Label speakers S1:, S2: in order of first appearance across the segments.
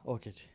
S1: Okay جی.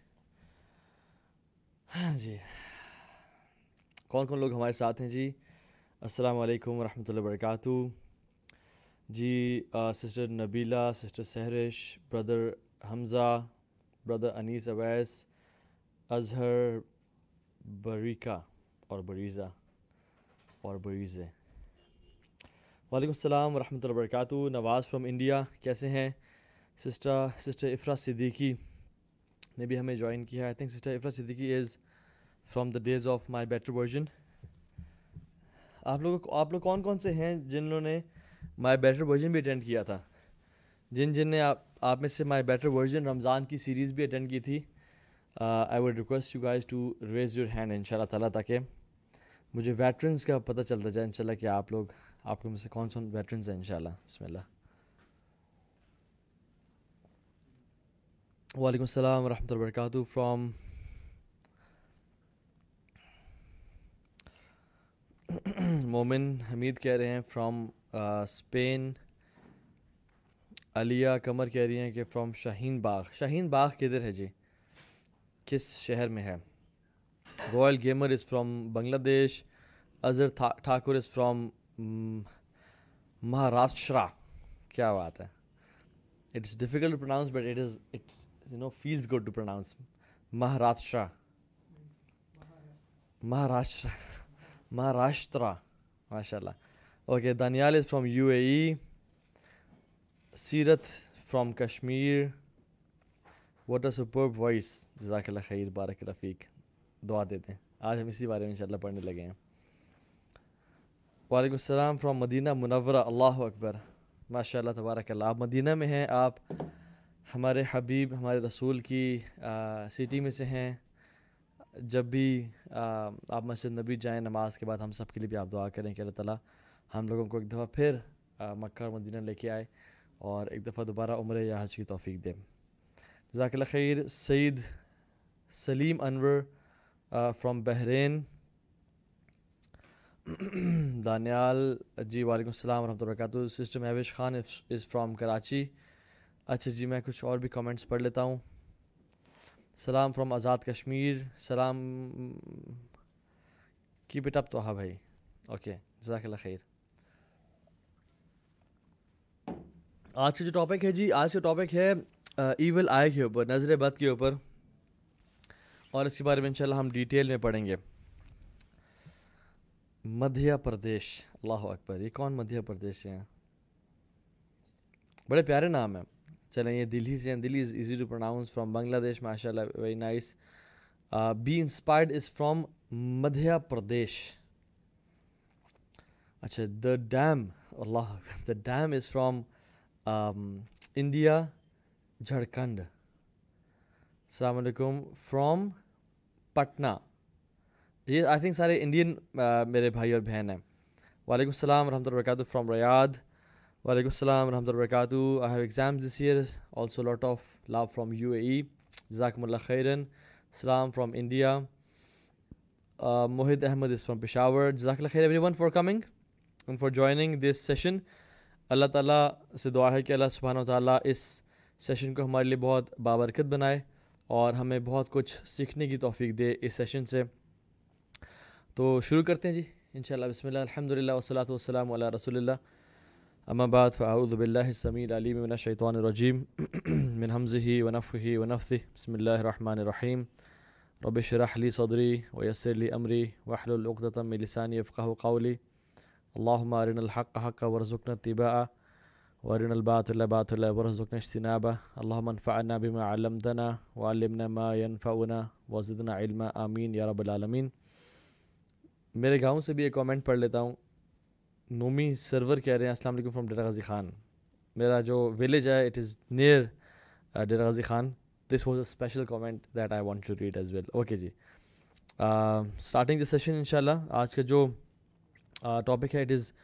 S1: ہاں جی, کون کون لوگ ہمارے ساتھ ہیں جی؟ السلام علیکم ورحمۃ اللہ وبرکاتہ جی. Sister Nabila, sister Sehrish, brother Hamza, brother Anees Awais, Azhar, Bareeka اور بریزہ اور بریزے. وعلیکم السلام ورحمۃ اللہ وبرکاتہ. نواز فرام انڈیا, کیسے ہیں؟ سسٹر افرا صدیقی نے بھی ہمیں جوائن کیا ہے. I think sister Afra Siddiqui is from the days of my better version. آپ لوگ کون کون سے ہیں جنہوں نے مائی بیٹر ورژن بھی اٹینڈ کیا تھا؟ جن نے آپ میں سے مائی بیٹر ورژن رمضان کی سیریز بھی اٹینڈ کی تھی, I would request you guys to raise your hand ان شاء اللہ تعالیٰ, تاکہ مجھے ویٹرنس کا پتہ چلتا جائے ان شاء اللہ کہ آپ لوگ میں سے کون ویٹرنس ہیں ان شاء اللہ. بسم اللہ. وعلیکم السلام ورحمۃ اللہ وبرکاتہ فرام مومن حمید کہہ رہے ہیں فرام اسپین. علیہ قمر کہہ رہی ہیں کہ فرام شاہین باغ. شاہین باغ کدھر ہے جی؟ کس شہر میں ہے؟ Royal gamer is from Bangladesh. Azhar Thakur is from Maharashtra. کیا بات ہے. It's difficult to pronounce but it feels good to pronounce. Maharashtra. Maharashtra ماشاء اللہ. Okay. Daniyal is from U A E. Seerat from Kashmir. What a superb voice. جزاک اللہ خیر, بارک اللہ فیک. دعا دیتے ہیں, آج ہم اسی بارے میں انشاءاللہ پڑھنے لگے ہیں. وعلیکم السلام فرام مدینہ منورہ. اللہ اکبر, ماشاء اللہ تبارک اللہ. آپ مدینہ میں ہیں, آپ ہمارے حبیب ہمارے رسول کی سٹی میں سے ہیں. جب بھی آپ مسجد نبی جائیں نماز کے بعد, ہم سب کے لیے بھی آپ دعا کریں کہ اللہ تعالیٰ ہم لوگوں کو ایک دفعہ پھر مکہ اور مدینہ لے کے آئے اور ایک دفعہ دوبارہ عمرہ یا حج کی توفیق دے. جزاک اللہ خیر. Saeed Saleem Anwar from Bahrain. دانیال جی وعلیکم السلام ورحمۃ اللہ وبرکاتہ. Sister Mehwish Khan is from Karachi. اچھا جی, میں کچھ اور بھی کامنٹس پڑھ لیتا ہوں. سلام فرام آزاد کشمیر. سلام, کیپ اٹ اپ تو ہاں بھائی. اوکے, جزاک اللہ خیر. آج کا جو ٹاپک ہے جی, آج کا ٹاپک ہے ایول آئی کے اوپر, نظر بد کے اوپر, اور اس کے بارے میں انشاءاللہ ہم ڈیٹیل میں پڑھیں گے. مدھیہ پردیش. اللہ اکبر, یہ کون مدھیہ پردیش سے ہیں؟ بڑے پیارے نام ہیں. چلیں, یہ دلی سے ہیں. Delhi is easy to pronounce. From Bangladesh, ماشاء اللہ, very nice. Be inspired is from Madhya Pradesh. اچھا, دا ڈیم. اللہ, the dame is from India, Jharkhand. السلام علیکم فرام پٹنہ. یہ آئی تھنک سارے انڈین میرے بھائی اور بہن ہیں. وعلیکم السلام ورحمۃ اللہ وبرکاتہ فرام ریاض. وعلیکم السلام ورحمۃ اللہ وبرکاتہ. I have exams this year. Also lot of love from U A E. جزاکم اللہ خیرن. السلام from India. Mohd Ahmed is from Peshawar. جزاک اللہ خیر everyone for coming and for joining this session. اللہ تعالیٰ سے دعا ہے کہ اللہ سبحانہ و تعالیٰ اس سیشن کو ہمارے لیے بہت بابرکت بنائے اور ہمیں بہت کچھ سیکھنے کی توفیق دے اس سیشن سے. تو شروع کرتے ہیں جی انشاءاللہ. بسم اللہ, الحمدللہ والصلاۃ والسلام علی رسول اللہ. اما بعد, فاعوذ باللہ السمیع العلیم من الشیطان الرجیم من حمزہ ونفخہ ونفثہ. بسم اللہ الرحمن الرحیم. رب اشرح لی صدری ویسر لی امری واحلل عقدۃ من لسانی یفقہوا قولی. اللہم ارنا الحق حقا وارزقنا اتباعہ وارنا الباطل باطلا وارزقنا اجتنابہ. اللہم انفعنا بما علمتنا وعلمنا ما ينفعنا وزدنا علما. آمین یا رب العالمین. میرے گاؤں سے بھی ایک کامنٹ پڑھ لیتا ہوں. نومی سرور کہہ رہے ہیں السلام علیکم فرام ڈیرہ غازی خان. میرا جو ولیج ہے it is near Dera Ghazi Khan. This was a special comment that I want to read as well. Okay جی, اسٹارٹنگ دا سیشن انشاءاللہ. آج کا جو ٹاپک ہے it is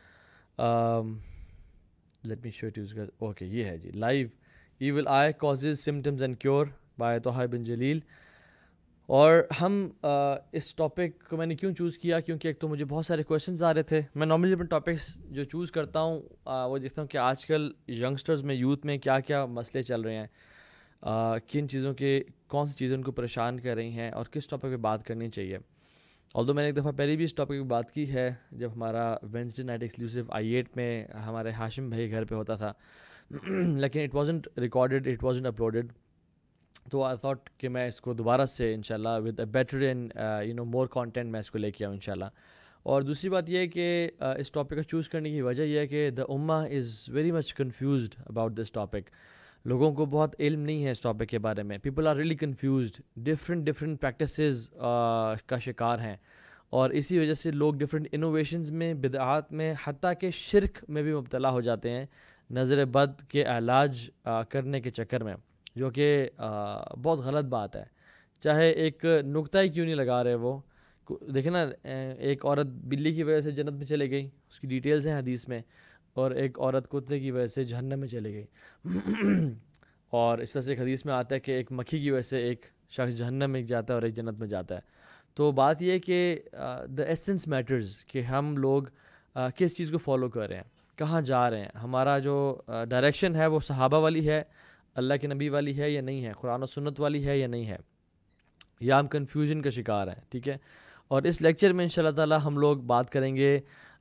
S1: let me show it uses. Okay, یہ ہے جی live evil eye causes symptoms and cure by Taha bin Jaleel. اور ہم اس ٹاپک کو میں نے کیوں چوز کیا, کیونکہ ایک تو مجھے بہت سارے کویشچنز آ رہے تھے. میں نارملی اپنے ٹاپکس جو چوز کرتا ہوں وہ دیکھتا ہوں کہ آج کل ینگسٹرز میں, یوتھ میں کیا کیا مسئلے چل رہے ہیں. کن چیزوں کے کون سی چیزیں ان کو پریشان کر رہی ہیں اور کس ٹاپک پہ بات کرنی چاہیے. although میں نے ایک دفعہ پہلے بھی اس ٹاپک پہ بات کی ہے جب ہمارا وینسڈے نائٹ ایکسکلوسیو I8 میں ہمارے ہاشم بھائی گھر پہ ہوتا تھا, لیکن it wasn't recorded, it wasn't uploaded. تو آئی تھاٹ کہ میں اس کو دوبارہ سے انشاءاللہ with a better and more content میں اس کو لے کے آؤں انشاءاللہ. اور دوسری بات یہ ہے کہ اس ٹاپک کو چوز کرنے کی وجہ یہ ہے کہ دا امہ is very much confused about this topic. لوگوں کو بہت علم نہیں ہے اس ٹاپک کے بارے میں. People are really confused, different practices کا شکار ہیں, اور اسی وجہ سے لوگ ڈفرینٹ انوویشنز میں, بدعات میں, حتیٰ کہ شرک میں بھی مبتلا ہو جاتے ہیں نظر بد کے علاج کرنے کے چکر میں, جو کہ بہت غلط بات ہے. چاہے ایک نقطہ ہی کیوں نہیں لگا رہے وہ. دیکھیں نا, ایک عورت بلی کی وجہ سے جنت میں چلے گئی, اس کی ڈیٹیلز ہیں حدیث میں, اور ایک عورت کتے کی وجہ سے جہنم میں چلے گئی. اور اس طرح سے ایک حدیث میں آتا ہے کہ ایک مکھی کی وجہ سے ایک شخص جہنم میں جاتا ہے اور ایک جنت میں جاتا ہے. تو بات یہ ہے کہ دا ایسنس میٹرز, کہ ہم لوگ کس چیز کو فالو کر رہے ہیں, کہاں جا رہے ہیں, ہمارا جو ڈائریکشن ہے وہ صحابہ والی ہے, اللہ کے نبی والی ہے یا نہیں ہے, قرآن و سنت والی ہے یا نہیں ہے, یا ہم کنفیوژن کا شکار ہیں. ٹھیک ہے, اور اس لیکچر میں انشاءاللہ تعالی ہم لوگ بات کریں گے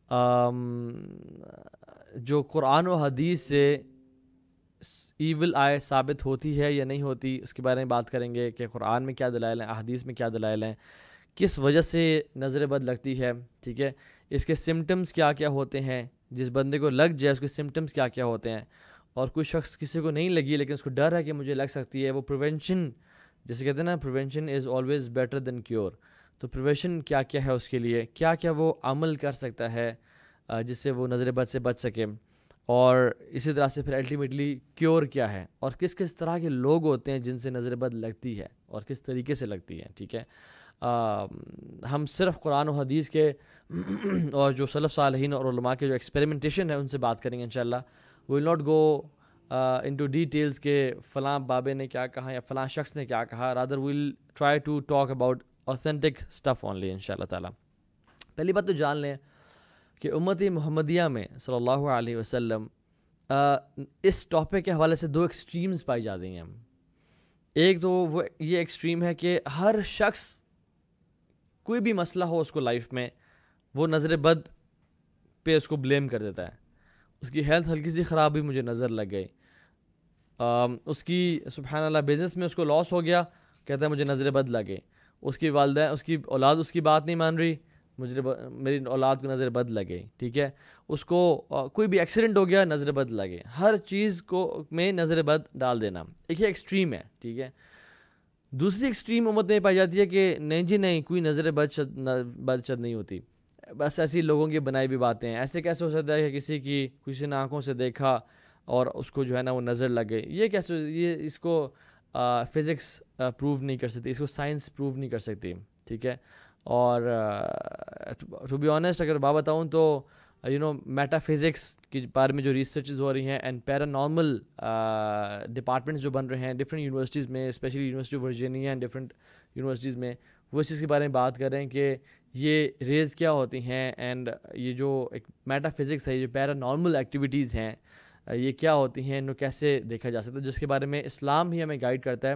S1: جو قرآن و حدیث سے ایول آئے ثابت ہوتی ہے یا نہیں ہوتی, اس کے بارے میں بات کریں گے کہ قرآن میں کیا دلائل ہیں, احادیث میں کیا دلائل ہیں, کس وجہ سے نظر بد لگتی ہے. ٹھیک ہے, اس کے سمٹمز کیا کیا ہوتے ہیں, جس بندے کو لگ جائے اس کے سمٹمز کیا کیا ہوتے ہیں, اور کوئی شخص کسی کو نہیں لگی لیکن اس کو ڈر ہے کہ مجھے لگ سکتی ہے, وہ پریونشن, جیسے کہتے ہیں نا, prevention is always better than cure. تو پریونشن کیا کیا ہے اس کے لیے, کیا کیا وہ عمل کر سکتا ہے جس سے وہ نظر بد سے بچ سکے, اور اسی طرح سے پھر الٹیمیٹلی کیور کیا ہے, اور کس کس طرح کے لوگ ہوتے ہیں جن سے نظر بد لگتی ہے اور کس طریقے سے لگتی ہے. ٹھیک ہے, ہم صرف قرآن و حدیث کے اور جو سلف صالحین اور علماء کے جو ایکسپیریمنٹیشن ہے ان سے بات کریں گے انشاءاللہ. We will not go into details کہ فلاں بابے نے کیا کہا یا فلاں شخص نے کیا کہا, rather we will try to talk about authentic stuff only انشاءاللہ تعالیٰ. پہلی بات تو جان لیں کہ امت محمدیہ میں صلی اللہ علیہ وسلم اس ٹاپک کے حوالے سے دو ایکسٹریمز پائی جاتی ہیں. ایک تو وہ یہ ایکسٹریم ہے کہ ہر شخص کوئی بھی مسئلہ ہو اس کو لائف میں, وہ نظر بد پہ اس کو بلیم کر دیتا ہے. اس کی ہیلتھ ہلکی سی خراب ہوئی, مجھے نظر لگ گئی. اس کی سبحان اللہ بزنس میں اس کو لاس ہو گیا, کہتا ہے مجھے نظر بد لگ گئی. اس کی والدہ, اس کی اولاد اس کی بات نہیں مان رہی, میری اولاد کو نظر بد لگے. ٹھیک ہے, اس کو کوئی بھی ایکسیڈنٹ ہو گیا, نظر بد لگے. ہر چیز کو میں نظر بد ڈال دینا, ایک ایکسٹریم ہے. ٹھیک ہے, دوسری ایکسٹریم امت میں پائی جاتی ہے کہ نہیں جی نہیں, کوئی نظر بد نہیں ہوتی, بس ایسی لوگوں کی بنائی ہوئی باتیں ہیں. ایسے کیسے ہو سکتا ہے کہ کسی نے آنکھوں سے دیکھا اور اس کو جو ہے نا وہ نظر لگ گئی. یہ کیسے, یہ اس کو فزکس پروو نہیں کر سکتی, اس کو سائنس پروو نہیں کر سکتی. ٹھیک ہے, اور ٹو بی آنیسٹ اگر بات بتاؤں تو میٹا فزکس کے بارے میں جو ریسرچز ہو رہی ہیں اینڈ پیرا نارمل ڈپارٹمنٹس جو بن رہے ہیں ڈفرینٹ یونیورسٹیز میں, especially university of Virginia and different universities میں, وہ اس چیز کے بارے میں بات کر رہے ہیں کہ یہ ریز کیا ہوتی ہیں, اینڈ یہ جو ایک میٹا فزکس ہے, یہ جو پیرا نارمل ایکٹیویٹیز ہیں, یہ کیا ہوتی ہیں, انہوں کیسے دیکھا جا سکتا ہے, جس کے بارے میں اسلام ہی ہمیں گائیڈ کرتا ہے.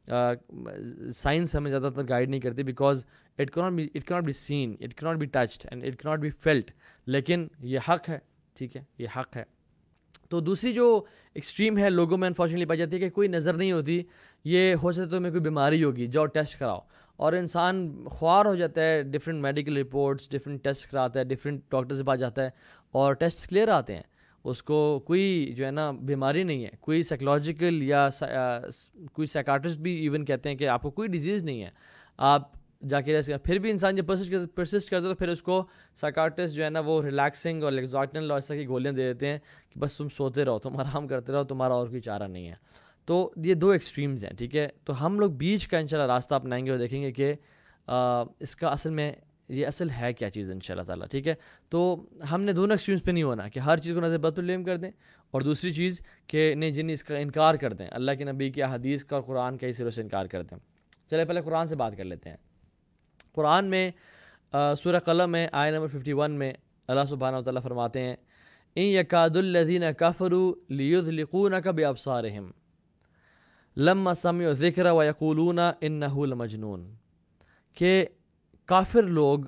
S1: سائنس ہمیں زیادہ تر گائیڈ نہیں کرتی, because it cannot be seen, it cannot be touched and it cannot be felt. لیکن یہ حق ہے. ٹھیک ہے, یہ حق ہے. تو دوسری جو ایکسٹریم ہے لوگوں میں انفارچونیٹلی پائی جاتی ہے کہ کوئی نظر نہیں ہوتی, یہ ہو سکتا ہے تو میں کوئی بیماری ہوگی, جاؤ ٹیسٹ کراؤ, اور انسان خوار ہو جاتا ہے, different medical reports, different test کراتا ہے, ڈفرینٹ ڈاکٹر سے پاس جاتا ہے اور ٹیسٹ کلیئر آتے ہیں, اس کو کوئی جو ہے نا بیماری نہیں ہے, کوئی سائیکلوجیکل یا کوئی سائیکاٹرسٹ بھی ایون کہتے ہیں کہ آپ کو کوئی ڈیزیز نہیں ہے, آپ جا کے پھر بھی انسان جب پرسسٹ کرتا ہے تو پھر اس کو سائیکاٹرسٹ جو ہے نا وہ ریلیکسنگ اور لیگزاٹن اور اس طرح کی گولیاں دے دیتے ہیں کہ بس تم سوتے رہو, تم آرام کرتے رہو, تمہارا اور کوئی چارہ نہیں ہے. تو یہ دو ایکسٹریمز ہیں. ٹھیک ہے, تو ہم لوگ بیچ کا انشاءاللہ راستہ اپنائیں گے اور دیکھیں گے کہ اس کا اصل میں یہ اصل ہے کیا چیز انشاءاللہ تعالیٰ. ٹھیک ہے, تو ہم نے دونوں ایکسٹریمز پہ نہیں ہونا کہ ہر چیز کو نظر بد پہ بلیم کر دیں, اور دوسری چیز کہ نہیں جن اس کا انکار کر دیں, اللہ کے نبی کی حدیث کا اور قرآن کا اس سروں سے انکار کر دیں. چلے پہلے قرآن سے بات کر لیتے ہیں. قرآن میں سورہ قلم میں آیت نمبر 51 میں اللہ سبحانہ وتعالیٰ فرماتے ہیں ان یکاد الذین کفروا لیزلقونک بابصارہم لما سمعوا الذکر ویقولون انہ لمجنون، کہ کافر لوگ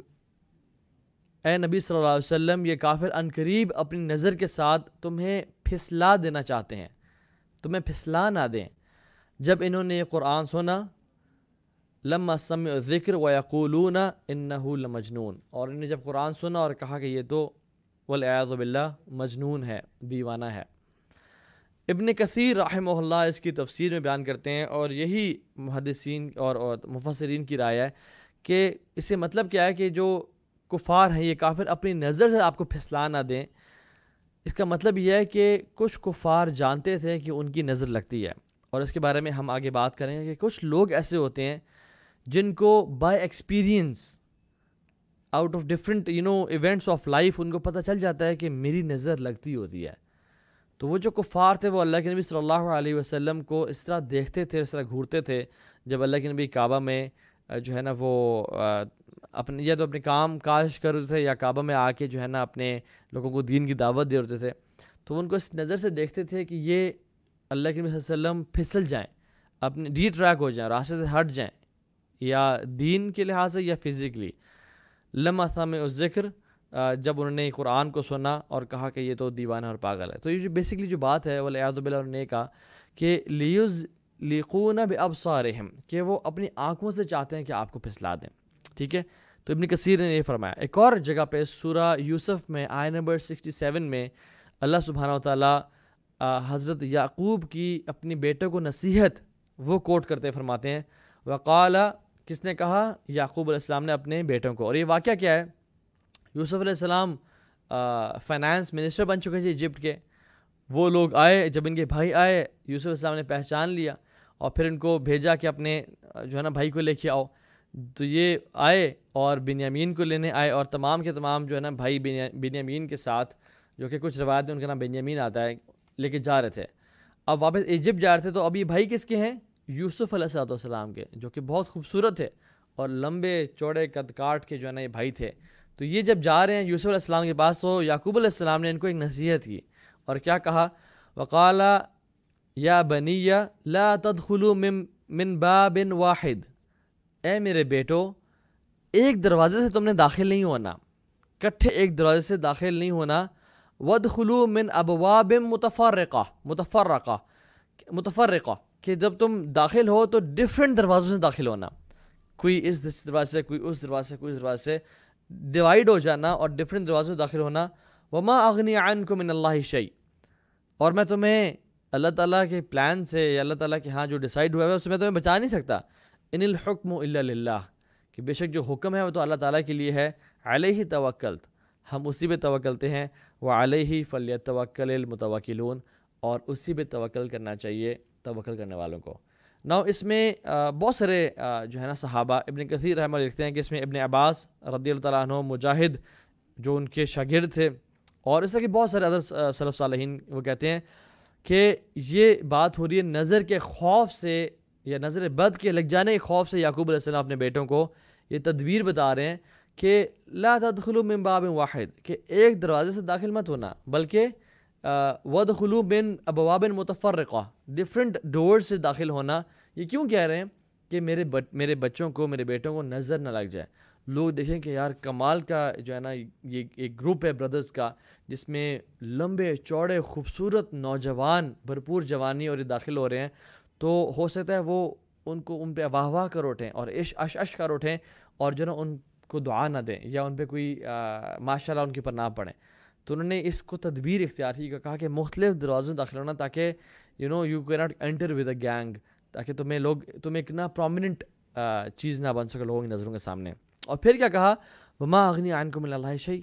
S1: اے نبی صلی اللہ علیہ وسلم، یہ کافر عنقریب اپنی نظر کے ساتھ تمہیں پھسلا دینا چاہتے ہیں، تمہیں پھسلا نہ دیں۔ جب انہوں نے یہ قرآن سنا، لما سمعوا الذکر ویقولون انہ لمجنون، اور انہوں نے جب قرآن سنا اور کہا کہ یہ تو والعیاذ باللہ مجنون ہے، دیوانہ ہے۔ ابن کثیر رحمہ اللہ اس کی تفسیر میں بیان کرتے ہیں، اور یہی محدثین اور مفسرین کی رائے ہے کہ اس سے مطلب کیا ہے کہ جو کفار ہیں، یہ کافر اپنی نظر سے آپ کو پھسلا نہ دیں۔ اس کا مطلب یہ ہے کہ کچھ کفار جانتے تھے کہ ان کی نظر لگتی ہے، اور اس کے بارے میں ہم آگے بات کریں گے کہ کچھ لوگ ایسے ہوتے ہیں جن کو by experience out of different events of life ان کو پتہ چل جاتا ہے کہ میری نظر لگتی ہوتی ہے۔ تو وہ جو کفار تھے وہ اللہ کے نبی صلی اللہ علیہ وسلم کو اس طرح دیکھتے تھے، اس طرح گھورتے تھے جب اللہ کے نبی کعبہ میں جو ہے نا وہ اپنے یا تو اپنے کام کاج کر رہے تھے یا کعبہ میں آ کے جو ہے نا اپنے لوگوں کو دین کی دعوت دے رہے تھے، تو وہ ان کو اس نظر سے دیکھتے تھے کہ یہ اللہ کے نبی صلی اللہ علیہ وسلم پھسل جائیں، اپنے ڈی ٹریک ہو جائیں، راستے سے ہٹ جائیں، یا دین کے لحاظ سے یا فزیکلی۔ لما سمعوا الذکر، جب انہوں نے قرآن کو سنا اور کہا کہ یہ تو دیوانہ اور پاگل ہے۔ تو یہ جو بیسکلی جو بات ہے والعیاذ باللہ، انہوں نے کہا کہ لیزلیقون بابصارہم، کہ وہ اپنی آنکھوں سے چاہتے ہیں کہ آپ کو پھسلا دیں، ٹھیک ہے۔ تو ابن کثیر نے یہ فرمایا۔ ایک اور جگہ پہ سورہ یوسف میں آیت نمبر 67 میں اللہ سبحانہ و تعالیٰ حضرت یعقوب کی اپنی بیٹے کو نصیحت وہ کوٹ کرتے فرماتے ہیں، وقال، کس نے کہا؟ یعقوب علیہ السلام نے اپنے بیٹوں کو۔ اور یہ واقعہ کیا ہے؟ یوسف علیہ السلام فائنانس منسٹر بن چکے تھے ایجپٹ کے۔ وہ لوگ آئے، جب ان کے بھائی آئے، یوسف علیہ السلام نے پہچان لیا اور پھر ان کو بھیجا کہ اپنے جو ہے نا بھائی کو لے کے آؤ۔ تو یہ آئے اور بنیامین کو لینے آئے، اور تمام کے تمام جو ہے نا بھائی بنیامین کے ساتھ، جو کہ کچھ روایت میں ان کا نام بنیامین آتا ہے، لے کے جا رہے تھے۔ اب واپس ایجپٹ جا رہے تھے، تو اب یہ بھائی کس کے ہیں؟ یوسف علیہ السلام کے، جو کہ بہت خوبصورت تھے اور لمبے چوڑے قد کاٹ کے جو ہے نا یہ بھائی تھے۔ تو یہ جب جا رہے ہیں یوسف علیہ السلام کے پاس، تو یعقوب علیہ السلام نے ان کو ایک نصیحت کی، اور کیا کہا؟ وقال یا بنی لا تدخلوا من باب واحد، اے میرے بیٹو، ایک دروازے سے تم نے داخل نہیں ہونا، کٹھے ایک دروازے سے داخل نہیں ہونا۔ وادخلوا من ابواب متفرقہ، کہ جب تم داخل ہو تو ڈفرینٹ دروازوں سے داخل ہونا، کوئی اس دروازے سے، کوئی اس دروازے سے، کوئی اس دروازے سے ڈیوائیڈ ہو جانا اور ڈفرینٹ دروازوں سے داخل ہونا۔ وما اغنی عنکم من اللہ شیء، اور میں تمہیں اللہ تعالیٰ کے پلان سے یا اللہ تعالیٰ کے ہاں جو ڈیسائیڈ ہوا ہے اس میں تمہیں بچا نہیں سکتا۔ ان الحکم الا للہ، کہ بے شک جو حکم ہے وہ تو اللہ تعالیٰ کے لیے ہے۔ علیہ توکلت، ہم اسی پہ توکلتے ہیں۔ وعلیہ فلیتوکل المتوکلون، اور اسی پہ توکل کرنا چاہیے توکل کرنے والوں کو۔ اس میں بہت سارے جو ہے نا صحابہ، ابن کثیر رحمہ اللہ لکھتے ہیں کہ اس میں ابن عباس رضی اللہ تعالیٰ عنہ، مجاہد جو ان کے شاگرد تھے، اور اس طرح کے بہت سارے ادر سلف صالحین، وہ کہتے ہیں کہ یہ بات ہو رہی ہے نظر کے خوف سے یا نظر بد کے لگ جانے کے خوف سے۔ یعقوب علیہ السلام اپنے بیٹوں کو یہ تدبیر بتا رہے ہیں کہ لا تدخلوا من باب واحد، کہ ایک دروازے سے داخل مت ہونا، بلکہ وادخلوا من ابواب متفرقہ، ڈفرینٹ ڈور سے داخل ہونا۔ یہ کیوں کہہ رہے ہیں؟ کہ میرے بچوں کو، میرے بیٹوں کو نظر نہ لگ جائے، لوگ دیکھیں کہ یار کمال کا جو ہے نا یہ ایک گروپ ہے بردرز کا، جس میں لمبے چوڑے خوبصورت نوجوان بھرپور جوانی اور یہ داخل ہو رہے ہیں، تو ہو سکتا ہے وہ ان پہ واہ واہ کر اٹھیں اور عش کر اٹھیں، اور جو نا ان کو دعا نہ دیں یا ان پہ کوئی ماشاء اللہ ان کے پر نہ پڑیں۔ تو انہوں نے اس کو تدبیر اختیار کی، کہا کہ مختلف دروازوں داخل ہونا، تاکہ یو کی not enter with a gang, تاکہ تم ایک نا پرومیننٹ چیز نہ بن سکے لوگوں کی نظروں کے سامنے۔ اور پھر کیا کہا؟ وما اغنی عنکم من اللہ شیء،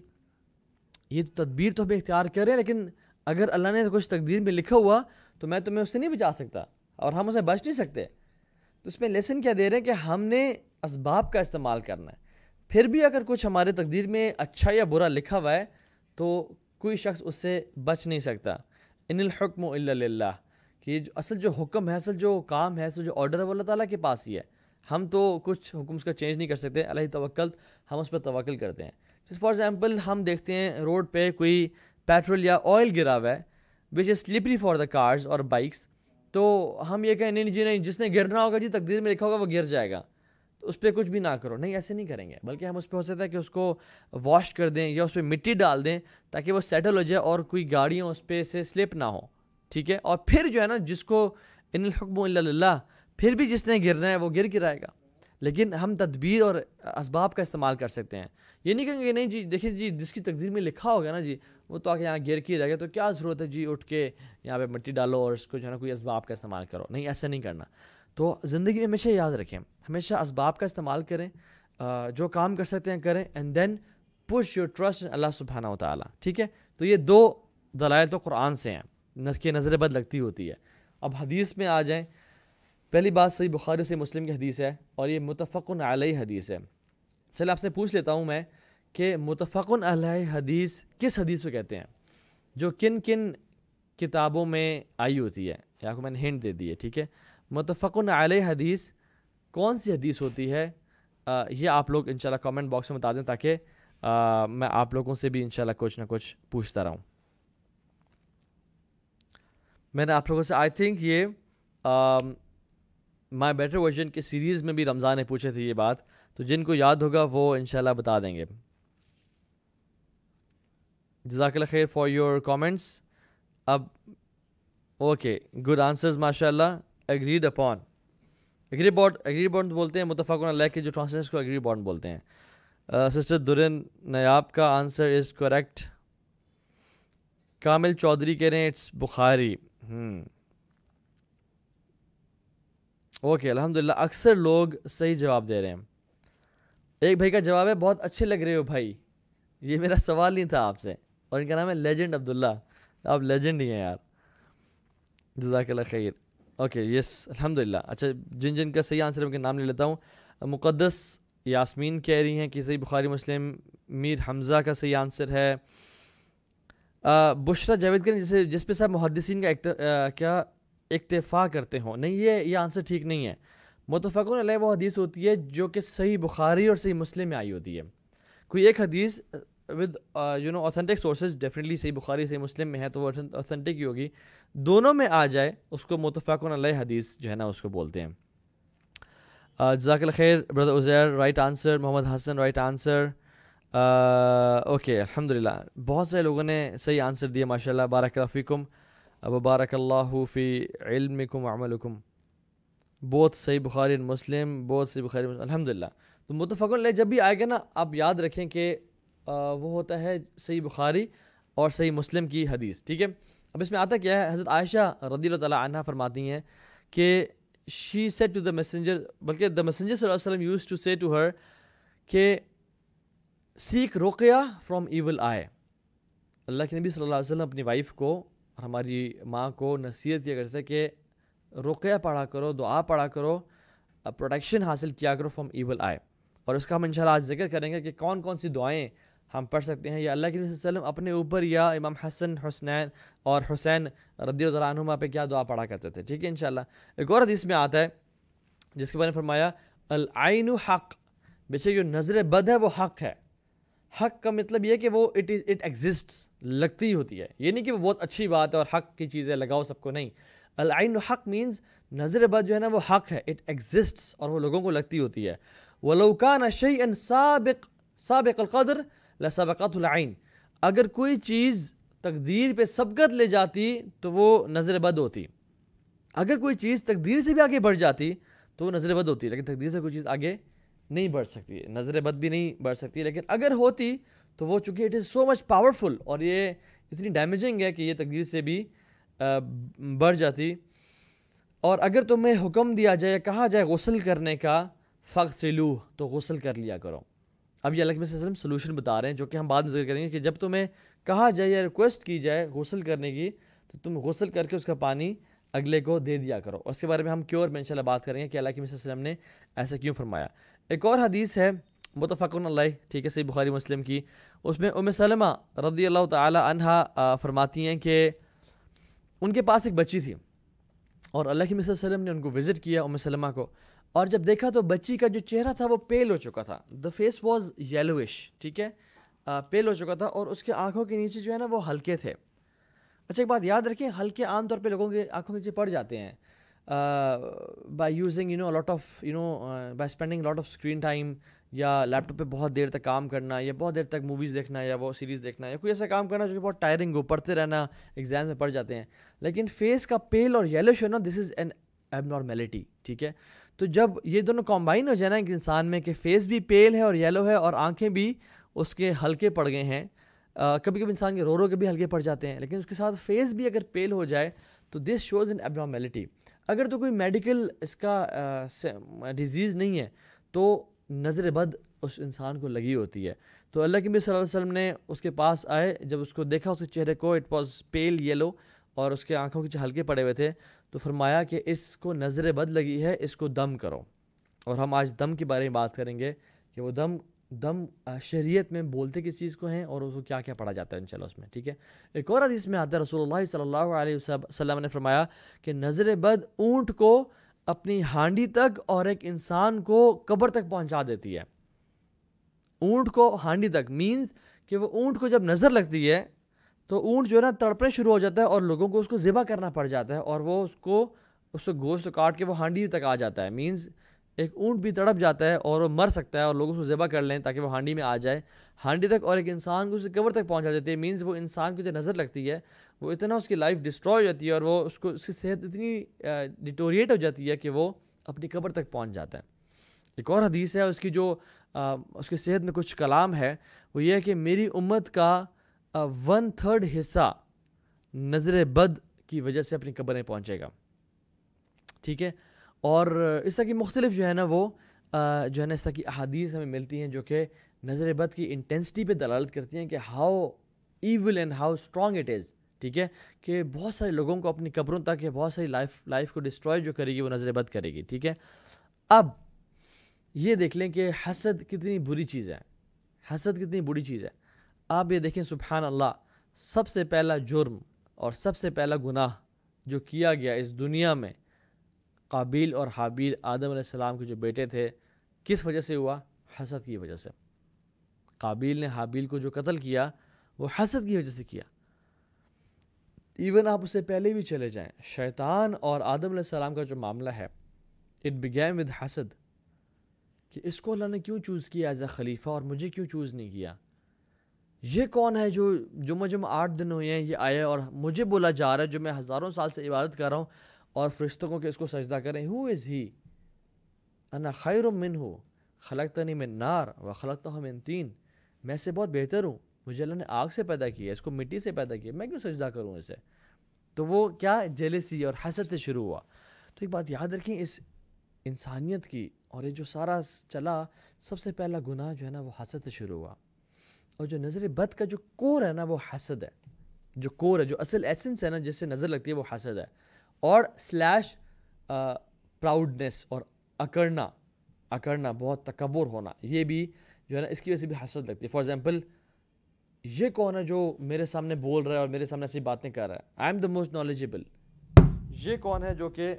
S1: یہ تو تدبیر تو ہمیں اختیار کر رہے ہیں، لیکن اگر اللہ نے کچھ تقدیر میں لکھا ہوا تو میں تمہیں اس سے نہیں بچا سکتا، اور ہم اسے بچ نہیں سکتے۔ تو اس میں لیسن کیا دے رہے ہیں کہ ہم نے اسباب کا استعمال کرنا ہے، پھر بھی اگر کچھ ہمارے تقدیر میں اچھا یا برا لکھا ہوا ہے تو کوئی شخص اس سے بچ نہیں سکتا۔ ان الحکم الا للہ، کہ یہ اصل جو حکم ہے، اصل جو کام ہے، اصل جو آرڈر ہے وہ اللہ تعالیٰ کے پاس ہی ہے، ہم تو کچھ حکم اس کا چینج نہیں کر سکتے۔ علیہ توکلت، ہم اس پر توکل کرتے ہیں۔ فار ایگزامپل ہم دیکھتے ہیں روڈ پہ کوئی پیٹرول یا آئل گرا ہوا ہے which is slippery for the cars اور بائکس، تو ہم یہ کہیں نہیں جی نہیں، جس نے گرنا ہوگا جی تقدیر میں لکھا ہوگا وہ گر جائے گا، تو اس پہ کچھ بھی نہ کرو. نہیں، ایسے نہیں کریں گے، بلکہ ہم اس پہ ہو سکتا ہے کہ اس کو واش کر دیں یا اس پہ مٹی ڈال دیں تاکہ وہ سیٹل ہو جائے اور کوئی گاڑیاں اس پہ سے سلپ نہ ہو. ٹھیک ہے، اور پھر جو ہے نا جس کو ان الحکم الا للہ، پھر بھی جس نے گرنا ہے وہ گر گرائے گا. لیکن ہم تدبیر اور اسباب کا استعمال کر سکتے ہیں. یہ نہیں کہیں گے نہیں جی دیکھیں جی جس کی تقدیر میں لکھا ہوگا نا جی وہ تو آ کے یہاں گر کے رہ گیا، تو کیا ضرورت ہے جی اٹھ کے یہاں پہ مٹی ڈالو اور اس کو جو ہے نا کوئی اسباب کا استعمال کرو. نہیں، ایسا نہیں کرنا. تو زندگی میں ہمیشہ یاد رکھیں، ہمیشہ اسباب کا استعمال کریں، جو کام کر سکتے ہیں کریں، and then push your trust in اللہ سبحانہ و تعالیٰ. ٹھیک ہے، تو یہ 2 دلائل تو قرآن سے ہیں کہ نظر بد لگتی ہوتی ہے. اب حدیث میں آ جائیں. پہلی بات صحیح بخاری سے مسلم کی حدیث ہے اور یہ متفق علیہ حدیث ہے. چلے آپ سے پوچھ لیتا ہوں میں کہ متفق علیہ حدیث کس حدیث کو کہتے ہیں، جو کن کن کتابوں میں آئی ہوتی ہے؟ یا کو میں نے ہنٹ دے دی ہے. ٹھیک ہے، متفق علیہ حدیث کون سی حدیث ہوتی ہے؟ یہ آپ لوگ انشاءاللہ کامنٹ باکس میں بتا دیں تاکہ میں آپ لوگوں سے بھی انشاءاللہ کچھ نہ کچھ پوچھتا رہوں. میں نے آپ لوگوں سے آئی تھنک یہ مائی بیٹر ورژن کے سیریز میں بھی رمضان نے پوچھے تھے یہ بات، تو جن کو یاد ہوگا وہ انشاءاللہ بتا دیں گے. جزاک اللہ خیر فار یور کامنٹس. اب اوکے، گڈ آنسرز ماشاء اللہ. ایگریڈ اپون، ایگری بانڈ بولتے ہیں متفق علیہ کے جو ٹرانسلیشن کو ایگری بانڈ بولتے ہیں. سسٹر درن نیاب کا answer is correct. Kamil Chaudhry کہہ رہے ہیں اٹس بخاری. اوکے الحمدللہ، اکثر لوگ صحیح جواب دے رہے ہیں. ایک بھائی کا جواب ہے بہت اچھے لگ رہے ہو بھائی. یہ میرا سوال نہیں تھا آپ سے، اور ان کا نام ہے لیجنڈ عبداللہ. آپ لیجنڈ ہی ہیں یار، جزاک اللہ خیر. اوکے یس الحمدللہ. اچھا، جن کا صحیح آنسر ہے ان کے نام لے لیتا ہوں. مقدس یاسمین کہہ رہی ہیں کہ صحیح بخاری مسلم. میر حمزہ کا صحیح آنسر ہے. بشرا جاوید کے جس پہ سب محدثین کا کیا اکتفا کرتے ہوں. نہیں، یہ آنسر ٹھیک نہیں ہے. متفق علیہ وہ حدیث ہوتی ہے جو کہ صحیح بخاری اور صحیح مسلم میں آئی ہوتی ہے. کوئی ایک حدیث ود authentic sources، ڈیفینیٹلی صحیح بخاری صحیح مسلم میں ہے تو وہ authentic ہی ہوگی. دونوں میں آ جائے اس کو متفق علیہ حدیث جو ہے نا اس کو بولتے ہیں. جزاک اللہ خیر brother Uzair, right answer. Muhammad Hassan right answer. Okay الحمدللہ، بہت سے لوگوں نے صحیح آنسر دیا ماشاء اللہ. بارک اللہ فیکم وبارک اللہ فی علمکم وعملکم. بہت صحیح بخاری اور مسلم، بہت صحیح بخاری مسلم الحمدللہ. تو متفق علیہ جب بھی آئے گا نا آپ یاد رکھیں کہ وہ ہوتا ہے صحیح بخاری اور صحیح مسلم کی حدیث. ٹھیک ہے، اب اس میں آتا کیا ہے، حضرت عائشہ رضی اللہ تعالیٰ عنہ فرماتی ہیں کہ she said to the messenger، بلکہ the messenger صلی اللہ علیہ وسلم used to say to her کہ seek Ruqaiya from evil eye. اللہ کے نبی صلی اللہ علیہ وسلم اپنی وائف کو اور ہماری ماں کو نصیحت کیا کرتے کہ رقیہ پڑھا کرو، دعا پڑھا کرو، پروٹیکشن حاصل کیا کرو فرام ایول آئی. اور اس کا ہم انشاءاللہ آج ذکر کریں گے کہ کون کون سی دعائیں ہم پڑھ سکتے ہیں، یا اللہ کے نبی صلی اللہ علیہ وسلم اپنے اوپر یا امام حسن حسنین اور حسین رضی اللہ عنہما پہ کیا دعا پڑھا کرتے تھے. ٹھیک ہے انشاءاللہ. ایک اور حدیث میں آتا ہے جس کے بارے میں فرمایا العین حق، بے شک جو نظر بد ہے وہ حق ہے. حق کا مطلب یہ کہ وہ اٹ ایگزسٹس، لگتی ہوتی ہے. یہ نہیں کہ وہ بہت اچھی بات ہے اور حق کی چیزیں لگاؤ سب کو، نہیں. العین حق مینز نظر بد جو ہے نا وہ حق ہے، اٹ ایگزسٹس اور وہ لوگوں کو لگتی ہوتی ہے. وَلَوْ كَانَ شَيْئًا سابق القدر لَسَبَقَتْهُ الْعَيْنُ، اگر کوئی چیز تقدیر پہ سبقت لے جاتی تو وہ نظر بد ہوتی. اگر کوئی چیز تقدیر سے بھی آگے بڑھ جاتی تو وہ نظر بد ہوتی، لیکن تقدیر سے کوئی چیز آگے نہیں بڑھ سکتی، نظر بد بھی نہیں بڑھ سکتی. لیکن اگر ہوتی تو وہ چونکہ it is so much powerful اور یہ اتنی ڈیمیجنگ ہے کہ یہ تقدیر سے بھی بڑھ جاتی. اور اگر تمہیں حکم دیا جائے، کہا جائے غسل کرنے کا، فغسلوہ، تو غسل کر لیا کرو. اب یہ اللہ کے نبی صلی اللہ علیہ وسلم سلوشن بتا رہے ہیں جو کہ ہم بعد میں ذکر کریں گے کہ جب تمہیں کہا جائے یا ریکویسٹ کی جائے غسل کرنے کی تو تم غسل کر کے اس کا پانی اگلے کو دے دیا کرو. اس کے بارے میں ہم کیور میں انشاءاللہ بات کریں گے کہ اللہ کے نبی صلی اللہ علیہ وسلم نے ایسا کیوں فرمایا. ایک اور حدیث ہے متفقن علیہ، ٹھیک ہے، صحیح بخاری مسلم کی. اس میں ام سلمہ رضی اللہ تعالی عنہا فرماتی ہیں کہ ان کے پاس ایک بچی تھی اور اللہ کے نبی صلی اللہ علیہ وسلم نے ان کو وزٹ کیا ام سلمہ کو، اور جب دیکھا تو بچی کا جو چہرہ تھا وہ پیل ہو چکا تھا. دا فیس واز یلوش، ٹھیک ہے، پیل ہو چکا تھا، اور اس کے آنکھوں کے نیچے جو ہے نا وہ ہلکے تھے. اچھا ایک بات یاد رکھیں، ہلکے عام طور پہ لوگوں کے آنکھوں کے نیچے پڑ جاتے ہیں by using lot of by spending lot of screen time, یا لیپ ٹاپ پہ بہت دیر تک کام کرنا، یا بہت دیر تک موویز دیکھنا، یا وہ سیریز دیکھنا، یا کوئی ایسا کام کرنا جو کہ بہت ٹائرنگ ہو، پڑھتے رہنا، ایگزام میں پڑھ جاتے ہیں. لیکن فیس کا پیل اور یلوش ہونا، دس از این ایب نارمیلٹی. ٹھیک ہے، تو جب یہ دونوں کمبائن ہو جائے نا ایک انسان میں، کہ فیس بھی پیل ہے اور یلو ہے، اور آنکھیں بھی اس کے ہلکے پڑ گئے ہیں، کبھی کبھی انسان کے رو کے بھی ہلکے پڑ جاتے ہیں، لیکن اس کے ساتھ فیس بھی اگر پیل ہو جائے تو this shows an abnormality. اگر تو کوئی میڈیکل اس کا ڈیزیز نہیں ہے تو نظر بد اس انسان کو لگی ہوتی ہے. تو اللہ کے نبی صلی اللہ علیہ وسلم نے اس کے پاس آئے، جب اس کو دیکھا اس کے چہرے کو، اٹ واز پیل یلو، اور اس کے آنکھوں کے ہلکے پڑے ہوئے تھے، تو فرمایا کہ اس کو نظر بد لگی ہے، اس کو دم کرو. اور ہم آج دم کے بارے میں بات کریں گے کہ وہ دم شریعت میں بولتے کس چیز کو ہیں، اور اس کو کیا کیا پڑھا جاتا ہے انشاءاللہ اس میں. ٹھیک ہے، ایک اور حدیث میں آتا ہے رسول اللہ صلی اللہ علیہ وسلم نے فرمایا کہ نظر بد اونٹ کو اپنی ہانڈی تک اور ایک انسان کو قبر تک پہنچا دیتی ہے. اونٹ کو ہانڈی تک مینز کہ وہ اونٹ کو جب نظر لگتی ہے تو اونٹ جو ہے نا تڑپنے شروع ہو جاتا ہے، اور لوگوں کو اس کو ذبح کرنا پڑ جاتا ہے، اور وہ اس کو گوشت کاٹ کے وہ ہانڈی تک آ جاتا ہے. مینز ایک اونٹ بھی تڑپ جاتا ہے اور وہ مر سکتا ہے، اور لوگ اس کو ذبح کر لیں تاکہ وہ ہانڈی میں آ جائے ہانڈی تک، اور ایک انسان کو اسے قبر تک پہنچا دیتی ہے. مینز وہ انسان کو جو نظر لگتی ہے وہ اتنا اس کی لائف ڈسٹروائے ہو جاتی ہے، اور وہ اس کی صحت اتنی ڈیٹوریٹ ہو جاتی ہے کہ وہ اپنی قبر تک پہنچ جاتا ہے. ایک اور حدیث ہے اس کی جو اس کی صحت میں کچھ کلام ہے، وہ یہ ہے کہ میری امت کا 1/3 حصہ نظر بد کی وجہ سے اپنی قبر میں پہنچے گا. ٹھیک ہے، اور اس طرح کی مختلف جو ہے نا وہ جو ہے نا اس طرح کی احادیث ہمیں ملتی ہیں جو کہ نظر بد کی انٹینسٹی پہ دلالت کرتی ہیں کہ how evil and how strong it is. ٹھیک ہے، کہ بہت سارے لوگوں کو اپنی قبروں تک یا بہت ساری لائف کو ڈسٹروائے جو کرے گی وہ نظر بد کرے گی. ٹھیک ہے، اب یہ دیکھ لیں کہ حسد کتنی بری چیز ہے. حسد کتنی بری چیز ہے. آپ یہ دیکھیں سبحان اللہ، سب سے پہلا جرم اور سب سے پہلا گناہ جو کیا گیا اس دنیا میں، قابیل اور حابیل آدم علیہ السلام کے جو بیٹے تھے، کس وجہ سے ہوا؟ حسد کی وجہ سے. قابیل نے حابیل کو جو قتل کیا وہ حسد کی وجہ سے کیا. ایون آپ اس سے پہلے بھی چلے جائیں، شیطان اور آدم علیہ السلام کا جو معاملہ ہے، اٹ began with حسد، کہ اس کو اللہ نے کیوں چوز کیا ایز اے خلیفہ اور مجھے کیوں چوز نہیں کیا؟ یہ کون ہے جو جمعہ 8 دن ہوئے ہیں یہ آیا اور مجھے بولا جا رہا ہے، جو میں ہزاروں سال سے عبادت کر رہا ہوں، اور فرشتوں کو کہ اس کو سجدہ کریں. ہو از ہی؟ انا خیر منہ خلقتنی من نار وخلقتہ من طین. میں سے بہت بہتر ہوں، مجھے اللہ نے آگ سے پیدا کیا، اس کو مٹی سے پیدا کیا، میں کیوں سجدہ کروں اسے؟ تو وہ کیا جیلسی اور حسد سے شروع ہوا. تو ایک بات یاد رکھیں اس انسانیت کی، اور یہ جو سارا چلا، سب سے پہلا گناہ جو ہے نا وہ حسد سے شروع ہوا. اور جو نظر بد کا جو کور ہے نا وہ حسد ہے. جو کور ہے، جو اصل ایسنس ہے نا جس سے نظر لگتی ہے وہ حسد ہے. اور سلیش پراؤڈنس اور اکڑنا، بہت تکبر ہونا، یہ بھی جو ہے نا اس کی وجہ سے بھی حسد لگتی ہے. فار ایگزامپل، یہ کون ہے جو میرے سامنے بول رہا ہے اور میرے سامنے ایسی باتیں کر رہا ہے؟ I am the most knowledgeable. یہ کون ہے جو کہ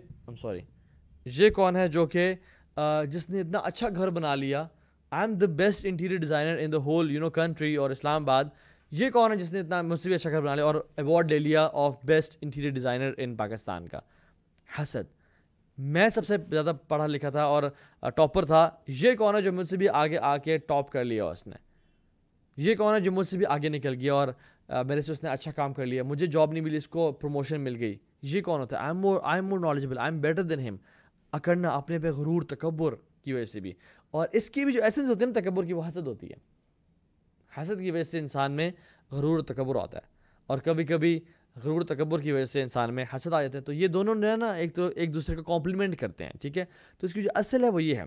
S1: یہ کون ہے جو کہ جس نے اتنا اچھا گھر بنا لیا؟ I am the best interior designer in the whole country اور اسلام آباد. یہ کون ہے جس نے اتنا مجھ سے بھی اچھا گھر بنا لیا اور ایوارڈ لے لیا of best interior designer in Pakistan کا؟ حسد. میں سب سے زیادہ پڑھا لکھا تھا اور ٹاپر تھا، یہ کون ہے جو مجھ سے بھی آگے آ کے ٹاپ کر لیا اس نے؟ یہ کون ہے جو مجھ سے بھی آگے نکل گیا اور میرے سے اس نے اچھا کام کر لیا، مجھے جاب نہیں ملی، اس کو پروموشن مل گئی؟ یہ کون ہوتا ہے؟ I am more knowledgeable, I am better than ہم. اکڑنا، اپنے پہ غرور، تکبر کی وجہ سے بھی. اور اس کی بھی جو ایسنس ہوتی ہے نا تکبر کی، وہ حسد ہوتی ہے. حسد کی وجہ سے انسان میں غرور و تکبر آتا ہے، اور کبھی کبھی غرور و تکبر کی وجہ سے انسان میں حسد آ جاتا ہے. تو یہ دونوں جو ہے نا ایک دوسرے کو کمپلیمنٹ کرتے ہیں. ٹھیک ہے، تو اس کی جو اصل ہے وہ یہ ہے،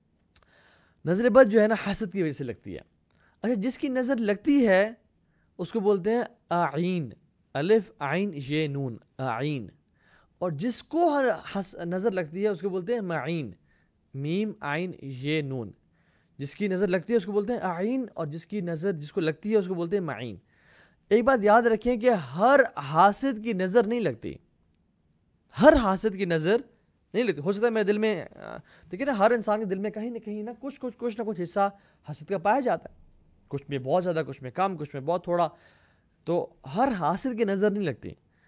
S1: نظر بد جو ہے نا حسد کی وجہ سے لگتی ہے. اچھا، جس کی نظر لگتی ہے اس کو بولتے ہیں آعین، الف عین یہ نون، آعین. اور جس کو نظر لگتی ہے اس کو بولتے ہیں معین، میم عین یہ نون. جس کی نظر لگتی ہے اس کو بولتے ہیں آعین، اور جس کو لگتی ہے اس کو بولتے ہیں معین. ایک بات یاد رکھیں کہ ہر حاسد کی نظر نہیں لگتی. ہر حاسد کی نظر نہیں لگتی. ہو سکتا ہے میرے دل میں دیکھیں نا، ہر انسان کے دل میں کہیں نہ کہیں نا کچھ نہ کچھ حصہ حسد کا پایا جاتا ہے، کچھ میں بہت زیادہ، کچھ میں کم، کچھ میں بہت تھوڑا. تو ہر حاسد کی نظر نہیں لگتی.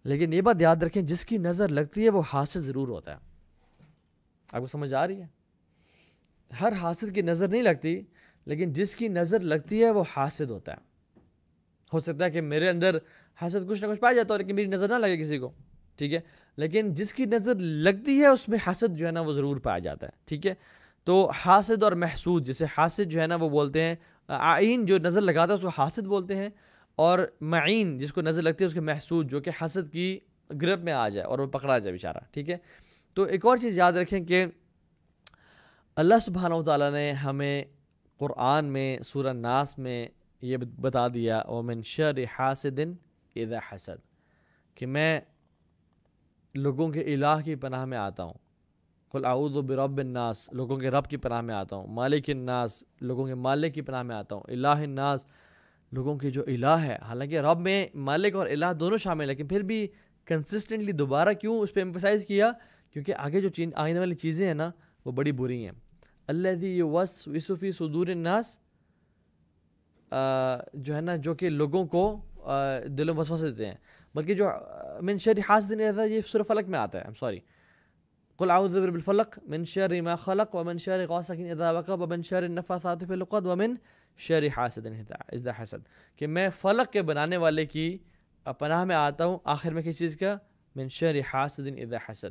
S1: لیکن یہ بات یاد رکھیں جس کی نظر لگتی ہے وہ حاسد ضرور ہوتا ہے. آپ کو سمجھ آ رہی ہے؟ ہر حاسد کی نظر نہیں لگتی، لیکن جس کی نظر لگتی ہے وہ حاسد ہوتا ہے. ہو سکتا ہے کہ میرے اندر حسد کچھ نہ کچھ پایا جاتا ہے لیکن میری نظر نہ لگے کسی کو، ٹھیک ہے، لیکن جس کی نظر لگتی ہے اس میں حسد جو ہے نا وہ ضرور پایا جاتا ہے. ٹھیک ہے، تو حاسد اور محسود، جسے حاسد جو ہے نا وہ بولتے ہیں، عین جو نظر لگاتا ہے اس کو حاسد بولتے ہیں، اور معین جس کو نظر لگتی ہے اس کے محسود، جو کہ حسد کی گرفت میں آ جائے اور وہ پکڑا جائے بیچارہ. ٹھیک ہے، تو ایک اور چیز یاد رکھیں کہ اللہ سبحانہ و تعالیٰ نے ہمیں قرآن میں سورہ ناس میں یہ بتا دیا وَمِن شَرِّ حَاسِدٍ اِذَا حَسَد، کہ میں لوگوں کے الہ کی پناہ میں آتا ہوں. قُلْ اعوذ برب الناس، لوگوں کے رب کی پناہ میں آتا ہوں. مالک الناس، لوگوں کے مالک کی پناہ میں آتا ہوں. الہ الناس، لوگوں کے جو الہ ہے. حالانکہ رب میں مالک اور الہ دونوں شامل ہیں، لیکن پھر بھی کنسسٹنٹلی دوبارہ کیوں اس پہ ایمفسائز کیا؟ کیونکہ آگے جو آنے والی چیزیں ہیں نا وہ بڑی بری ہیں. الذی یوسوس فی صدور الناس، جو ہے نا جو کہ لوگوں کو دلوں میں وسوسے دیتے ہیں. بلکہ جو من شر حاسد اذا، یہ سورہ فلق میں آتا ہے. سوری، قل اعوذ برب الفلق من شر ما خلق ومن شر غاسق اذا وقب ومن شر النفاثات فی العقد ومن شر حاسد اذا حسد، کہ میں فلق کے بنانے والے کی پناہ میں آتا ہوں. آخر میں کس چیز کا؟ من شر حاسد اذا حسد،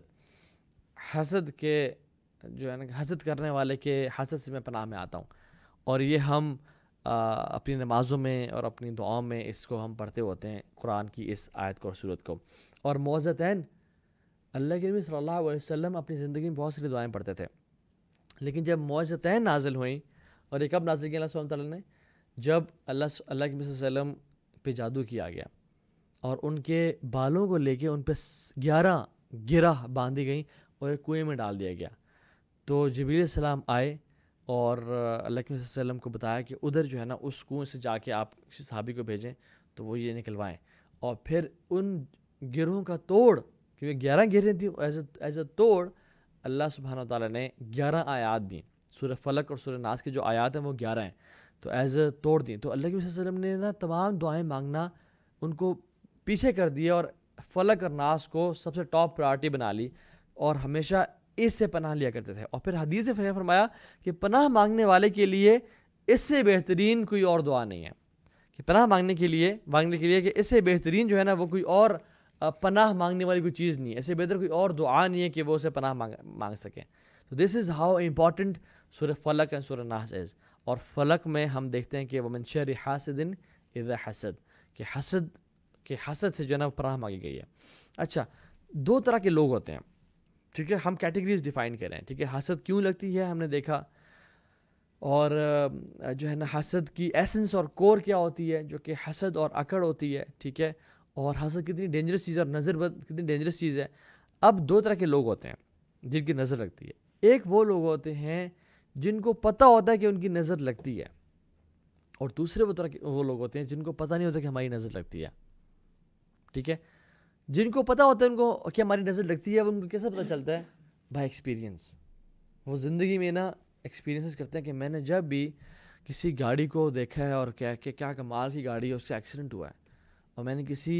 S1: حسد کے جو ہے نا حسد کرنے والے کے حسد سے میں پناہ میں آتا ہوں. اور یہ ہم اپنی نمازوں میں اور اپنی دعاؤں میں اس کو ہم پڑھتے ہوتے ہیں، قرآن کی اس آیت کو اور صورت کو. اور معوذتین، اللہ کے نبی صلی اللہ علیہ وسلم اپنی زندگی میں بہت ساری دعائیں پڑھتے تھے، لیکن جب معوذتین نازل ہوئیں، اور یہ کب نازل کیا اللہ سبحانہ تعالیٰ نے؟ جب اللہ کے نبی صلی اللہ علیہ وسلم پہ جادو کیا گیا اور ان کے بالوں کو لے کے ان پہ 11 گرہ باندھی گئیں اور ایک کنویں میں ڈال دیا گیا. تو جبریل السلام آئے اور اللہ کے نبی صلی اللہ علیہ وسلم کو بتایا کہ ادھر جو ہے نا اس کنویں سے جا کے آپ کسی صحابی کو بھیجیں تو وہ یہ نکلوائیں. اور پھر ان گروہوں کا توڑ، کیونکہ 11 گرہیں تھیں، ایز اے توڑ اللہ سبحانہ تعالیٰ نے 11 آیات دیں. سورہ فلق اور سورہ ناس کی جو آیات ہیں وہ 11 ہیں، تو ایز اے توڑ دیں. تو اللہ کے نبی صلی اللہ علیہ وسلم نے نا تمام دعائیں مانگنا ان کو پیچھے کر دیا اور فلق اور ناس کو سب سے ٹاپ پرائرٹی بنا لی، اور ہمیشہ اس سے پناہ لیا کرتے تھے. اور پھر حدیث میں فرمایا کہ پناہ مانگنے والے کے لیے اس سے بہترین کوئی اور دعا نہیں ہے، کہ پناہ مانگنے کے لیے کہ اس سے بہترین جو ہے نا وہ کوئی اور پناہ مانگنے والی کوئی چیز نہیں ہے، اس سے بہتر کوئی اور دعا نہیں ہے کہ وہ اسے پناہ مانگ سکیں. تو دس از ہاؤ امپورٹنٹ سورہ فلق اینڈ سورہ ناس از. اور فلق میں ہم دیکھتے ہیں کہ ومن شر حاسد اذا حسد، کہ حسد سے جو ہے نا پناہ مانگی گئی ہے. اچھا، 2 طرح کے لوگ ہوتے ہیں، ٹھیک ہے، ہم کیٹیگریز ڈیفائن کریں. ٹھیک ہے، حسد کیوں لگتی ہے ہم نے دیکھا، اور جو ہے نا حسد کی ایسنس اور کور کیا ہوتی ہے، جو کہ حسد اور اکڑ ہوتی ہے. ٹھیک ہے، اور حسد کتنی ڈینجرس چیز ہے اور نظر بد کتنی ڈینجرس چیز ہے. اب 2 طرح کے لوگ ہوتے ہیں جن کی نظر لگتی ہے. ایک وہ لوگ ہوتے ہیں جن کو پتہ ہوتا ہے کہ ان کی نظر لگتی ہے، اور دوسرے وہ لوگ ہوتے ہیں جن کو پتہ نہیں ہوتا کہ ہماری نظر لگتی ہے. ٹھیک ہے، جن کو پتہ ہوتا ہے ان کو کہ ہماری نظر لگتی ہے، ان کو کیسے پتہ چلتا ہے؟ By experience. وہ زندگی میں نا ایکسپیرینسز کرتے ہیں کہ میں نے جب بھی کسی گاڑی کو دیکھا ہے اور کیا کمال کی گاڑی ہے، اس سے ایکسیڈنٹ ہوا ہے، اور میں نے کسی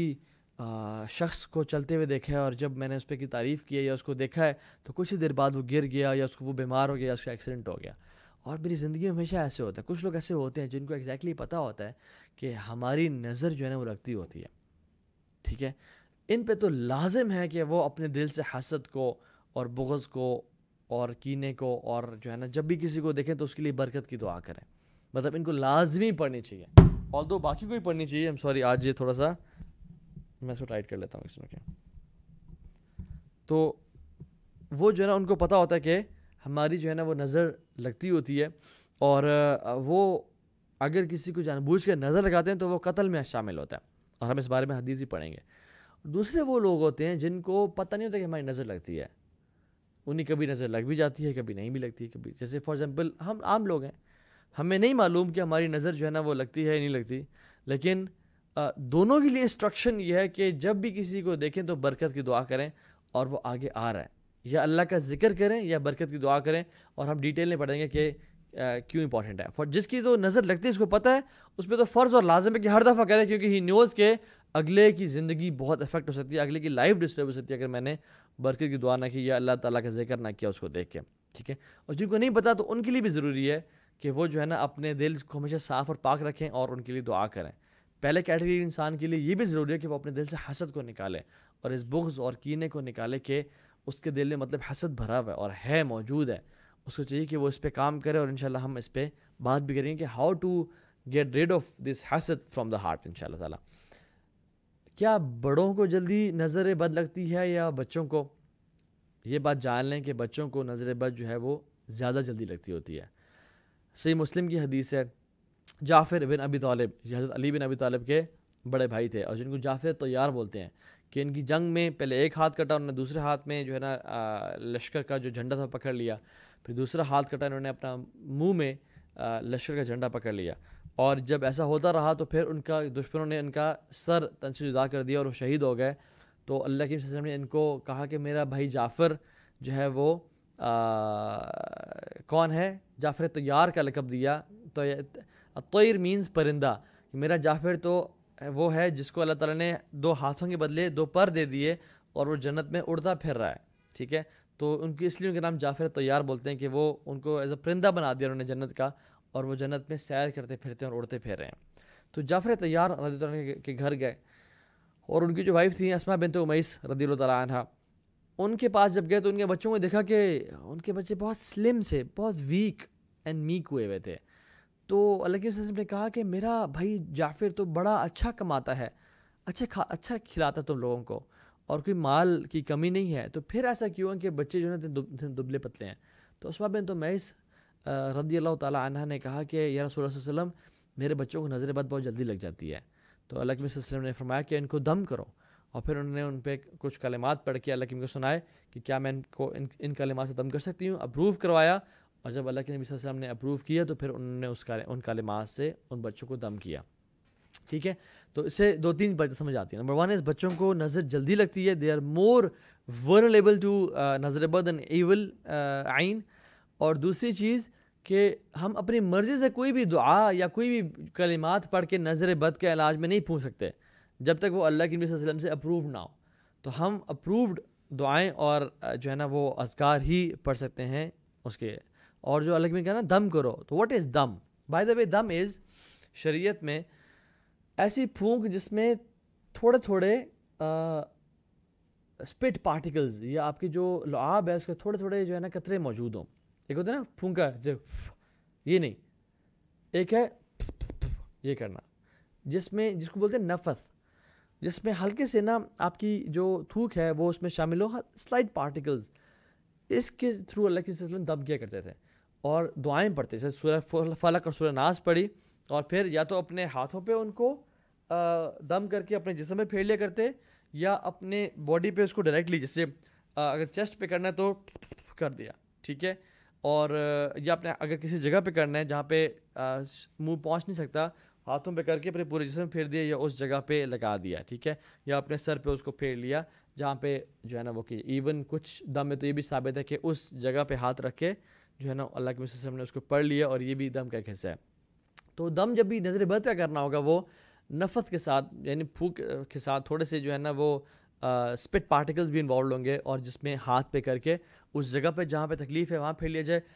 S1: شخص کو چلتے ہوئے دیکھا ہے اور جب میں نے اس پہ کی تعریف کی ہے یا اس کو دیکھا ہے تو کچھ ہی دیر بعد وہ گر گیا یا وہ بیمار ہو گیا یا اس کا ایکسیڈنٹ ہو گیا. اور میری زندگی میں ہمیشہ ایسے ہوتا ہے. کچھ لوگ ایسے ہوتے ہیں جن کو ایگزیکٹلی پتہ ہوتا ہے کہ ہماری نظر جو ہے نا وہ لگتی ہوتی ہے. ٹھیک ہے، ان پہ تو لازم ہے کہ وہ اپنے دل سے حسد کو اور بغض کو اور کینے کو اور جو ہے نا جب بھی کسی کو دیکھیں تو اس کے لیے برکت کی دعا کریں. مطلب ان کو لازمی پڑھنی چاہیے، although باقی کو ہی پڑھنی چاہیے. سوری، آج یہ تھوڑا سا میں اس کو ٹائٹ کر لیتا ہوں اس میں. تو وہ جو ہے نا ان کو پتہ ہوتا ہے کہ ہماری جو ہے نا وہ نظر لگتی ہوتی ہے، اور وہ اگر کسی کو جان بوجھ کے نظر لگاتے ہیں تو وہ قتل میں شامل ہوتا ہے، اور ہم اس بارے میں حدیث ہی پڑھیں گے. دوسرے وہ لوگ ہوتے ہیں جن کو پتہ نہیں ہوتا کہ ہماری نظر لگتی ہے. انہیں کبھی نظر لگ بھی جاتی ہے، کبھی نہیں بھی لگتی ہے. کبھی جیسے فار ایگزامپل ہم عام لوگ ہیں، ہمیں نہیں معلوم کہ ہماری نظر جو ہے نا وہ لگتی ہے یا نہیں لگتی، لیکن دونوں کے لیے انسٹرکشن یہ ہے کہ جب بھی کسی کو دیکھیں تو برکت کی دعا کریں، اور وہ آگے آ رہا ہے یا اللہ کا ذکر کریں یا برکت کی دعا کریں. اور ہم ڈیٹیل میں پڑھیں گے کہ کیوں امپورٹنٹ ہے. جس کی تو نظر لگتی ہے اس کو پتہ ہے، اس پہ تو فرض اور لازم ہے کہ ہر دفعہ کرے، کیونکہ ہی نوز کہ اگلے کی زندگی بہت افیکٹ ہو سکتی ہے, اگلے کی لائف ڈسٹرب ہو سکتی ہے اگر میں نے برکت کی دعا نہ کی یا اللہ تعالیٰ کا ذکر نہ کیا اس کو دیکھ کے, ٹھیک ہے. اور جن کو نہیں پتا تو ان کے لیے بھی ضروری ہے کہ وہ جو ہے نا اپنے دل کو ہمیشہ صاف اور پاک رکھیں اور ان کے لیے دعا کریں. پہلے کیٹیگری انسان کے لیے یہ بھی ضروری ہے کہ وہ اپنے دل سے حسد کو نکالے اور اس بغض اور کینے کو نکالے کہ اس کے دل میں مطلب حسد بھرا ہوا ہے اور ہے موجود ہے. اس کو چاہیے کہ وہ اس پہ کام کرے, اور انشاءاللہ ہم اس پہ بات بھی کریں گے کہ how to get rid of this حسد فرام دا ہارٹ انشاءاللہ تعالیٰ. کیا بڑوں کو جلدی نظر بد لگتی ہے یا بچوں کو؟ یہ بات جان لیں کہ بچوں کو نظر بد جو ہے وہ زیادہ جلدی لگتی ہوتی ہے. صحیح مسلم کی حدیث ہے, جعفر بن ابی طالب, یہ حضرت علی بن ابی طالب کے بڑے بھائی تھے اور جن کو جعفر طیار بولتے ہیں, کہ ان کی جنگ میں پہلے ایک ہاتھ کٹا, انہوں نے دوسرے ہاتھ میں جو ہے نا لشکر کا جو جھنڈا تھا پکڑ لیا, پھر دوسرا ہاتھ کٹا, انہوں نے اپنا منہ میں لشکر کا جھنڈا پکڑ لیا, اور جب ایسا ہوتا رہا تو پھر ان کا دشمنوں نے ان کا سر تن سے جدا کر دیا اور وہ شہید ہو گئے. تو اللہ کے وسلم نے ان کو کہا کہ میرا بھائی جعفر جو ہے وہ کون ہے؟ جعفر طیار کا لقب دیا. تو طیر مینز پرندہ, میرا جعفر تو وہ ہے جس کو اللہ تعالیٰ نے 2 ہاتھوں کے بدلے 2 پر دے دیے اور وہ جنت میں اڑتا پھر رہا ہے, ٹھیک ہے. تو ان کی اس لیے ان کا نام جعفر طیار بولتے ہیں کہ وہ ان کو ایز اے پرندہ بنا دیا انہوں نے جنت کا, اور وہ جنت میں سیر کرتے پھرتے ہیں اور اڑتے پھر رہے ہیں. تو جعفر طیار رضی اللہ عنہ کے گھر گئے, اور ان کی جو وائف تھیں اسماء بنت امیس رضی اللہ تعالیٰ عنہ, ان کے پاس جب گئے تو ان کے بچوں کو دیکھا کہ ان کے بچے بہت سلم سے, بہت ویک اینڈ میک ہوئے ہوئے تھے. تو اللہ کے وسلم نے کہا کہ میرا بھائی جعفر تو بڑا اچھا کماتا ہے, اچھا کھلاتا تم لوگوں کو, اور کوئی مال کی کمی نہیں ہے, تو پھر ایسا کیوں ہے کہ بچے جو ہے دبلے پتلے ہیں؟ تو اسماء بنت امیس رضی اللہ تعالیٰ عنہ نے کہا کہ یا رسول اللہ صلی اللہ علیہ وسلم, میرے بچوں کو نظر بد بہت جلدی لگ جاتی ہے. تو اللہ کے وسلم صلی اللہ علیہ وسلم نے فرمایا کہ ان کو دم کرو, اور پھر انہوں نے ان پہ کچھ کلمات پڑھ کے اللہ کے کو سنائے کہ کیا میں ان کو ان کلمات سے دم کر سکتی ہوں. اپروو کروایا, اور جب اللہ کے نبی صلی اللہ علیہ وسلم نے اپروو کیا تو پھر انہوں نے ان کلمات سے ان بچوں کو دم کیا, ٹھیک ہے. تو اس سے 2-3 باتیں سمجھ آتی ہیں. نمبر 1 ہے بچوں کو نظر جلدی لگتی ہے, دے آر مور ورنیبل ٹو نظر بد اینڈ ایول عین. اور دوسری چیز کہ ہم اپنی مرضی سے کوئی بھی دعا یا کوئی بھی کلمات پڑھ کے نظر بد کے علاج میں نہیں پھونک سکتے جب تک وہ اللہ کے نبی صلی اللہ علیہ وسلم سے اپروو نہ ہو. تو ہم اپرووڈ دعائیں اور جو ہے نا وہ اذکار ہی پڑھ سکتے ہیں اس کے. اور جو اللہ کے نبی کہا نا دم کرو, تو what is them? By the وے دم از شریعت میں ایسی پھونک جس میں تھوڑے تھوڑے اسپٹ پارٹیکلز یا آپ کی جو لعاب ہے اس کے تھوڑے تھوڑے جو ہے نا قطرے موجود ہوں. ایک ہوتا ہے نا پھونکا جو یہ نہیں, ایک ہے یہ کرنا جس کو بولتے ہیں نفث, جس میں ہلکے سے نا آپ کی جو تھوک ہے وہ اس میں شامل ہو, سلائٹ پارٹیکلز. اس کے تھرو اللہ کے وسلم دم کیا کرتے تھے اور دعائیں پڑھتے تھے, سورہ فلق اور سورہ ناس پڑھی, اور پھر یا تو اپنے ہاتھوں پہ ان کو دم کر کے اپنے جسم میں پھیر لیا کرتے, یا اپنے باڈی پہ اس کو ڈائریکٹلی, جیسے اگر چیسٹ پہ کرنا ہے تو کر دیا, ٹھیک ہے, اور یا اپنے اگر کسی جگہ پہ کرنا ہے جہاں پہ منہ پہنچ نہیں سکتا, ہاتھوں پہ کر کے پھر پورے جسم پھیر دیا یا اس جگہ پہ لگا دیا, ٹھیک ہے, یا اپنے سر پہ اس کو پھیر لیا جہاں پہ جو ہے نا وہ کہ ایون کچھ دم میں تو یہ بھی ثابت ہے کہ اس جگہ پہ ہاتھ رکھ کے جو ہے نا اللہ کے وسلم نے اس کو پڑھ لیا, اور یہ بھی دم کا ایک حصہ ہے. تو دم جب بھی نظر بد کا کرنا ہوگا وہ نفث کے ساتھ یعنی پھونک کے ساتھ تھوڑے سے جو ہے نا وہ اسپٹ پارٹیکلز بھی انوالوڈ ہوں گے, اور جس میں ہاتھ پہ کر کے اس جگہ پہ جہاں پہ تکلیف ہے وہاں پھیر لیا جائے,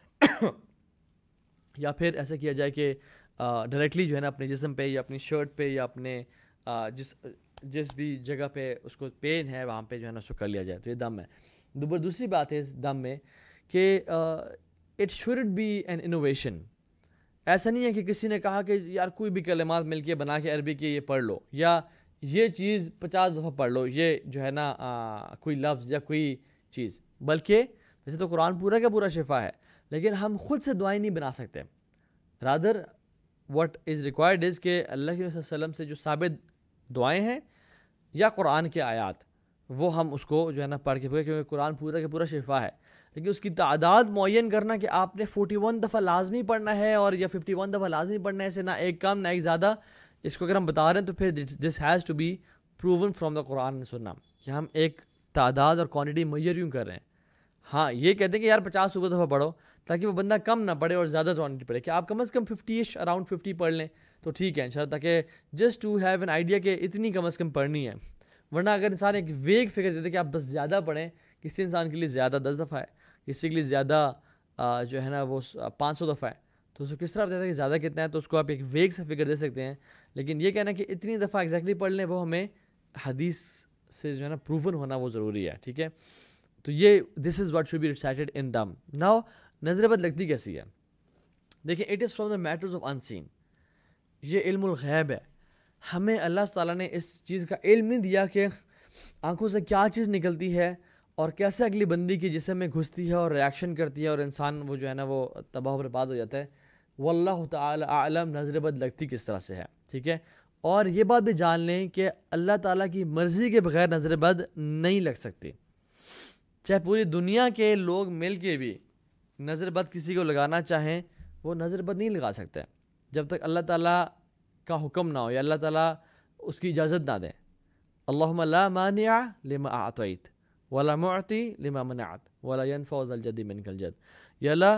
S1: یا پھر ایسا کیا جائے کہ ڈائریکٹلی جو ہے نا اپنے جسم پہ یا اپنی شرٹ پہ یا اپنے جس بھی جگہ پہ اس کو پین ہے وہاں پہ جو ہے نا اس کو کر لیا جائے. تو یہ دم ہے. دوسری بات ہے اس دم میں کہ it shouldn't be an innovation. ایسا نہیں ہے کہ کسی نے کہا کہ یار کوئی بھی کلمات مل کے بنا کے عربی کے یہ پڑھ لو, یا یہ چیز 50 دفعہ پڑھ لو, یہ جو ہے نا کوئی لفظ یا کوئی چیز, بلکہ ویسے تو قرآن پورا کا پورا شفا ہے, لیکن ہم خود سے دعائیں نہیں بنا سکتے. Rather what is required is کہ اللہ کے وسلم سے جو ثابت دعائیں ہیں یا قرآن کے آیات وہ ہم اس کو جو ہے نا پڑھ کے پڑھیں, کیونکہ قرآن پورا کا پورا شفا ہے. لیکن اس کی تعداد معین کرنا کہ آپ نے 41 دفعہ لازمی پڑھنا ہے اور یا 51 دفعہ لازمی پڑھنا ہے, اسے نہ ایک کم نہ ایک زیادہ, اس کو اگر ہم بتا رہے ہیں تو پھر this has to be proven from the Quran and Sunnah, کہ ہم ایک تعداد اور کوانٹٹی میئر کیوں کر رہے ہیں. ہاں یہ کہتے ہیں کہ یار 50 صبح دفعہ پڑھو تاکہ وہ بندہ کم نہ پڑھے اور زیادہ کوانٹٹی پڑھے, کہ آپ کم از کم 50-ish اراؤنڈ 50 پڑھ لیں تو ٹھیک ہے انشاءاللہ, تاکہ just to have an idea کہ اتنی کم از کم پڑھنی ہے. ورنہ اگر انسان ایک ویگ فکر دیتے کہ آپ بس زیادہ پڑھیں, کسی انسان کے لیے زیادہ 10 دفعہ ہے, کسی کے لیے زیادہ جو ہے نا وہ 500 دفعہ ہے, تو اس کو کس طرح بتاتا ہے کہ زیادہ کتنا ہے, تو اس کو آپ ایک ویگ سے فکر دے سکتے ہیں. لیکن یہ کہنا کہ اتنی دفعہ ایگزیکٹلی پڑھ لیں, وہ ہمیں حدیث سے جو ہے نا پروون ہونا وہ ضروری ہے. ٹھیک ہے, تو یہ this is what should be recited in دم. ناؤ نظر بد لگتی کیسی ہے؟ دیکھیں, it is from the matters of unseen, یہ علم الغیب ہے. ہمیں اللہ تعالیٰ نے اس چیز کا علم نہیں دیا کہ آنکھوں سے کیا چیز نکلتی ہے اور کیسے اگلی بندی کی جسم میں گھستی ہے اور ریاکشن کرتی ہے اور انسان وہ جو ہے نا وہ تباہ و برباد ہو جاتا ہے. واللہ تعالی اعلم نظر بد لگتی کس طرح سے ہے. ٹھیک ہے, اور یہ بات بھی جان لیں کہ اللہ تعالیٰ کی مرضی کے بغیر نظر بد نہیں لگ سکتی. چاہے پوری دنیا کے لوگ مل کے بھی نظر بد کسی کو لگانا چاہیں, وہ نظر بد نہیں لگا سکتے جب تک اللہ تعالیٰ کا حکم نہ ہو یا اللہ تعالیٰ اس کی اجازت نہ دیں. اللہم لا مانع لما اعطیت ولا معطی لما منعت ولا ينفع ذا الجد منک الجد. یا اللہ,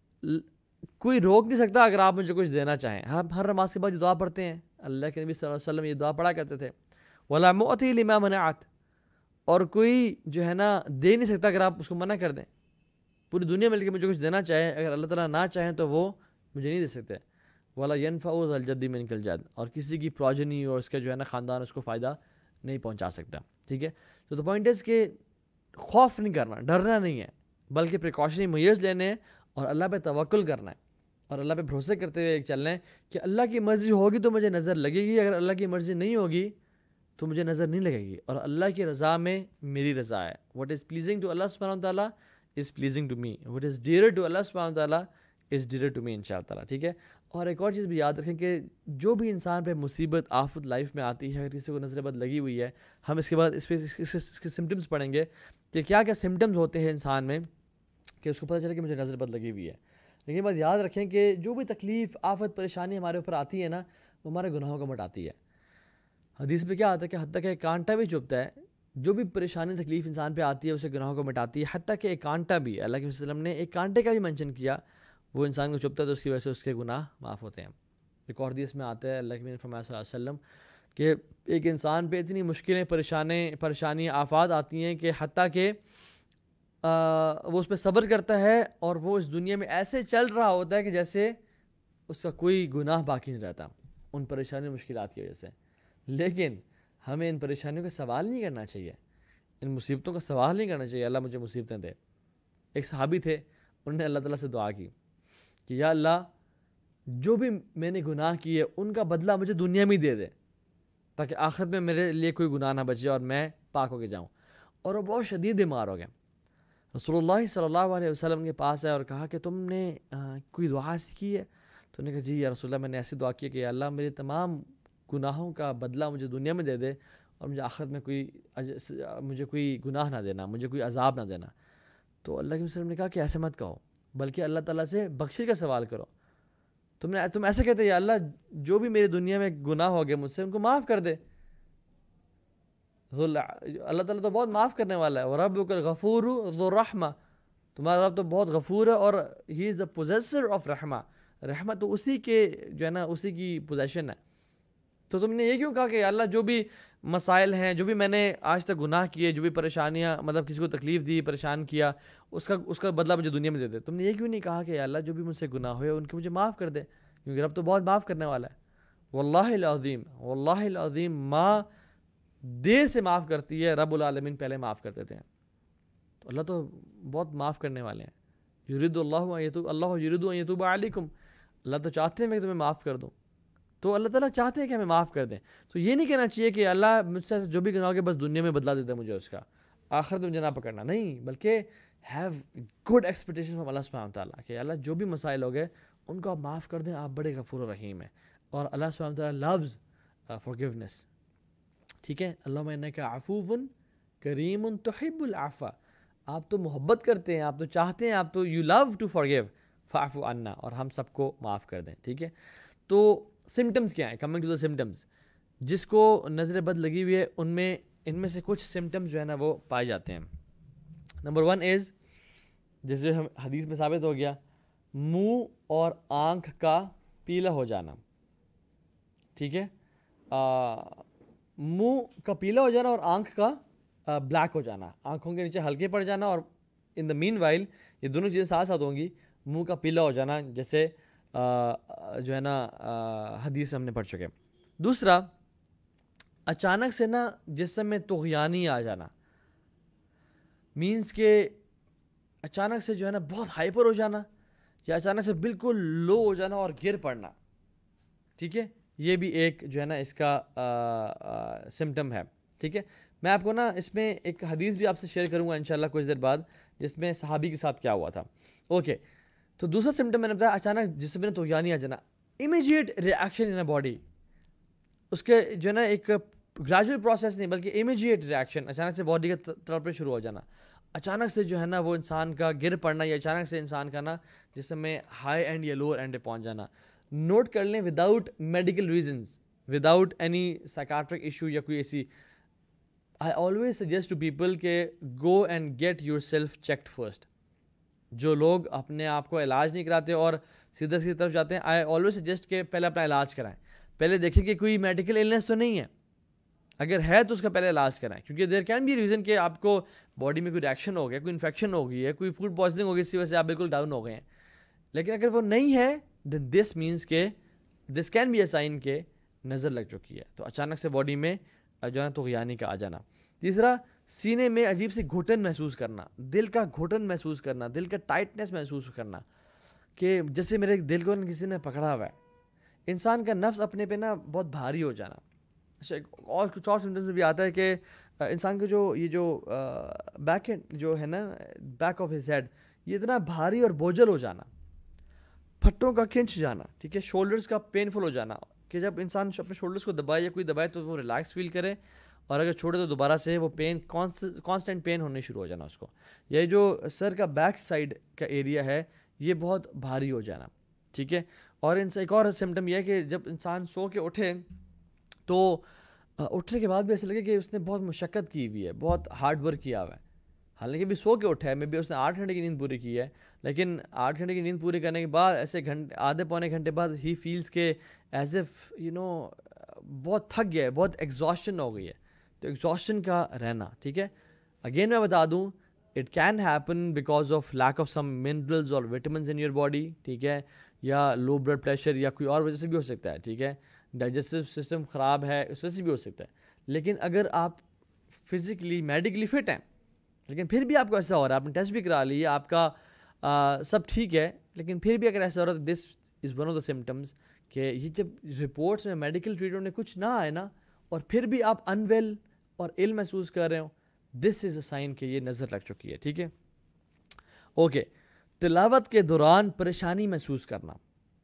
S1: کوئی روک نہیں سکتا اگر آپ مجھے کچھ دینا چاہیں. ہم ہر نماز کے بعد یہ دعا پڑھتے ہیں, اللہ کے نبی صلی اللہ علیہ وسلم یہ دعا پڑھا کرتے تھے, ولا معطی لما منعت, اور کوئی جو ہے نا دے نہیں سکتا اگر آپ اس کو منع کر دیں. پوری دنیا مل کے مجھے کچھ دینا چاہے, اگر اللہ تعالیٰ نہ چاہیں تو وہ مجھے نہیں دے سکتے. ولا ينفع ذا الجد منک الجد, اور کسی کی پروجنی اور اس کا جو ہے نا خاندان اس کو فائدہ نہیں پہنچا سکتا. ٹھیک ہے, تو دا پوائنٹ از کہ خوف نہیں کرنا, ڈرنا نہیں ہے, بلکہ پریکاشنری میئرز لینے ہیں اور اللہ پہ توکل کرنا ہے اور اللہ پہ بھروسے کرتے ہوئے چلنا ہے کہ اللہ کی مرضی ہوگی تو مجھے نظر لگے گی, اگر اللہ کی مرضی نہیں ہوگی تو مجھے نظر نہیں لگے گی. اور اللہ کی رضا میں میری رضا ہے. What is pleasing to Allah سبحانہ و تعالیٰ is pleasing to me, what is dear to Allah سبحانہ و تعالیٰ از ڈیئر ٹو می انشاء اللہ تعالیٰ. ٹھیک ہے, اور ایک اور چیز بھی یاد رکھیں کہ جو بھی انسان پہ مصیبت آفت لائف میں آتی ہے, اگر کسی کو نظر بد لگی ہوئی ہے, ہم اس کے بعد اس کے سمٹمز پڑھیں گے کہ کیا کیا سمٹمز ہوتے ہیں انسان میں کہ اس کو پتہ چلے کہ مجھے نظر بد لگی ہوئی ہے. لیکن بات یاد رکھیں کہ جو بھی تکلیف آفت پریشانی ہمارے اوپر آتی ہے نا, وہ ہمارے گناہوں کو مٹاتی ہے. حدیث میں کیا آتا ہے کہ حتیٰ کہ ایک کانٹا بھی چبھتا ہے, جو بھی پریشانی تکلیف انسان پہ آتی ہے اسے گناہوں کو مٹاتی ہے. حتیٰ کہ ایک کانٹا بھی, اللہ کے وسلم نے ایک کانٹے کا بھی منشن کیا, وہ انسان کو چبھتا ہے تو اس کی وجہ سے اس کے گناہ معاف ہوتے ہیں. ایک اور حدیث میں آتا ہے اللہ کے نبی فرمایا صلی اللہ علیہ وسلم کہ ایک انسان پہ اتنی مشکلیں پریشانیاں آفات آتی ہیں کہ حتیٰ کہ وہ اس پہ صبر کرتا ہے اور وہ اس دنیا میں ایسے چل رہا ہوتا ہے کہ جیسے اس کا کوئی گناہ باقی نہیں رہتا ان پریشانی مشکلات کی وجہ سے. لیکن ہمیں ان پریشانیوں کا سوال نہیں کرنا چاہیے, ان مصیبتوں کا سوال نہیں کرنا چاہیے اللہ مجھے مصیبتیں دے. ایک صحابی تھے, انہوں نے اللہ تعالیٰ سے دعا کی کہ یا اللہ جو بھی میں نے گناہ کیے ان کا بدلہ مجھے دنیا میں ہی دے دے, تاکہ آخرت میں میرے لیے کوئی گناہ نہ بچے اور میں پاک ہو کے جاؤں. اور وہ بہت شدید بیمار ہو گئے. رسول اللہ صلی اللہ علیہ وسلم کے پاس آئے اور کہا کہ تم نے کوئی دعا کی ہے؟ تو انہوں نے کہا جی یا رسول اللہ, میں نے ایسی دعا کی کہ اللہ میرے تمام گناہوں کا بدلہ مجھے دنیا میں دے دے اور مجھے آخرت میں مجھے کوئی گناہ نہ دینا, مجھے کوئی عذاب نہ دینا. تو اللہ کے وسلم نے کہا کہ ایسے مت کہو, بلکہ اللہ تعالیٰ سے بخشش کا سوال کرو. تم ایسے کہتے یا اللہ جو بھی میری دنیا میں گناہ ہو گئے مجھ سے ان کو معاف کر دے. اللہ تعالیٰ تو بہت معاف کرنے والا ہے. وَرَبُّكَ الْغَفُورُ ذُو الرَّحْمَةِ, تمہارا رب تو بہت غفور ہے اور ہی از دا پوزیسر آف رحمہ, رحمت تو اسی کے جو ہے نا اسی کی پوزیشن ہے. تو تم نے یہ کیوں کہا کہ اللہ جو بھی مسائل ہیں, جو بھی میں نے آج تک گناہ کیے, جو بھی پریشانیاں مطلب کسی کو تکلیف دی, پریشان کیا, اس کا بدلہ مجھے دنیا میں دے دے. تم نے یہ کیوں نہیں کہا کہ اللہ جو بھی مجھ سے گناہ ہوئے ان کے مجھے معاف کر دے, کیونکہ رب تو بہت معاف کرنے والا ہے. واللہ العظیم ماں دیر سے معاف کرتی ہے, رب العالمین پہلے معاف کرتے تھے. تو اللہ تو بہت معاف کرنے والے ہیں. یرید اللہ یرید ان یتوب علیکم, اللہ تو چاہتے ہیں میں تمہیں معاف کر دوں. تو اللہ تعالیٰ چاہتے ہیں کہ ہمیں معاف کر دیں. تو یہ نہیں کہنا چاہیے کہ اللہ مجھ سے جو بھی گناہ ہو گیا بس دنیا میں بدلا دیتا ہے مجھے اس کا, آخرت میں مجھے نہ پکڑنا, نہیں, بلکہ have good expectation from Allah سبحانہ وتعالیٰ کہ اللہ جو بھی مسائل ہو گئے ان کو آپ معاف کر دیں, آپ بڑے غفور و رحیم ہیں. اور اللہ سبحانہ وتعالیٰ لوز فارگیونیس. ٹھیک ہے, اللہم انک عفو کریم تحب العفو, آپ تو محبت کرتے ہیں, آپ تو چاہتے ہیں, آپ تو یو لو ٹو فارگیو, فاعف عنا, اور ہم سب کو معاف کر دیں. ٹھیک ہے, تو سمٹمز کیا ہیں؟ کمنگ ٹو دا سمٹمز, جس کو نظر بد لگی ہوئی ہے ان میں سے کچھ سمٹمز جو ہے نا وہ پائے جاتے ہیں. نمبر 1 از, جیسے حدیث میں ثابت ہو گیا, منہ اور آنکھ کا پیلا ہو جانا. ٹھیک ہے. منہ کا پیلا ہو جانا اور آنکھ کا بلیک ہو جانا, آنکھوں کے نیچے ہلکے پڑ جانا, اور ان دا مین وائل یہ دونوں چیزیں ساتھ ساتھ ہوں گی. منہ کا پیلا ہو جانا جیسے جو ہے نا حدیث ہم نے پڑھ چکے. دوسرا, اچانک سے نا جسم میں طغیانی آ جانا, مینس کہ اچانک سے جو ہے نا بہت ہائپر ہو جانا, یا اچانک سے بالکل لو ہو جانا اور گر پڑنا. ٹھیک ہے, یہ بھی ایک جو ہے نا اس کا سمٹم ہے. ٹھیک ہے, میں آپ کو نا اس میں ایک حدیث بھی آپ سے شیئر کروں گا انشاءاللہ کچھ دیر بعد, جس میں صحابی کے ساتھ کیا ہوا تھا. اوکے, تو دوسرا سمٹم میں نے بتایا اچانک جسم میں طغیانی آ جانا, immediate reaction in a body. اس کے جو ہے نا ایک گریجول پروسیس نہیں بلکہ امیجیٹ ریئیکشن, اچانک سے باڈی کا تڑپنا شروع ہو جانا, اچانک سے جو ہے نا وہ انسان کا گر پڑنا, یا اچانک سے انسان کا نا جسم میں ہائی اینڈ یا لوور اینڈ پہ پہنچ جانا. نوٹ کر لیں without medical reasons, without any psychiatric issue یا کوئی ایسی. I always suggest to people کہ go and get yourself checked first. جو لوگ اپنے آپ کو علاج نہیں کراتے اور سیدھا سیدھی طرف جاتے ہیں, آئی آلویز سجیسٹ کہ پہلے اپنا علاج کرائیں. پہلے دیکھیں کہ کوئی میڈیکل النس تو نہیں ہے, اگر ہے تو اس کا پہلے علاج کرائیں, کیونکہ دیر کین بی ریزن کہ آپ کو باڈی میں کوئی ریئیکشن ہو گیا, کوئی انفیکشن ہو گئی ہے, کوئی فوڈ پوائزننگ ہو گئی, اسی وجہ سے آپ بالکل ڈاؤن ہو گئے ہیں. لیکن اگر وہ نہیں ہے دین دس مینس کہ this can be a sign کہ نظر لگ چکی ہے. تو اچانک سے باڈی میں جو ہے نا طغیانی کا آ جانا. تیسرا, سینے میں عجیب سی گھٹن محسوس کرنا, دل کا گھٹن محسوس کرنا, دل کا ٹائٹنس محسوس کرنا, کہ جیسے میرے دل کو کسی نے پکڑا ہوا ہے. انسان کا نفس اپنے پہ نا بہت بھاری ہو جانا. اچھا, اور کچھ اور سمٹمس بھی آتا ہے کہ انسان کا جو یہ جو بیک جو ہے نا بیک آف ہز ہیڈ, یہ اتنا بھاری اور بوجھل ہو جانا, پھٹوں کا کھنچ جانا. ٹھیک ہے, شولڈرز کا پینفل ہو جانا, کہ جب انسان اپنے شولڈرز کو دبائے یا کوئی دبائے تو وہ ریلیکس فیل کرے, اور اگر چھوڑے تو دوبارہ سے وہ پین کانسٹنٹ پین ہونے شروع ہو جانا اس کو. یہ جو سر کا بیک سائڈ کا ایریا ہے یہ بہت بھاری ہو جانا. ٹھیک ہے, اور ان سے ایک اور سمٹم یہ ہے کہ جب انسان سو کے اٹھے تو اٹھنے کے بعد بھی ایسے لگے کہ اس نے بہت مشقت کی ہوئی ہے, بہت ہارڈ ورک کیا ہوا ہے. حالانکہ بھی سو کے اٹھا ہے, میں بھی اس نے 8 گھنٹے کی نیند پوری کی ہے, لیکن 8 گھنٹے کی نیند پوری کرنے کے بعد ایسے آدھے پونے گھنٹے بعد ہی فیلز کہ ایز ایف بہت تھک گیا ہے, بہت ایگزاسشن ہو گئی ہے. تو ایگزاسشن کا رہنا. ٹھیک ہے, اگین میں بتا دوں it can happen because of lack of some minerals اور وٹامنز ان یور باڈی. ٹھیک ہے, یا لو بلڈ پریشر یا کوئی اور وجہ سے بھی ہو سکتا ہے. ٹھیک ہے, ڈائجسٹو سسٹم خراب ہے اس وجہ سے بھی ہو سکتا ہے. لیکن اگر آپ فزیکلی میڈیکلی فٹ ہیں لیکن پھر بھی آپ کو ایسا ہو رہا ہے, آپ نے ٹیسٹ بھی کرا لی, آپ کا سب ٹھیک ہے, لیکن پھر بھی اگر ایسا ہو رہا ہے تو this is one of the symptoms کہ یہ جب رپورٹس میں میڈیکل ٹریٹمنٹ میں کچھ نہ آئے نا, اور پھر بھی آپ انویل اور ill محسوس کر رہے ہو, دس از اے سائن کہ یہ نظر لگ چکی ہے. ٹھیک ہے, اوکے. تلاوت کے دوران پریشانی محسوس کرنا.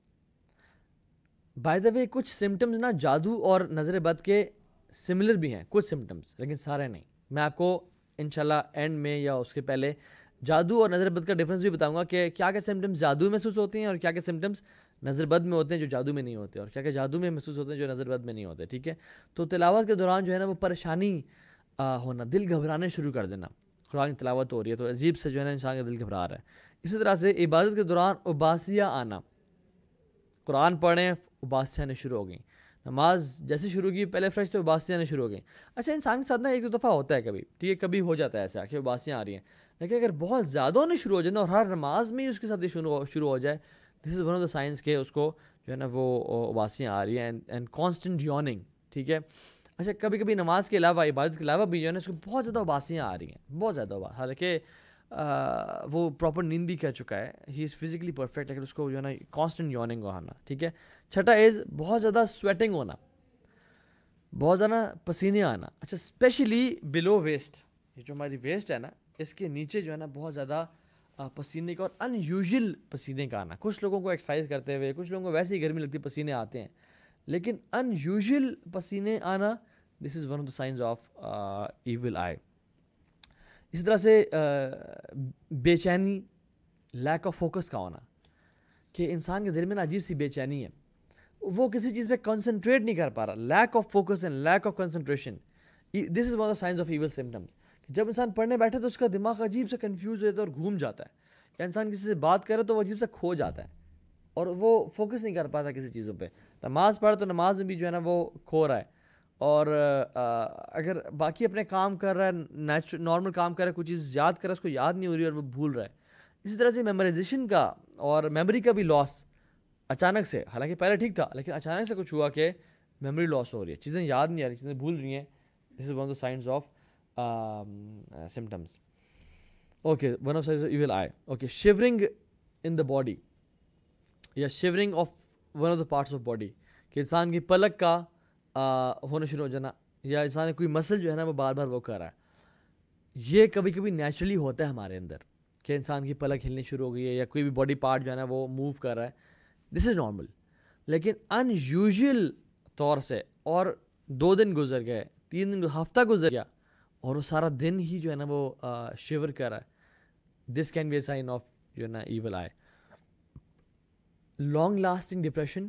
S1: بائی دا وے کچھ سمٹمز نا جادو اور نظر بد کے سملر بھی ہیں, کچھ سمٹمز, لیکن سارے نہیں. میں آپ کو انشاءاللہ اینڈ میں یا اس کے پہلے جادو اور نظر بد کا ڈفرینس بھی بتاؤں گا کہ کیا کیا سمٹمز جادو محسوس ہوتے ہیں اور کیا کیا سمٹمز نظر بد میں ہوتے ہیں جو جادو میں نہیں ہوتے, اور کیا کیا جادو میں محسوس ہوتے ہیں جو نظر بد میں نہیں ہوتے. ٹھیک ہے, تو تلاوت کے دوران جو ہے نا وہ پریشانی ہونا, دل گھبرانے شروع کر دینا. قرآن کی تلاوت ہو رہی ہے تو عجیب سے جو ہے نا انسان کا دل گھبرا رہا ہے. اسی طرح سے عبادت کے دوران اباسیہ آنا, قرآن پڑھیں اباسیہ آنے شروع ہو گئیں, نماز جیسے شروع کی پہلے فریش تو اباسیہ آنے شروع ہو گئیں. اچھا, انسان کے ساتھ نا ایک دو دفعہ ہوتا ہے کبھی, ٹھیک ہے, کبھی ہو جاتا ہے ایسا کہ اباسیاں آ رہی ہیں, لیکن اگر بہت زیادہ ہونے شروع ہو جائے نا اور ہر نماز میں ہی اس کے ساتھ شروع ہو جائے, this is one of the signs کہ اس کو جو ہے نا وہ اباسیاں آ رہی ہیں اینڈ کانسٹنٹ یوننگ. ٹھیک ہے, اچھا, کبھی کبھی نماز کے علاوہ عبادت کے علاوہ بھی جو ہے نا اس کو بہت زیادہ اباسیاں آ رہی ہیں, بہت زیادہ. حالانکہ وہ پراپر نیند بھی کہہ چکا ہے, ہی از فزیکلی پرفیکٹ, لیکن اس کو جو ہے نا کانسٹنٹ یوننگ آنا. ٹھیک ہے, چھٹا از بہت زیادہ سویٹنگ ہونا, بہت زیادہ پسینے آنا. اچھا, اسپیشلی بلو ویسٹ, یہ جو ہماری ویسٹ ہے نا اس کے نیچے جو ہے نا بہت زیادہ پسینے کا اور ان یوزول پسینے کا آنا. کچھ لوگوں کو ایکسرسائز کرتے ہوئے, کچھ لوگوں کو ویسے ہی گرمی لگتی پسینے آتے ہیں, لیکن ان یوزول پسینے آنا, this is one of the signs of evil eye. اسی طرح سے بے چینی, لیک آف فوکس کا ہونا, کہ انسان کے دل میں نا عجیب سی بے چینی ہے, وہ کسی چیز پہ کنسنٹریٹ نہیں کر پا رہا. Lack of focus and lack of concentration, this is one of the signs of evil symptoms. جب انسان پڑھنے بیٹھے تو اس کا دماغ عجیب سے کنفیوز ہو جاتا ہے اور گھوم جاتا ہے, یا انسان کسی سے بات کرے تو وہ عجیب سے کھو جاتا ہے اور وہ فوکس نہیں کر پاتا کسی چیزوں پہ. نماز پڑھ تو نماز میں بھی جو ہے نا وہ کھو رہا ہے، اور اگر باقی اپنے کام کر رہا ہے، نارمل کام کر رہا ہے، کوئی چیز یاد کر رہا ہے، اس کو یاد نہیں ہو رہی اور وہ بھول رہا ہے. اسی طرح سے میمورائزیشن کا اور میموری کا بھی لاس اچانک سے، حالانکہ پہلے ٹھیک تھا لیکن اچانک سے کچھ ہوا کہ میموری لاس ہو رہی ہے، چیزیں یاد نہیں آ رہی، چیزیں بھول رہی ہیں. This is one of the signs of symptoms. Okay, one of signs of evil eye. Okay, shivering in the body یا shivering of one of the parts of body, کہ انسان کی پلک کا ہونا شروع ہو جانا، یا انسان کوئی مسل جو ہے نا وہ بار بار وہ کر رہا ہے. یہ کبھی کبھی نیچرلی ہوتا ہے ہمارے اندر کہ انسان کی پلک ہلنی شروع ہو گئی ہے یا کوئی بھی باڈی پارٹ جو ہے نا وہ موو کر رہا ہے. This is normal. لیکن ان یوزول طور سے اور 2 دن گزر گئے، 3 دن، ہفتہ گزر گیا اور وہ سارا دن ہی جو ہے نا وہ شیور کر رہا ہے، this can be a sign of جو ہے نا evil eye. Long lasting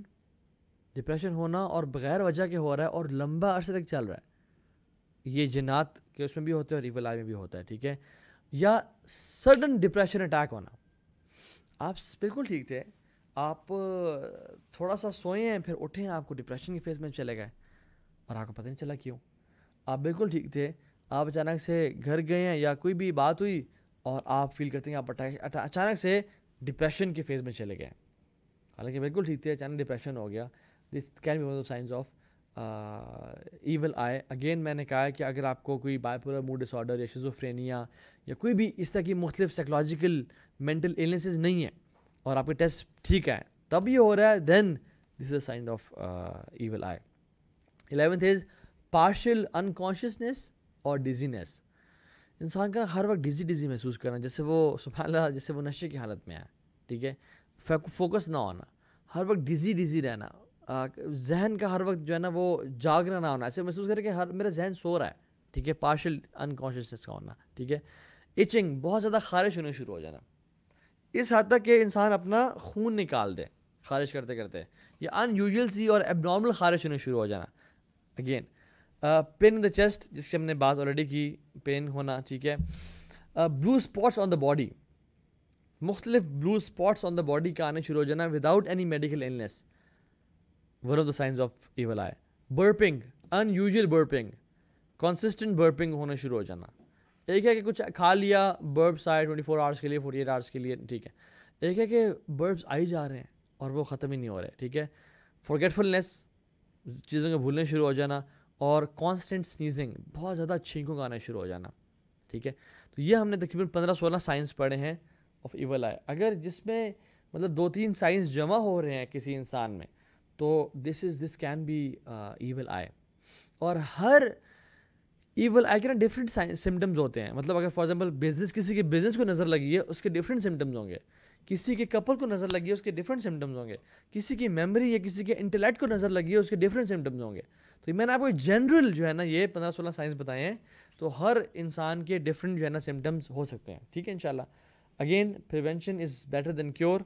S1: depression ہونا اور بغیر وجہ کے ہو رہا ہے اور لمبا عرصے تک چل رہا ہے، یہ جنات کے اس میں بھی ہوتا ہے اور ایول آئی میں بھی ہوتا ہے. ٹھیک ہے. یا سڈن ڈپریشن اٹیک ہونا، آپ بالکل ٹھیک تھے، آپ تھوڑا سا سوئے ہیں، پھر اٹھے ہیں، آپ کو ڈپریشن کی فیز میں چلے گئے اور آپ کو پتہ نہیں چلا کیوں. آپ بالکل ٹھیک تھے، آپ اچانک سے گھر گئے ہیں یا کوئی بھی بات ہوئی اور آپ فیل کرتے ہیں آپ اچانک سے ڈپریشن کی فیز میں چلے گئے، حالانکہ بالکل ٹھیک تھے، اچانک ڈپریشن ہو گیا. This can be one of the signs of evil eye. Again میں نے کہا ہے کہ اگر آپ کو کوئی بائیپولر موڈ ڈس آرڈر یا شیزوفرینیا یا کوئی بھی اس طرح کی مختلف سائیکولوجیکل مینٹل ایلنسز نہیں ہیں اور آپ کے ٹیسٹ ٹھیک ہے تب یہ ہو رہا ہے، then this is a sign of evil eye. 11th is partial unconsciousness اور ڈیزینس. انسان کا ہر وقت ڈیزی محسوس کرنا، جیسے وہ سبحان اللہ جیسے وہ نشے کی حالت میں ہے. ٹھیک ہے. فوکس نہ ہونا، ہر وقت ڈیزی رہنا، ذہن کا ہر وقت جو ہے نا وہ جاگنا نہ ہونا، ایسے محسوس کرے کہ میرا ذہن سو رہا ہے. ٹھیک ہے. پارشل انکانشیسنیس کا ہونا. ٹھیک ہے. ایچنگ، بہت زیادہ خارش ہونے شروع ہو جانا، اس حد تک کہ انسان اپنا خون نکال دے خارش کرتے کرتے، یا ان یوزول سی اور ایب نارمل خارش ہونے شروع ہو جانا. Again pain in the chest, جس کی ہم نے بات آلریڈی کی، پین ہونا. ٹھیک ہے. بلو اسپاٹس آن دا باڈی، مختلف بلو اسپاٹس آن دا باڈی کا آنے شروع ہو جانا without any medical illness, one of the signs of evil eye. Burping, unusual burping, consistent burping ہونا شروع ہو جانا. ایک ہے کہ کچھ کھا لیا، برپس آئے 24 آورس کے لیے، 48 آورس کے لیے. ٹھیک ہے. ایک ہے کہ برپس آئی جا رہے ہیں اور وہ ختم ہی نہیں ہو رہے. ٹھیک ہے. فارگیٹفلنس، چیزوں کو بھولنے شروع ہو جانا، اور کانسٹنٹ سنیزنگ، بہت زیادہ چھینکوں کا آنا شروع ہو جانا. ٹھیک ہے. تو یہ ہم نے تقریباً 15-16 سائنس پڑھے ہیں آف ایول آئی. اگر جس میں مطلب 2-3 سائنس جمع ہو رہے ہیں کسی انسان میں، تو this can be evil eye. اور ہر ایول آئی کے نا ڈفرینٹ سمٹمز ہوتے ہیں. مطلب اگر فار ایگزامپل کسی کے بزنس کو نظر لگی ہے، اس کے ڈفرینٹ سمٹمز ہوں گے. کسی کے کپل کو نظر لگی ہے، اس کے ڈفرینٹ سمٹمز ہوں گے. کسی کی میموری یا کسی کے انٹلیکٹ کو نظر لگی ہے، اس کے ڈفرینٹ سمٹمز ہوں گے. تو میں نے آپ کو جنرل جو ہے نا یہ 15-16 سائنس بتائے ہیں، تو ہر انسان کے ڈفرینٹ جو ہے نا سمٹمز ہو سکتے ہیں. ٹھیک ہے. انشاءاللہ again prevention is better than cure.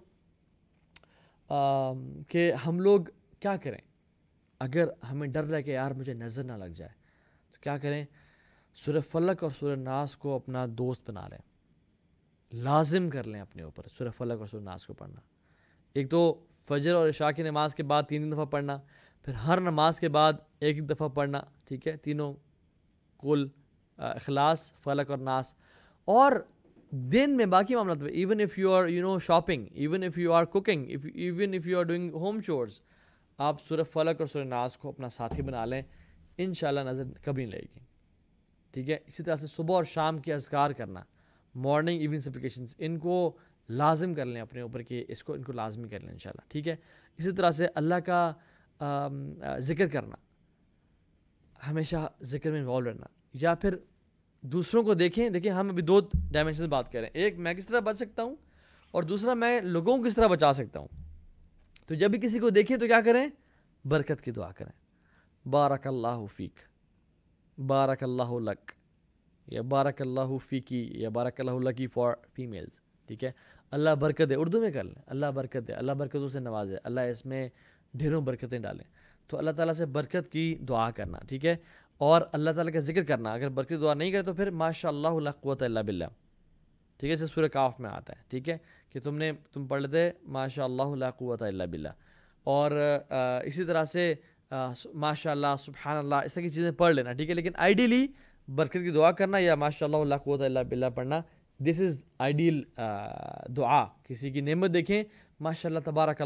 S1: کہ ہم لوگ کیا کریں اگر ہمیں ڈر رہا ہے کہ یار مجھے نظر نہ لگ جائے، تو کیا کریں؟ سورہ فلق اور سورہ ناس کو اپنا دوست بنا لیں، لازم کر لیں اپنے اوپر سورہ فلق اور سورہ ناس کو پڑھنا. ایک تو فجر اور عشاء کی نماز کے بعد 3 دفعہ پڑھنا، پھر ہر نماز کے بعد 1 دفعہ پڑھنا. ٹھیک ہے. تینوں کل اخلاص، فلق اور ناس. اور دن میں باقی معاملات میں، even if you are shopping, even if you are cooking, even if you are doing home chores, آپ سورہ فلق اور سورہ ناس کو اپنا ساتھی بنا لیں، انشاءاللہ نظر کبھی نہیں لگے گی. ٹھیک ہے. اسی طرح سے صبح اور شام کے اذکار کرنا، مارننگ ایوننگ سپلیکیشنز، ان کو لازم کر لیں اپنے اوپر کہ ان کو لازمی کر لیں انشاءاللہ. ٹھیک ہے. اسی طرح سے اللہ کا ذکر کرنا، ہمیشہ ذکر میں انوالو رہنا. یا پھر دوسروں کو دیکھیں ہم ابھی 2 ڈائمینشن بات کر رہے ہیں، ایک میں کس طرح بچ سکتا ہوں اور دوسرا میں لوگوں کو کس طرح بچا سکتا ہوں. تو جب بھی کسی کو دیکھیں تو کیا کریں؟ برکت کی دعا کریں. بارک اللہ فیک، بارک اللہ لک، یا بارک اللہ فیکی، یا بارک اللہ لکی فار فیمیلز. ٹھیک ہے. اللہ برکت دے، اردو میں کر لیں، اللہ برکت دے، اللہ برکتوں سے نوازے، اللہ اس میں ڈھیروں برکتیں ڈالیں. تو اللہ تعالیٰ سے برکت کی دعا کرنا. ٹھیک ہے. اور اللہ تعالیٰ کا ذکر کرنا. اگر برکت دعا نہیں کرے تو پھر ماشاء اللہ لا قوت الا باللہ. ٹھیک ہے. سورہ کاف میں آتا ہے. ٹھیک ہے. کہ تم پڑھ لیتے ماشاء اللہ لا قوت الا باللہ. اور اسی طرح سے ماشاء اللہ سبحان اللہ اس طرح کی چیزیں پڑھ لینا, ٹھیک ہے. لیکن آئیڈیلی برکت کی دعا کرنا یا ماشاء اللہ لا قوت الا باللہ پڑھنا, دس از آئیڈیل دعا. کسی کی نعمت دیکھیں, ماشاء اللہ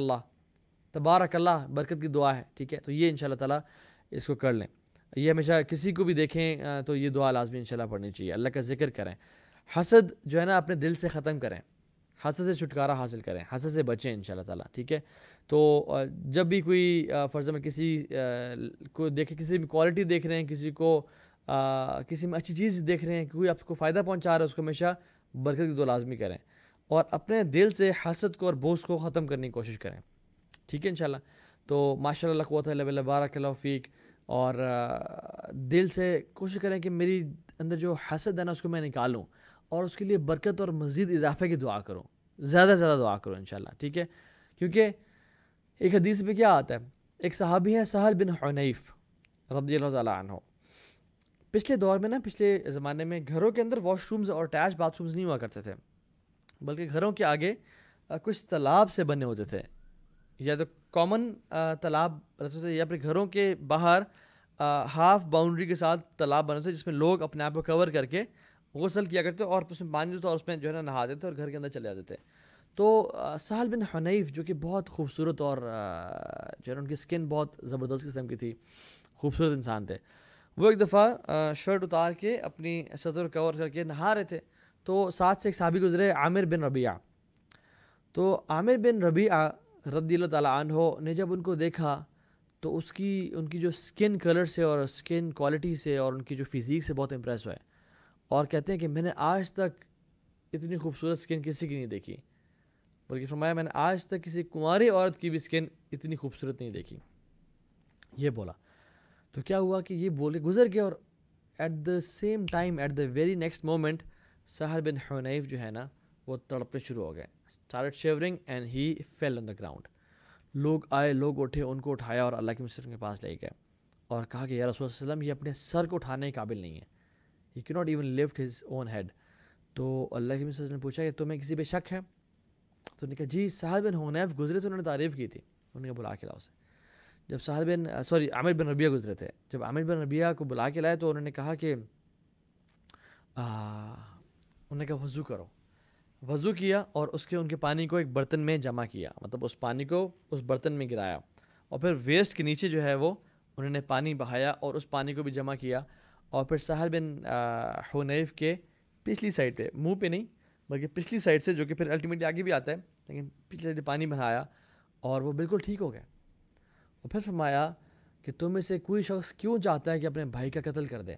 S1: تبارک اللہ برکت کی دعا ہے, ٹھیک ہے. تو یہ ان شاء اللہ تعالیٰ اس کو کر لیں. یہ ہمیشہ کسی کو بھی دیکھیں تو یہ دعا لازمی ان شاء اللہ پڑھنی چاہیے. اللہ کا ذکر کریں, حسد جو ہے نا اپنے دل سے ختم کریں, حسد سے چھٹکارا حاصل کریں, حسد سے بچیں ان شاء اللہ تعالیٰ, ٹھیک ہے. تو جب بھی کوئی فرض میں کسی کو دیکھے, کسی میں کوالٹی دیکھ رہے ہیں, کسی کو کسی میں اچھی چیز دیکھ رہے ہیں, کوئی آپ کو فائدہ پہنچا رہا ہے, اس کو ہمیشہ برکت کی دعا لازمی کریں, اور اپنے دل سے حسد کو اور بغض کو ختم کرنے کی کوشش کریں, ٹھیک ہے ان شاء اللہ. تو ماشاء اللہ قوت الا باللہ, بارک اللہ فیک. اور دل سے کوشش کریں کہ میری اندر جو حسد ہے نا اس کو میں نکالوں, اور اس کے لیے برکت اور مزید اضافے کی دعا کروں, زیادہ سے زیادہ دعا کروں ان شاء اللہ, ٹھیک ہے. کیونکہ ایک حدیث میں کیا آتا ہے, ایک صحابی ہیں سہل بن حنیف رضی اللہ تعالیٰ عنہ. پچھلے دور میں نا, پچھلے زمانے میں گھروں کے اندر واش رومز اور اٹیچ باتھ رومز نہیں ہوا کرتے تھے, بلکہ گھروں کے آگے کچھ تالاب سے بنے ہوتے تھے, یا تو کامن تالاب رہتے تھے, یا پھر گھروں کے باہر ہاف باؤنڈری کے ساتھ تالاب بنے تھے, جس میں لوگ اپنے آپ کو کور کر کے غسل کیا کرتے اور اس میں پانی ہوتا اور اس میں جو ہے نا نہاتے تھے اور گھر کے اندر چلے جاتے تھے. تو سہل بن حنیف جو کہ بہت خوبصورت اور جو ہے نا ان کی اسکن بہت زبردست قسم کی تھی, خوبصورت انسان تھے, وہ ایک دفعہ شرٹ اتار کے اپنی صدر کور کر کے نہا رہے تھے. تو ساتھ سے ایک صحابی گزرے عامر بن ربیعہ. تو عامر بن ربیعہ رضی اللہ تعالیٰ عنہ نے جب ان کو دیکھا تو ان کی جو اسکن کلر سے اور اسکن کوالٹی سے اور ان کی جو فزیک سے بہت امپریس ہوئے, اور کہتے ہیں کہ میں نے آج تک اتنی خوبصورت اسکن کسی کی نہیں دیکھی, بلکہ فرمایا میں نے آج تک کسی کنواری عورت کی بھی اسکن اتنی خوبصورت نہیں دیکھی, یہ بولا. تو کیا ہوا کہ یہ بولے گزر گیا, اور at the same time at the very next moment Sahl bin Hanif جو ہے نا وہ تڑپنے شروع ہو گئے, start shivering and he fell on the ground. لوگ آئے, لوگ اٹھے, ان کو اٹھایا اور اللہ کے مسلم کے پاس لے گئے اور کہا کہ یا رسول اللہ صلی اللہ علیہ وسلم یہ اپنے سر کو اٹھانے کے قابل نہیں ہے, ہی کی not even lift his own head. تو اللہ کے مسلم نے پوچھا کہ تمہیں کسی پہ شک ہے؟ تو انہوں نے کہا جی سہل بن حنیف گزرے تو انہوں نے تعریف کی تھی. انہوں نے کہا بلا کے لاؤ اسے. جب عامر بن ربیعہ گزرے تھے, جب عامر بن ربیعہ کو بلا کے لائے تو انہوں نے کہا کہ انہوں نے کہا وضو کرو. وضو کیا اور ان کے پانی کو ایک برتن میں جمع کیا, مطلب اس پانی کو اس برتن میں گرایا, اور پھر ویسٹ کے نیچے جو ہے وہ انہوں نے پانی بہایا اور اس پانی کو بھی جمع کیا, اور پھر سہل بن حنیف کے پچھلی سائڈ پہ, منہ پہ نہیں بلکہ پچھلی سائڈ سے, جو کہ پھر الٹیمیٹلی آگے بھی آتا ہے, لیکن پچھلی سائڈ پانی بہایا اور وہ بالکل ٹھیک ہو گئے. اور پھر فرمایا کہ تم میں سے کوئی شخص کیوں چاہتا ہے کہ اپنے بھائی کا قتل کر دے؟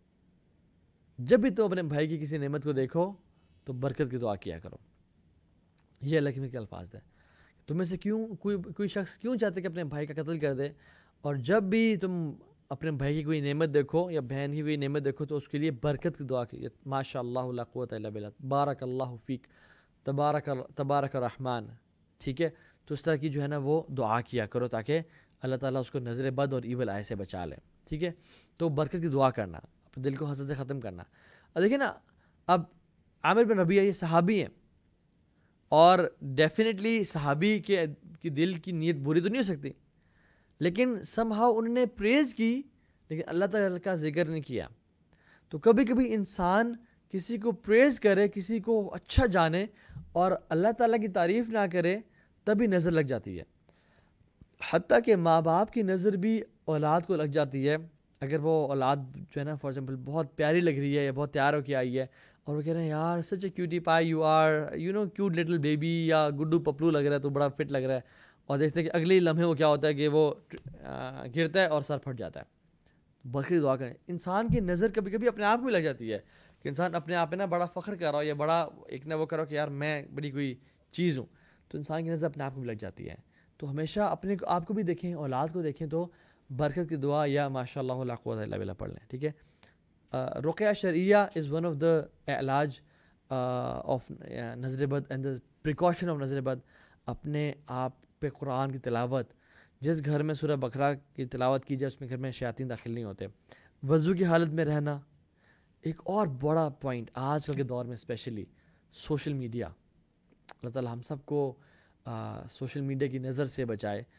S1: جب بھی تم اپنے بھائی کی کسی نعمت کو دیکھو تو برکت کی دعا کیا کرو. یہ اللہ کے الفاظ ہے. تم میں سے کوئی شخص کیوں چاہتا ہے کہ اپنے بھائی کا قتل کر دے, اور جب بھی تم اپنے بھائی کی کوئی نعمت دیکھو یا بہن کی کوئی نعمت دیکھو تو اس کے لیے برکت کی دعا کی, ماشاء اللہ لا قوت الا باللہ, بارک اللہ فیک, تبارک الرحمن, ٹھیک ہے. تو اس طرح کی جو ہے نا وہ دعا کیا کرو تاکہ اللہ تعالیٰ اس کو نظر بد اور ایول آئے سے بچا لے, ٹھیک ہے. تو برکت کی دعا کرنا, اپنے دل کو حسد سے ختم کرنا. اب دیکھیں نا, اب عامر بن ربیعہ یہ صحابی ہیں, اور ڈیفینیٹلی صحابی کی دل کی نیت بری تو نہیں ہو سکتی, لیکن سم ہاؤ انہوں نے پریز کی لیکن اللہ تعالیٰ کا ذکر نہیں کیا. تو کبھی کبھی انسان کسی کو پریز کرے, کسی کو اچھا جانے اور اللہ تعالیٰ کی تعریف نہ کرے تبھی نظر لگ جاتی ہے. حتیٰ کہ ماں باپ کی نظر بھی اولاد کو لگ جاتی ہے. اگر وہ اولاد جو ہے نا فار ایگزامپل بہت پیاری لگ رہی ہے یا بہت تیار ہو کے آئی ہے, اور وہ کہہ رہے ہیں یار such a cutie pie you are, you know cute little baby, یا گڈو پپلو لگ رہا ہے تو بڑا فٹ لگ رہا ہے, اور دیکھتے ہیں کہ اگلے لمحے وہ کیا ہوتا ہے کہ وہ گرتا ہے اور سر پھٹ جاتا ہے. برکت دعا کریں. انسان کی نظر کبھی کبھی اپنے آپ کو بھی لگ جاتی ہے کہ انسان اپنے آپ پہ نا بڑا فخر کر رہا ہو یا بڑا ایک نہ وہ کرو کہ یار میں بڑی کوئی چیز ہوں, تو انسان کی نظر اپنے آپ کو بھی لگ جاتی ہے. تو ہمیشہ اپنے آپ کو بھی دیکھیں, اولاد کو دیکھیں تو برکت کی دعا یا ماشاء اللہ لا قوت الا باللہ پڑھ لیں, ٹھیک ہے. رقیہ شرعیہ از ون آف دا علاج آف نظر بد اینڈ دا پریکاشن آف نظر بد. اپنے آپ پہ قرآن کی تلاوت, جس گھر میں سورہ بقرہ کی تلاوت کی جائے اس میں گھر میں شیاطین داخل نہیں ہوتے. وضو کی حالت میں رہنا. ایک اور بڑا پوائنٹ آج کل کے دور میں اسپیشلی سوشل میڈیا, اللہ تعالیٰ ہم سب کو سوشل میڈیا کی نظر سے بچائے,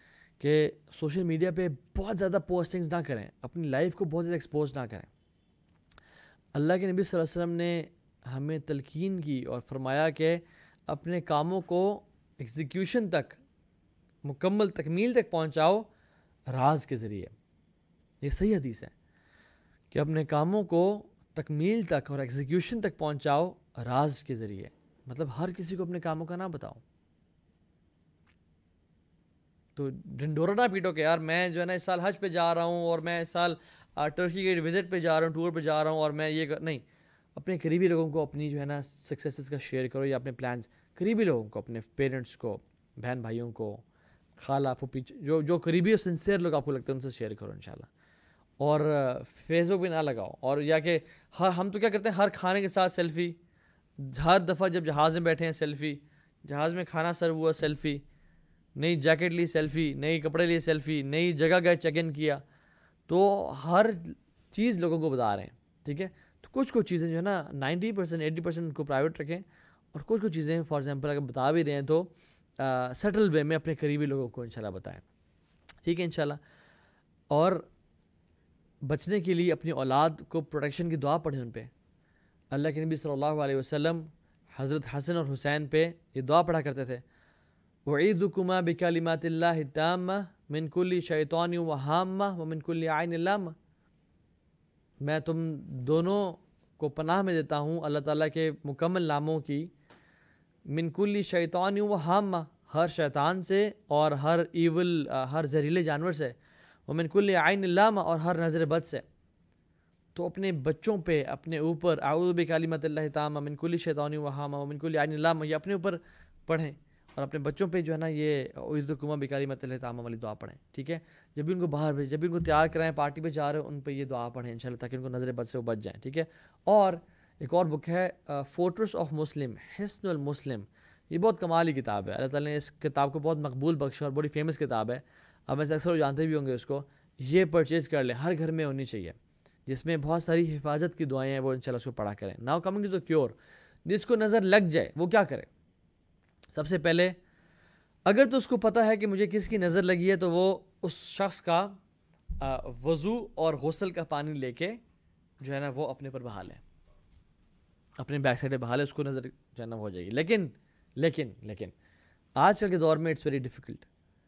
S1: کہ سوشل میڈیا پہ بہت زیادہ پوسٹنگز نہ کریں, اپنی لائف کو بہت زیادہ ایکسپوز نہ کریں. اللہ کے نبی صلی اللہ علیہ وسلم نے ہمیں تلقین کی اور فرمایا کہ اپنے کاموں کو ایگزیکیوشن تک, مکمل تکمیل تک پہنچاؤ راز کے ذریعے. یہ صحیح حدیث ہے کہ اپنے کاموں کو تکمیل تک اور ایگزیکیوشن تک پہنچاؤ راز کے ذریعے. مطلب ہر کسی کو اپنے کاموں کا نہ بتاؤ. تو ڈنڈورا نہ پیٹو کہ یار میں جو ہے نا اس سال حج پہ جا رہا ہوں, اور میں اس سال ٹرکی کے وزٹ پہ جا رہا ہوں, ٹور پہ جا رہا ہوں, اور میں یہ نہیں. اپنے قریبی لوگوں کو اپنی جو ہے نا سکسیسز کا شیئر کرو, یا اپنے پلانز قریبی لوگوں کو, اپنے پیرنٹس کو, بہن بھائیوں کو, خالہ پھوپھی, جو قریبی اور سنسیئر لوگ آپ کو لگتے ہیں ان سے شیئر کرو انشاءاللہ. اور فیس بک پہ نہ لگاؤ. اور یا کہ ہم تو کیا کرتے ہیں, ہر کھانے کے ساتھ سیلفی, ہر دفعہ جب جہاز میں بیٹھے ہیں سیلفی, جہاز میں کھانا سرو ہوا سیلفی, نئی جیکٹ لی سیلفی, نئی کپڑے لیے سیلفی, نئی جگہ گئے چیک ان کیا. تو ہر چیز لوگوں کو بتا رہے ہیں, ٹھیک ہے. تو کچھ چیزیں جو ہے نا 90% 80% کو پرائیویٹ رکھیں, اور کچھ چیزیں فار ایگزامپل اگر بتا بھی رہے ہیں تو سٹل وے میں اپنے قریبی لوگوں کو انشاءاللہ بتائیں, ٹھیک ہے انشاءاللہ. اور بچنے کے لیے اپنی اولاد کو پروٹیکشن کی دعا پڑھیں ان پہ. اللہ کے نبی صلی اللہ علیہ وسلم حضرت حسن اور حسین پہ یہ دعا پڑھا کرتے تھے, وَعِيذُكُمَا بِكَلِمَاتِ اللَّهِ التَّامَّةِ مِنْ كُلِّ شَيْطَانٍ وَهَامَّةٍ وَمِنْ كُلِّ عَيْنٍ لَامَّةٍ. میں تم دونوں کو پناہ میں دیتا ہوں اللہ تعالیٰ کے مکمل ناموں کی, من کل شیطان و ہامہ, ہر شیطان سے اور ہر ایول, ہر زہریلے جانور سے, ومن کل عین لامہ, اور ہر نظر بد سے. تو اپنے بچوں پہ, اپنے اوپر اعوذ بکلمات اللہ تامہ من کل شیطان و ہامہ ومن کل عین لامہ, یہ اپنے اوپر پڑھیں, اور اپنے بچوں پہ جو ہے نا یہ اعوذکما بکلمات اللہ تامہ والی دعا پڑھیں, ٹھیک ہے. جب بھی ان کو باہر بھیج, جب بھی ان کو تیار کرائیں, پارٹی پہ جا رہے ہو, ان پہ یہ دعا پڑھیں انشاءاللہ, تاکہ ان کو نظر بد سے وہ بچ جائیں, ٹھیک ہے. اور ایک اور بک ہے فورٹریس آف مسلم, حصن المسلم. یہ بہت کمال کی کتاب ہے, اللہ تعالیٰ نے اس کتاب کو بہت مقبول بخشا, اور بڑی فیمس کتاب ہے. اب میں سے اکثر جانتے بھی ہوں گے اس کو. یہ پرچیز کر لیں, ہر گھر میں ہونی چاہیے, جس میں بہت ساری حفاظت کی دعائیں ہیں, وہ انشاءاللہ اس کو پڑھا کریں. Now coming to the cure, جس کو نظر لگ جائے وہ کیا کرے. سب سے پہلے اگر تو اس کو پتہ ہے کہ مجھے کس کی نظر لگی ہے, تو وہ اس شخص کا وضو اور غسل کا پانی لے کے جو ہے نا وہ اپنے پر بہا لیں, اپنے بیک سائڈ پہ بہا لیں, اس کو نظر جو ہے نا ہو جائے گی. لیکن آج کل کے دور میں it's very difficult.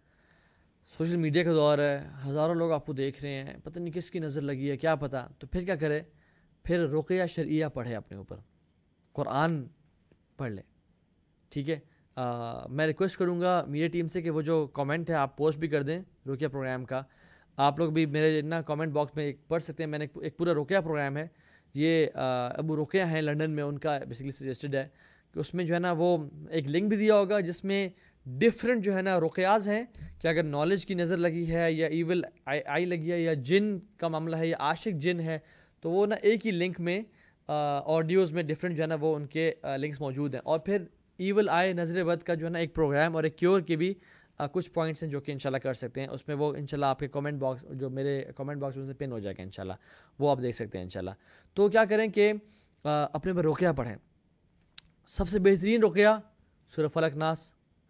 S1: Social media کا دور ہے, ہزاروں لوگ آپ کو دیکھ رہے ہیں, پتہ نہیں کس کی نظر لگی ہے, کیا پتہ. تو پھر کیا کرے, پھر رقیہ شرعیہ پڑھے, اپنے اوپر قرآن پڑھ لیں, ٹھیک ہے. میں ریکویسٹ کروں گا میڈیا ٹیم سے کہ وہ جو کامنٹ ہے آپ پوسٹ بھی کر دیں رقیہ پروگرام کا. آپ لوگ بھی میرے نا کامنٹ باکس میں پڑھ سکتے ہیں. میں نے ایک پورا رقیہ پروگرام ہے, یہ ابو رقیہ ہیں لنڈن میں, ان کا بیسیکلی سجیسٹڈ ہے, کہ اس میں جو ہے نا وہ ایک لنک بھی دیا ہوگا جس میں ڈفرینٹ جو ہے نا رقیاز ہیں, کہ اگر نالج کی نظر لگی ہے, یا ایول آئی لگی ہے, یا جن کا معاملہ ہے, یا عاشق جن ہے, تو وہ نا ایک ہی لنک میں آڈیوز میں ڈفرینٹ جو ہے نا وہ ان کے لنکس موجود ہیں. اور پھر ایول آئی, نظر بد کا جو ہے نا ایک پروگرام, اور ایک کیور کے بھی کچھ پوائنٹس ہیں جو کہ انشاءاللہ کر سکتے ہیں. اس میں وہ انشاءاللہ آپ کے کامنٹ باکس, جو میرے کامنٹ باکس میں سے پن ہو جائے گا انشاءاللہ, وہ آپ دیکھ سکتے ہیں انشاءاللہ. تو کیا کریں کہ اپنے پر رقیہ پڑھیں. سب سے بہترین رقیہ سورہ فلق ناس,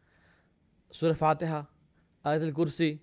S1: سورہ فاتحہ, آیت الکرسی,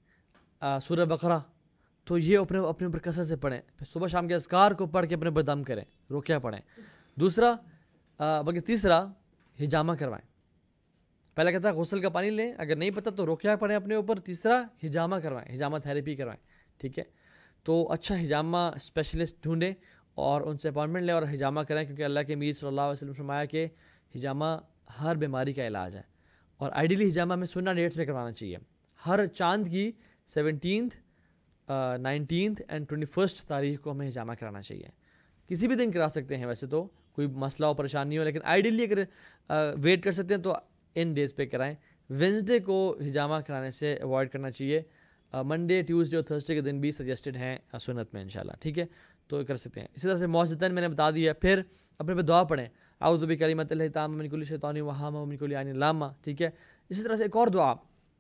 S1: سورہ بقرہ. تو یہ اپنے اوپر کثرت سے پڑھیں. پھر صبح شام کے اذکار کو پڑھ کے اپنے پر دم کریں, رقیہ پڑھیں. دوسرا بلکہ تیسرا, حجامہ کروائیں. پہلا کہتا ہے غسل کا پانی لیں, اگر نہیں پتہ تو رقیہ پڑھیں اپنے اوپر. تیسرا حجامہ کروائیں, حجامہ تھیراپی کروائیں, ٹھیک ہے. تو اچھا حجامہ اسپیشلسٹ ڈھونڈیں اور ان سے اپائنٹمنٹ لیں اور حجامہ کریں, کیونکہ اللہ کے نبی صلی اللہ علیہ وسلم نے فرمایا کہ حجامہ ہر بیماری کا علاج ہے. اور آئیڈیلی حجامہ ہمیں سنہ ڈیٹس میں کروانا چاہیے. ہر چاند کی 17th 19th اینڈ 21st تاریخ کو ہمیں حجامہ کرانا چاہیے. کسی بھی دن کرا سکتے ہیں ویسے تو, کوئی مسئلہ ہو پریشانی ہو, لیکن آئیڈیلی اگر ویٹ کر سکتے ہیں تو ان ڈیز پہ کرائیں. وینسڈے کو حجامہ کرانے سے اوائڈ کرنا چاہیے. منڈے, ٹیوزڈے اور تھرسڈے کے دن بھی سجیسٹڈ ہیں سنت میں انشاءاللہ, ٹھیک ہے. تو کر سکتے ہیں. اسی طرح سے موذتاً میں نے بتا دیا. پھر اپنے پہ دعا پڑھیں, اعوذ بکلمات اللہ التامہ من کل شیطان وہامہ ومن کل عین لامہ, ٹھیک ہے. اسی طرح سے ایک اور دعا,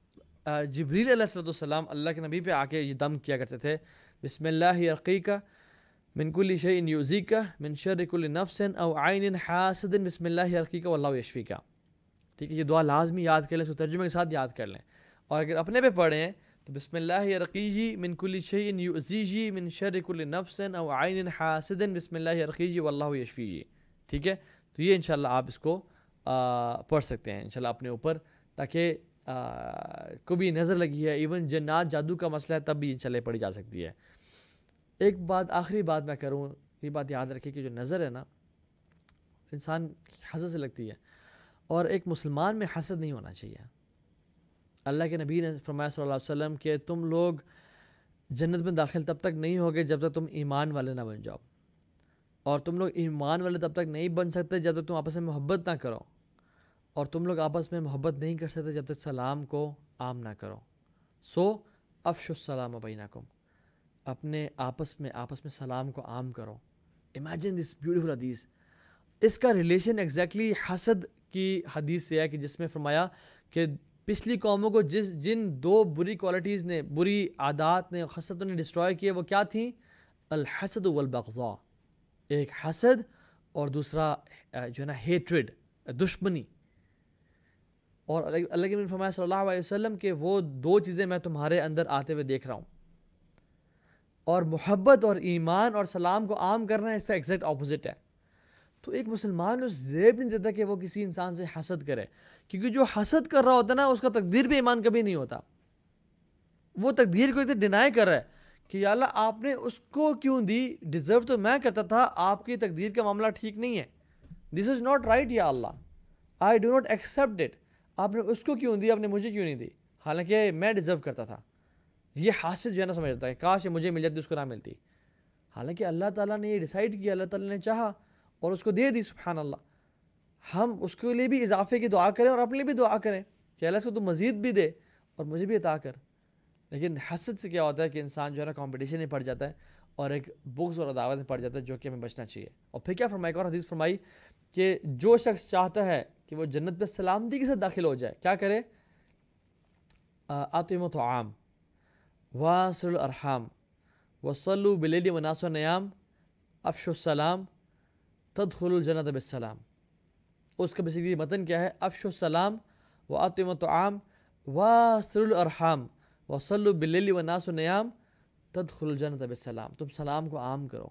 S1: جبریل علیہ السلام اللہ کے نبی پہ آ کے یہ دم کیا کرتے تھے, بسم اللہ ارقیک من کل شیء یؤذیک من شر کل نفس او عین حاسد بسم اللہ ارقیک واللہ یشفیک, ٹھیک ہے. یہ دعا لازمی یاد کر لیں, اس کو ترجمے کے ساتھ یاد کر لیں. اور اگر اپنے پہ پڑھیں تو بسم اللہ یرقیجی من کل شیء یؤذیجی من شر کل نفس او عین حاسد بسم اللہ یرقیجی واللہ یشفیجی. ٹھیک ہے, تو یہ انشاءاللہ آپ اس کو پڑھ سکتے ہیں انشاءاللہ اپنے اوپر, تاکہ کو بھی نظر لگی ہے, ایون جنات جادو کا مسئلہ ہے تب بھی انشاءاللہ پڑھی جا سکتی ہے. ایک بات, آخری بات میں کروں, یہ بات یاد رکھیں کہ جو نظر ہے نا انسان حسد سے لگتی ہے, اور ایک مسلمان میں حسد نہیں ہونا چاہیے. اللہ کے نبی نے فرمایا صلی اللہ علیہ وسلم کہ تم لوگ جنت میں داخل تب تک نہیں ہوگے جب تک تم ایمان والے نہ بن جاؤ, اور تم لوگ ایمان والے تب تک نہیں بن سکتے جب تک تم آپس میں محبت نہ کرو, اور تم لوگ آپس میں محبت نہیں کر سکتے جب تک سلام کو عام نہ کرو. سو افشوا السلام بینکم, اپنے آپس میں سلام کو عام کرو. امیجن دس بیوٹیفل حدیث. اس کا ریلیشن ایگزیکٹلی حسد کی حدیث سے ہے کہ جس میں فرمایا کہ پچھلی قوموں کو جن دو بری کوالٹیز نے, بری عادات نے, خصلتوں نے ڈسٹروائے کیے, وہ کیا تھیں؟ الحسد والبغضاء, ایک حسد اور دوسرا جو ہے نا ہیٹرڈ, دشمنی. اور اللہ کے نبی نے فرمایا صلی اللہ علیہ وسلم کہ وہ دو چیزیں میں تمہارے اندر آتے ہوئے دیکھ رہا ہوں, اور محبت اور ایمان اور سلام کو عام کرنا اس کا ایگزیکٹ اپوزٹ ہے. تو ایک مسلمان اس زیب نہیں دیتا کہ وہ کسی انسان سے حسد کرے, کیونکہ جو حسد کر رہا ہوتا ہے نا اس کا تقدیر پہ ایمان کبھی نہیں ہوتا. وہ تقدیر کو اتنے ڈینائی کر رہا ہے کہ یا اللہ آپ نے اس کو کیوں دی, ڈیزرو تو میں کرتا تھا, آپ کی تقدیر کا معاملہ ٹھیک نہیں ہے, دس از ناٹ رائٹ یا اللہ, I do not accept it. آپ نے اس کو کیوں دی, آپ نے مجھے کیوں نہیں دی, حالانکہ میں ڈیزرو کرتا تھا. یہ حاسد جو ہے نا سمجھتا ہے کاش یہ مجھے مل جاتی اس کو نہ ملتی, حالانکہ اللہ تعالیٰ نے یہ ڈیسائیڈ کیا, اللہ تعالیٰ نے چاہا اور اس کو دے دی. سبحان اللہ. ہم اس کے لیے بھی اضافے کی دعا کریں اور اپنے لیے بھی دعا کریں کہ اللہ اس کو تو مزید بھی دے اور مجھے بھی عطا کر. لیکن حسد سے کیا ہوتا ہے کہ انسان جو ہے نا کمپٹیشن میں پڑ جاتا ہے اور ایک بغض اور عداوت میں پڑ جاتا ہے, جو کہ ہمیں بچنا چاہیے. اور پھر کیا فرمائی, اور حدیث فرمائی کہ جو شخص چاہتا ہے کہ وہ جنت پہ سلامتی کے ساتھ داخل ہو جائے, کیا کرے؟ اطعموا الطعام واصلوا الارحام وصلوا باللیل والناس نیام افشوا السلام تدخلوا الجنت بالسلام. اس کا بیسیکلی متن کیا ہے؟ افشوا السلام واطعموا الطعام واصلوا الارحام وصلوا باللیل والناس نیام تدخلوا الجنت بالسلام. تم سلام کو عام کرو,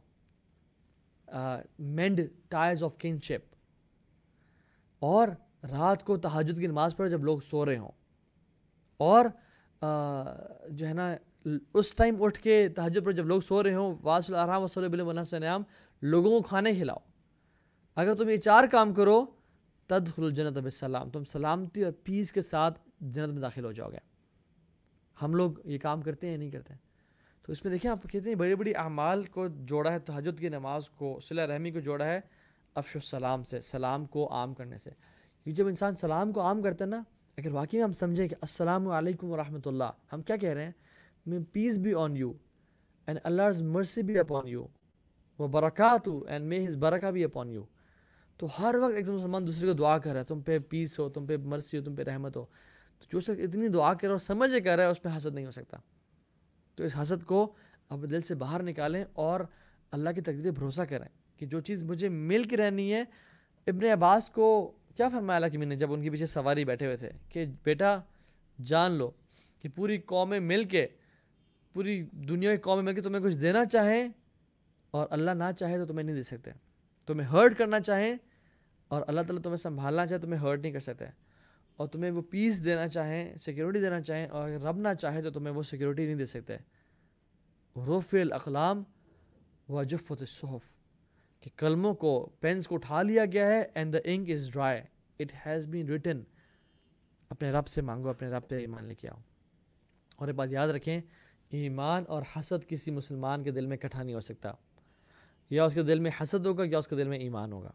S1: مینڈ ٹائز آف کنشپ, اور رات کو تہجد کی نماز پڑھو جب لوگ سو رہے ہوں, اور جو ہے نا اس ٹائم اٹھ کے تہجد پڑھو جب لوگ سو رہے ہوں. واصلوا الارحام وصلوا باللیل والناس نیام, لوگوں کو کھانے کھلاؤ. اگر تم یہ چار کام کرو تدخلوا الجنت بالسلام, تم سلامتی اور پیس کے ساتھ جنت میں داخل ہو جاؤ گے. ہم لوگ یہ کام کرتے ہیں نہیں کرتے؟ تو اس میں دیکھیں آپ کہتے ہیں بڑی بڑی اعمال کو جوڑا ہے, تہجد کی نماز کو, صلہ رحمی کو جوڑا ہے افشوا السلام سے, سلام کو عام کرنے سے. کیونکہ جب انسان سلام کو عام کرتا ہے نا, اگر واقعی میں ہم سمجھیں کہ السلام علیکم ورحمۃ اللہ, ہم کیا کہہ رہے ہیں؟ may peace be on you and Allah's mercy be upon you وبرکاتہ and may his barakah be upon you. تو ہر وقت ایک مسلمان دوسرے کو دعا کر رہا ہے, تم پہ پیس ہو, تم پہ مرسی ہو, تم پہ رحمت ہو. تو جو شخص اتنی دعا کر رہا ہے اور سمجھے کر رہا ہے, اس پہ حسد نہیں ہو سکتا. تو اس حسد کو اپنے دل سے باہر نکالیں اور اللہ کی تقدیر پہ بھروسہ کریں کہ جو چیز مجھے مل کے رہنی ہے. ابن عباس کو کیا فرمایا اللہ کی میں نے جب ان کے پیچھے سواری بیٹھے ہوئے تھے کہ بیٹا جان لو کہ پوری قومیں مل کے, پوری دنیا کی قومیں مل کے تمہیں کچھ دینا چاہیں اور اللہ نہ چاہے تو تمہیں نہیں دے سکتے. تمہیں ہرٹ کرنا چاہیں اور اللہ تعالیٰ تمہیں سنبھالنا چاہے تمہیں ہرٹ نہیں کر سکتے, اور تمہیں وہ پیس دینا چاہیں, سیکیورٹی دینا چاہیں, اور رب نہ چاہے تو تمہیں وہ سیکیورٹی نہیں دے سکتے. رفع الاقلام وجفت الصحف, کہ کلموں کو, پینس کو اٹھا لیا گیا ہے, and the ink is dry, it has been written. اپنے رب سے مانگو, اپنے رب پہ ایمان لے کے آؤ. اور ایک بات یاد رکھیں, ایمان اور حسد کسی مسلمان کے دل میں اکٹھا نہیں ہو سکتا. یا اس کے دل میں حسد ہوگا یا اس کے دل میں ایمان ہوگا.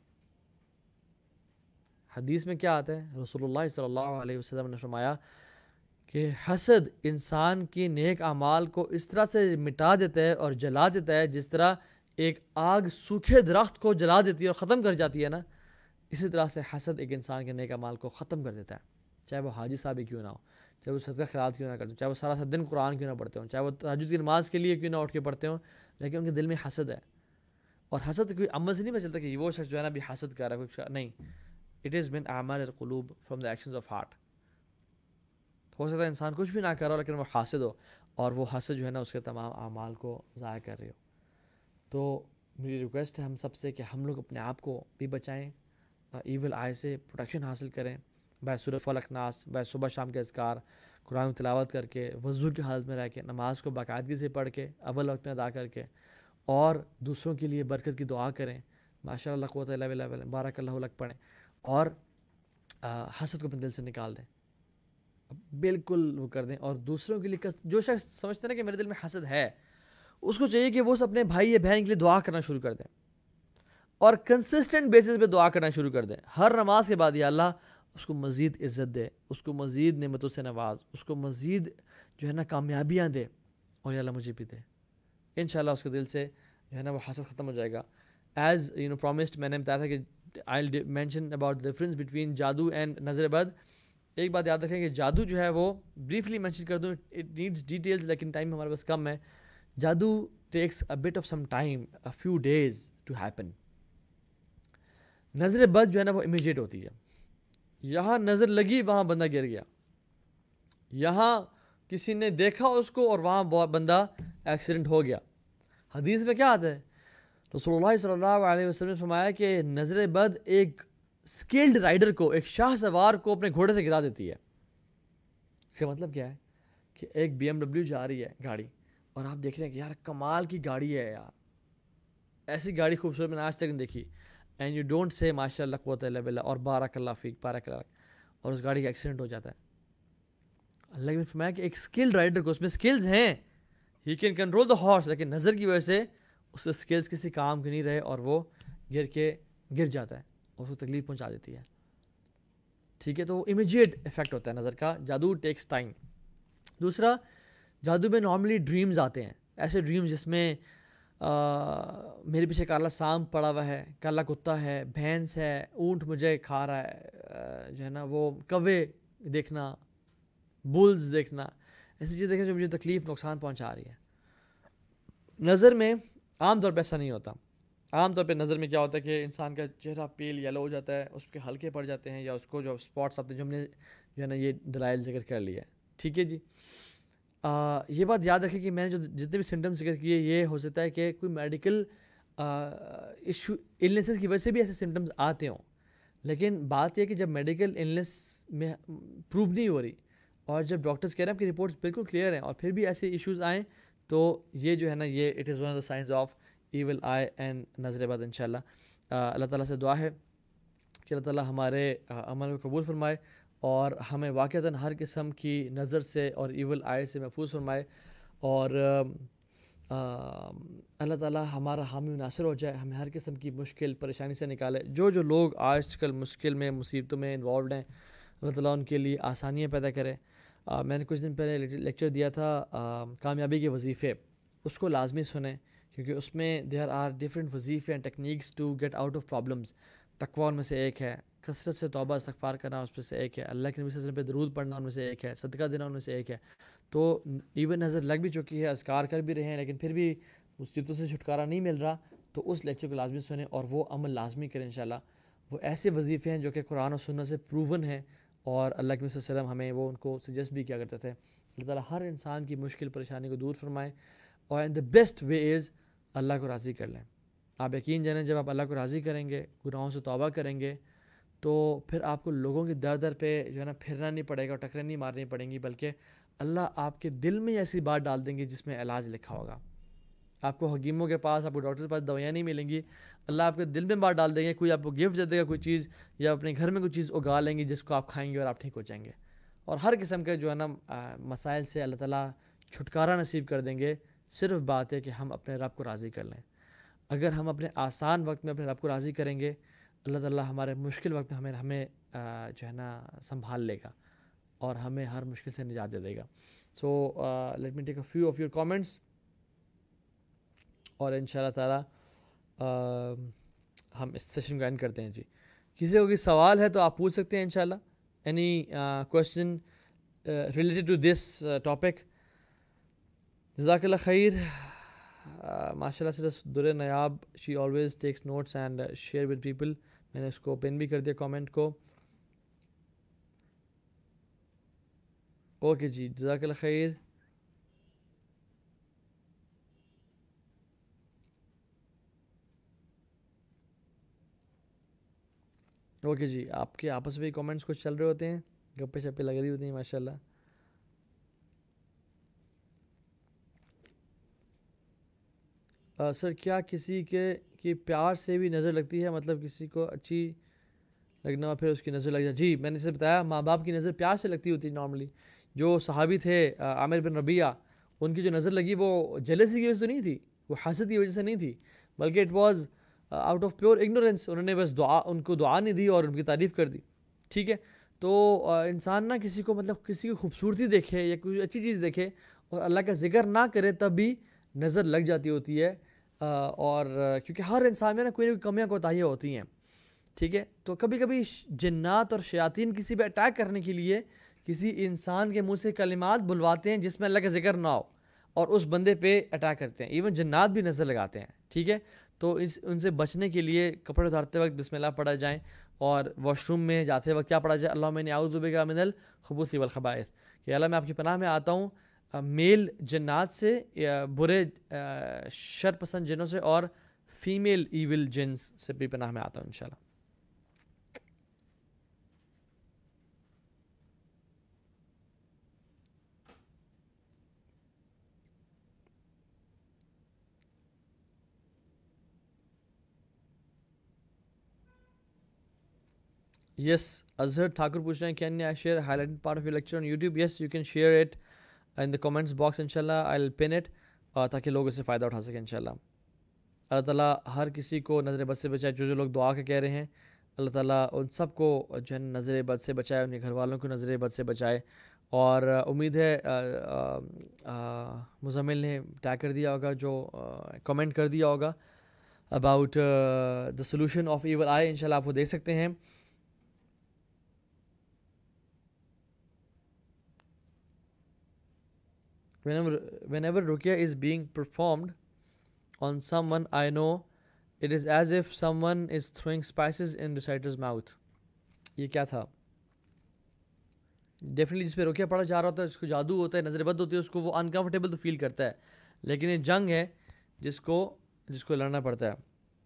S1: حدیث میں کیا آتا ہے؟ رسول اللہ صلی اللہ علیہ وسلم نے فرمایا کہ حسد انسان کی نیک اعمال کو اس طرح سے مٹا دیتا ہے اور جلا دیتا ہے جس طرح ایک آگ سوکھے درخت کو جلا دیتی ہے اور ختم کر جاتی ہے نا, اسی طرح سے حسد ایک انسان کے نیک اعمال کو ختم کر دیتا ہے. چاہے وہ حاجی صاحب ہی کیوں نہ ہو, چاہے وہ صدقہ خیرات کیوں نہ کرتے ہوں, چاہے وہ سارا دن قرآن کیوں نہ پڑھتے ہوں, چاہے وہ تہجد کی نماز کے لیے کیوں نہ اٹھ کے پڑھتے ہوں, لیکن ان کے دل میں حسد ہے. اور حسد کوئی عمل سے نہیں پتہ چلتا کہ وہ شخص جو ہے نا بھی حسد کر رہا ہے, نہیں, it is من اعمال القلوب, from the actions of heart. ہو سکتا ہے انسان کچھ بھی نہ کر رہا ہو لیکن وہ حاسد ہو اور وہ حسد جو ہے نا اس کے تمام اعمال کو ضائع کر رہی ہو. تو میری ریکویسٹ ہے ہم سب سے کہ ہم لوگ اپنے آپ کو بھی بچائیں, ایول آئی سے پروٹیکشن حاصل کریں, بہ سورۃ فلق ناس, بہ صبح شام کے اذکار, قرآن تلاوت کر کے, وضو کی حالت میں رہ کے, نماز کو باقاعدگی سے پڑھ کے, اول وقت میں ادا کر کے, اور دوسروں کے لیے برکت کی دعا کریں, ماشاء اللہ قوت الا باللہ, بارک اللہ لک پڑھیں, اور حسد کو اپنے دل سے نکال دیں, بالکل وہ کر دیں. اور دوسروں کے لیے جو شخص سمجھتے ہیں نا کہ میرے دل میں حسد ہے, اس کو چاہیے کہ وہ اپنے بھائی یا بہن کے لیے دعا کرنا شروع کر دیں, اور کنسسٹنٹ بیسس پہ دعا کرنا شروع کر دیں. ہر نماز کے بعد یا اللہ اس کو مزید عزت دے, اس کو مزید نعمتوں سے نواز, اس کو مزید جو ہے نا کامیابیاں دے, اور یا اللہ مجھے بھی دے. انشاءاللہ اس کے دل سے جو ہے نا وہ حسد ختم ہو جائے گا. ایز یو نو پرومسڈ, میں نے بتایا تھا کہ I mention about difference between جادو اینڈ نظر بد. ایک بات یاد رکھیں کہ جادو جو ہے وہ بریفلی مینشن کر دوں, اٹ نیڈس ڈیٹیلز, لیکن ٹائم ہمارے پاس کم ہے. جادو takes a bit of some time, a few days to happen. نظر بد جو ہے نا وہ امیجیٹ ہوتی ہے. یہاں نظر لگی وہاں بندہ گر گیا, یہاں کسی نے دیکھا اس کو اور وہاں بندہ ایکسیڈنٹ ہو گیا. حدیث میں کیا آتا ہے, رسول اللہ صلی اللہ علیہ وسلم نے فرمایا کہ نظر بد ایک اسکلڈ رائڈر کو, ایک شاہ سوار کو اپنے گھوڑے سے گرا دیتی ہے. اس کا مطلب کیا ہے کہ ایک بی ایم ڈبلیو جا رہی ہے گاڑی, اور آپ دیکھ رہے ہیں کہ یار کمال کی گاڑی ہے یار, ایسی گاڑی خوبصورت میں نے آج تک نہیں دیکھی, اینڈ یو ڈونٹ سے ماشاء اللہ قوت الا باللہ اور بارک اللہ فیک, بارک اللہ, اور اس گاڑی کا ایکسیڈنٹ ہو جاتا ہے. اللہ نے فرمایا کہ ایک اسکلڈ رائڈر کو, اس میں اسکلز ہیں, he can control the horse, لیکن نظر کی وجہ سے اس کے اسکلز کسی کام کے نہیں رہے اور وہ گر جاتا ہے اور اس کو تکلیف پہنچا دیتی ہے. ٹھیک ہے, تو امیجیٹ افیکٹ ہوتا ہے نظر کا. جادو ٹیکس ٹائم. دوسرا, جادو میں نارملی ڈریمز آتے ہیں, ایسے ڈریمز جس میں میرے پیچھے کالا سانپ پڑا ہوا ہے, کالا کتا ہے, بھینس ہے, اونٹ مجھے کھا رہا ہے, جو ہے نا وہ کوے دیکھنا, بلز دیکھنا, ایسی چیزیں دیکھیں جو مجھے تکلیف نقصان پہنچا رہی ہے. نظر میں عام طور پہ ایسا نہیں ہوتا. عام طور پہ نظر میں کیا ہوتا ہے کہ انسان کا چہرہ پیل یلو ہو جاتا ہے, اس کے ہلکے پڑ جاتے ہیں, یا اس کو جو اسپاٹس آتے ہیں, جو ہم نے جو ہے نا یہ دلائل ذکر کر لیا ہے. ٹھیک ہے جی, یہ بات یاد رکھیں کہ میں نے جو جتنے بھی سمٹمز ذکر کیے, یہ ہو سکتا ہے کہ کوئی میڈیکل ایشو النیسز کی وجہ سے بھی ایسے سمٹمز آتے ہوں, لیکن بات یہ کہ جب میڈیکل النیس میں پروو نہیں ہو رہی, اور جب ڈاکٹرز کہہ رہے ہیں آپ کی رپورٹس بالکل کلیئر ہیں, اور پھر بھی ایسے ایشوز آئیں, تو یہ جو ہے نا یہ it is one of the signs of evil eye and نظر بد. انشاءاللہ اللہ تعالیٰ سے دعا ہے کہ اللہ تعالیٰ ہمارے عمل کو قبول فرمائے, اور ہمیں واقعتاً ہر قسم کی نظر سے اور ایول آئی سے محفوظ فرمائے, اور اللہ تعالیٰ ہمارا حامی ناصر ہو جائے, ہمیں ہر قسم کی مشکل پریشانی سے نکالے. جو لوگ آج کل مشکل میں مصیبتوں میں انوالوڈ ہیں, اللہ تعالیٰ ان کے لیے آسانیاں پیدا کرے. میں نے کچھ دن پہلے لیکچر دیا تھا کامیابی کے وظیفے, اس کو لازمی سنیں, کیونکہ اس میں دیر آر ڈفرینٹ وظیفے and techniques to get out of problems. تقویٰ ان میں سے ایک ہے, کثرت سے توبہ استغفار کرنا اس میں سے ایک ہے, اللہ کے نبی صلی اللہ علیہ وسلم پہ درود پڑھنا ان میں سے ایک ہے, صدقہ دینا ان میں سے ایک ہے. تو ایون نظر لگ بھی چکی ہے, اذکار کر بھی رہے ہیں, لیکن پھر بھی مصیبتوں سے چھٹکارا نہیں مل رہا, تو اس لیکچر کو لازمی سنیں اور وہ عمل لازمی کریں انشاءاللہ. وہ ایسے وظیفے ہیں جو کہ قرآن و سنت سے پروون ہیں, اور اللہ کے نبی صلی اللہ علیہ وسلم ہمیں وہ ان کو سجیسٹ بھی کیا کرتے تھے. اللہ تعالیٰ ہر انسان کی مشکل پریشانی کو دور فرمائے, اور دا بیسٹ وے از اللہ کو راضی کر لیں. آپ یقین جانیں جب آپ اللہ کو راضی کریں گے, گناہوں سے توبہ کریں گے, تو پھر آپ کو لوگوں کی در پہ جو ہے نا پھرنا نہیں پڑے گا, اور ٹکریں نہیں مارنی پڑیں گی, بلکہ اللہ آپ کے دل میں ایسی بات ڈال دیں گے جس میں علاج لکھا ہوگا. آپ کو حکیموں کے پاس, آپ کو ڈاکٹر کے پاس دوائیاں نہیں ملیں گی, اللہ آپ کے دل میں بات ڈال دیں گے, کوئی آپ کو گفٹ دے دے گا کوئی چیز, یا اپنے گھر میں کوئی چیز اگا لیں گے جس کو آپ کھائیں گے اور آپ ٹھیک ہو جائیں گے. اور ہر قسم کے جو ہے نا مسائل سے اللہ تعالیٰ چھٹکارا نصیب کر دیں گے. صرف بات ہے کہ ہم اپنے رب کو راضی کر لیں. اگر ہم اپنے آسان وقت میں اپنے رب کو راضی کریں گے, اللہ تعالیٰ ہمارے مشکل وقت میں ہمیں جو ہے نا سنبھال لے گا, اور ہمیں ہر مشکل سے نجات دے دے گا. So let me take a few of your comments, اور ان شاء اللہ تعالیٰ ہم اس سیشن کو اینڈ کرتے ہیں. جی, کسی کو کوئی سوال ہے تو آپ پوچھ سکتے ہیں انشاءاللہ. Any question related to this topic. جزاک اللہ خیر. ماشاء اللہ سے Dur Nayab, she always takes notes and share with people. میں نے اس کو پن بھی کر دیا کامنٹ کو. اوکے جی، جزاک اللہ خیر. اوکے جی، آپ کے آپس میں کامنٹس کچھ چل رہے ہوتے ہیں، گپے شپے لگ رہی ہوتی ہیں ماشاء اللہ. سر کیا کسی کی پیار سے بھی نظر لگتی ہے، مطلب کسی کو اچھی لگنا اور پھر اس کی نظر لگ جائے؟ جی میں نے سے بتایا، ماں باپ کی نظر پیار سے لگتی ہوتی ہے نارملی. جو صحابی تھے عامر بن ربیعہ، ان کی جو نظر لگی وہ جیلسی کی وجہ سے نہیں تھی، وہ حسد کی وجہ سے نہیں تھی، بلکہ it was out of pure ignorance. انہوں نے بس ان کو دعا نہیں دی اور ان کی تعریف کر دی. ٹھیک ہے، تو انسان نہ کسی کو مطلب کسی کی خوبصورتی دیکھے یا کوئی اچھی چیز دیکھے اور اللہ کا ذکر نہ کرے تب بھی نظر لگ جاتی ہوتی ہے. اور کیونکہ ہر انسان میں نا کوئی نہ کوئی کمیاں کوتاہیاں ہوتی ہیں. ٹھیک ہے، تو کبھی کبھی جنات اور شیاطین کسی پہ اٹیک کرنے کے لیے کسی انسان کے منہ سے کلمات بلواتے ہیں جس میں اللہ کا ذکر نہ ہو، اور اس بندے پہ اٹیک کرتے ہیں. ایون جنات بھی نظر لگاتے ہیں. ٹھیک ہے، تو ان سے بچنے کے لیے کپڑے اتارتے وقت بسم اللہ پڑھا جائیں، اور واش روم میں جاتے وقت کیا پڑھا جائے؟ اللہم انی اعوذ بک من الخبث والخبائث، کہ اللہ میں آپ کی پناہ میں آتا ہوں میل جنات سے، یا برے شر پسند جنوں سے، اور فیمیل ایول جنس سے بھی پناہ میں آتا ہوں انشاءاللہ. یس، اظہر ٹھاکر پوچھ رہے ہیں can I share highlighted part of your lecture on YouTube? Yes you can share it in the comments box انشاءاللہ، آئی ول پن اٹ، تاکہ لوگ اس سے فائدہ اٹھا سکیں انشاءاللہ. اللہ تعالیٰ ہر کسی کو نظر بد سے بچائے. جو لوگ دعا کے کہہ رہے ہیں، اللہ تعالیٰ ان سب کو جو ہے نظر بد سے بچائے، ان کے گھر والوں کو نظر بد سے بچائے. اور امید ہے مزمل نے ٹیگ کر دیا ہوگا، جو کمنٹ کر دیا ہوگا about the solution of evil eye, انشاءاللہ آپ وہ دیکھ سکتے ہیں. Whenever ruqya is being performed on someone, I know it is as if someone is throwing spices in reciter's mouth. یہ کیا تھا؟ ڈیفینیٹلی جس پہ رقیہ پڑھا جا رہا ہوتا ہے، اس کو جادو ہوتا ہے، نظر بد ہوتی ہے، اس کو وہ انکمفرٹیبل تو فیل کرتا ہے. لیکن یہ جنگ ہے جس کو لڑنا پڑتا ہے.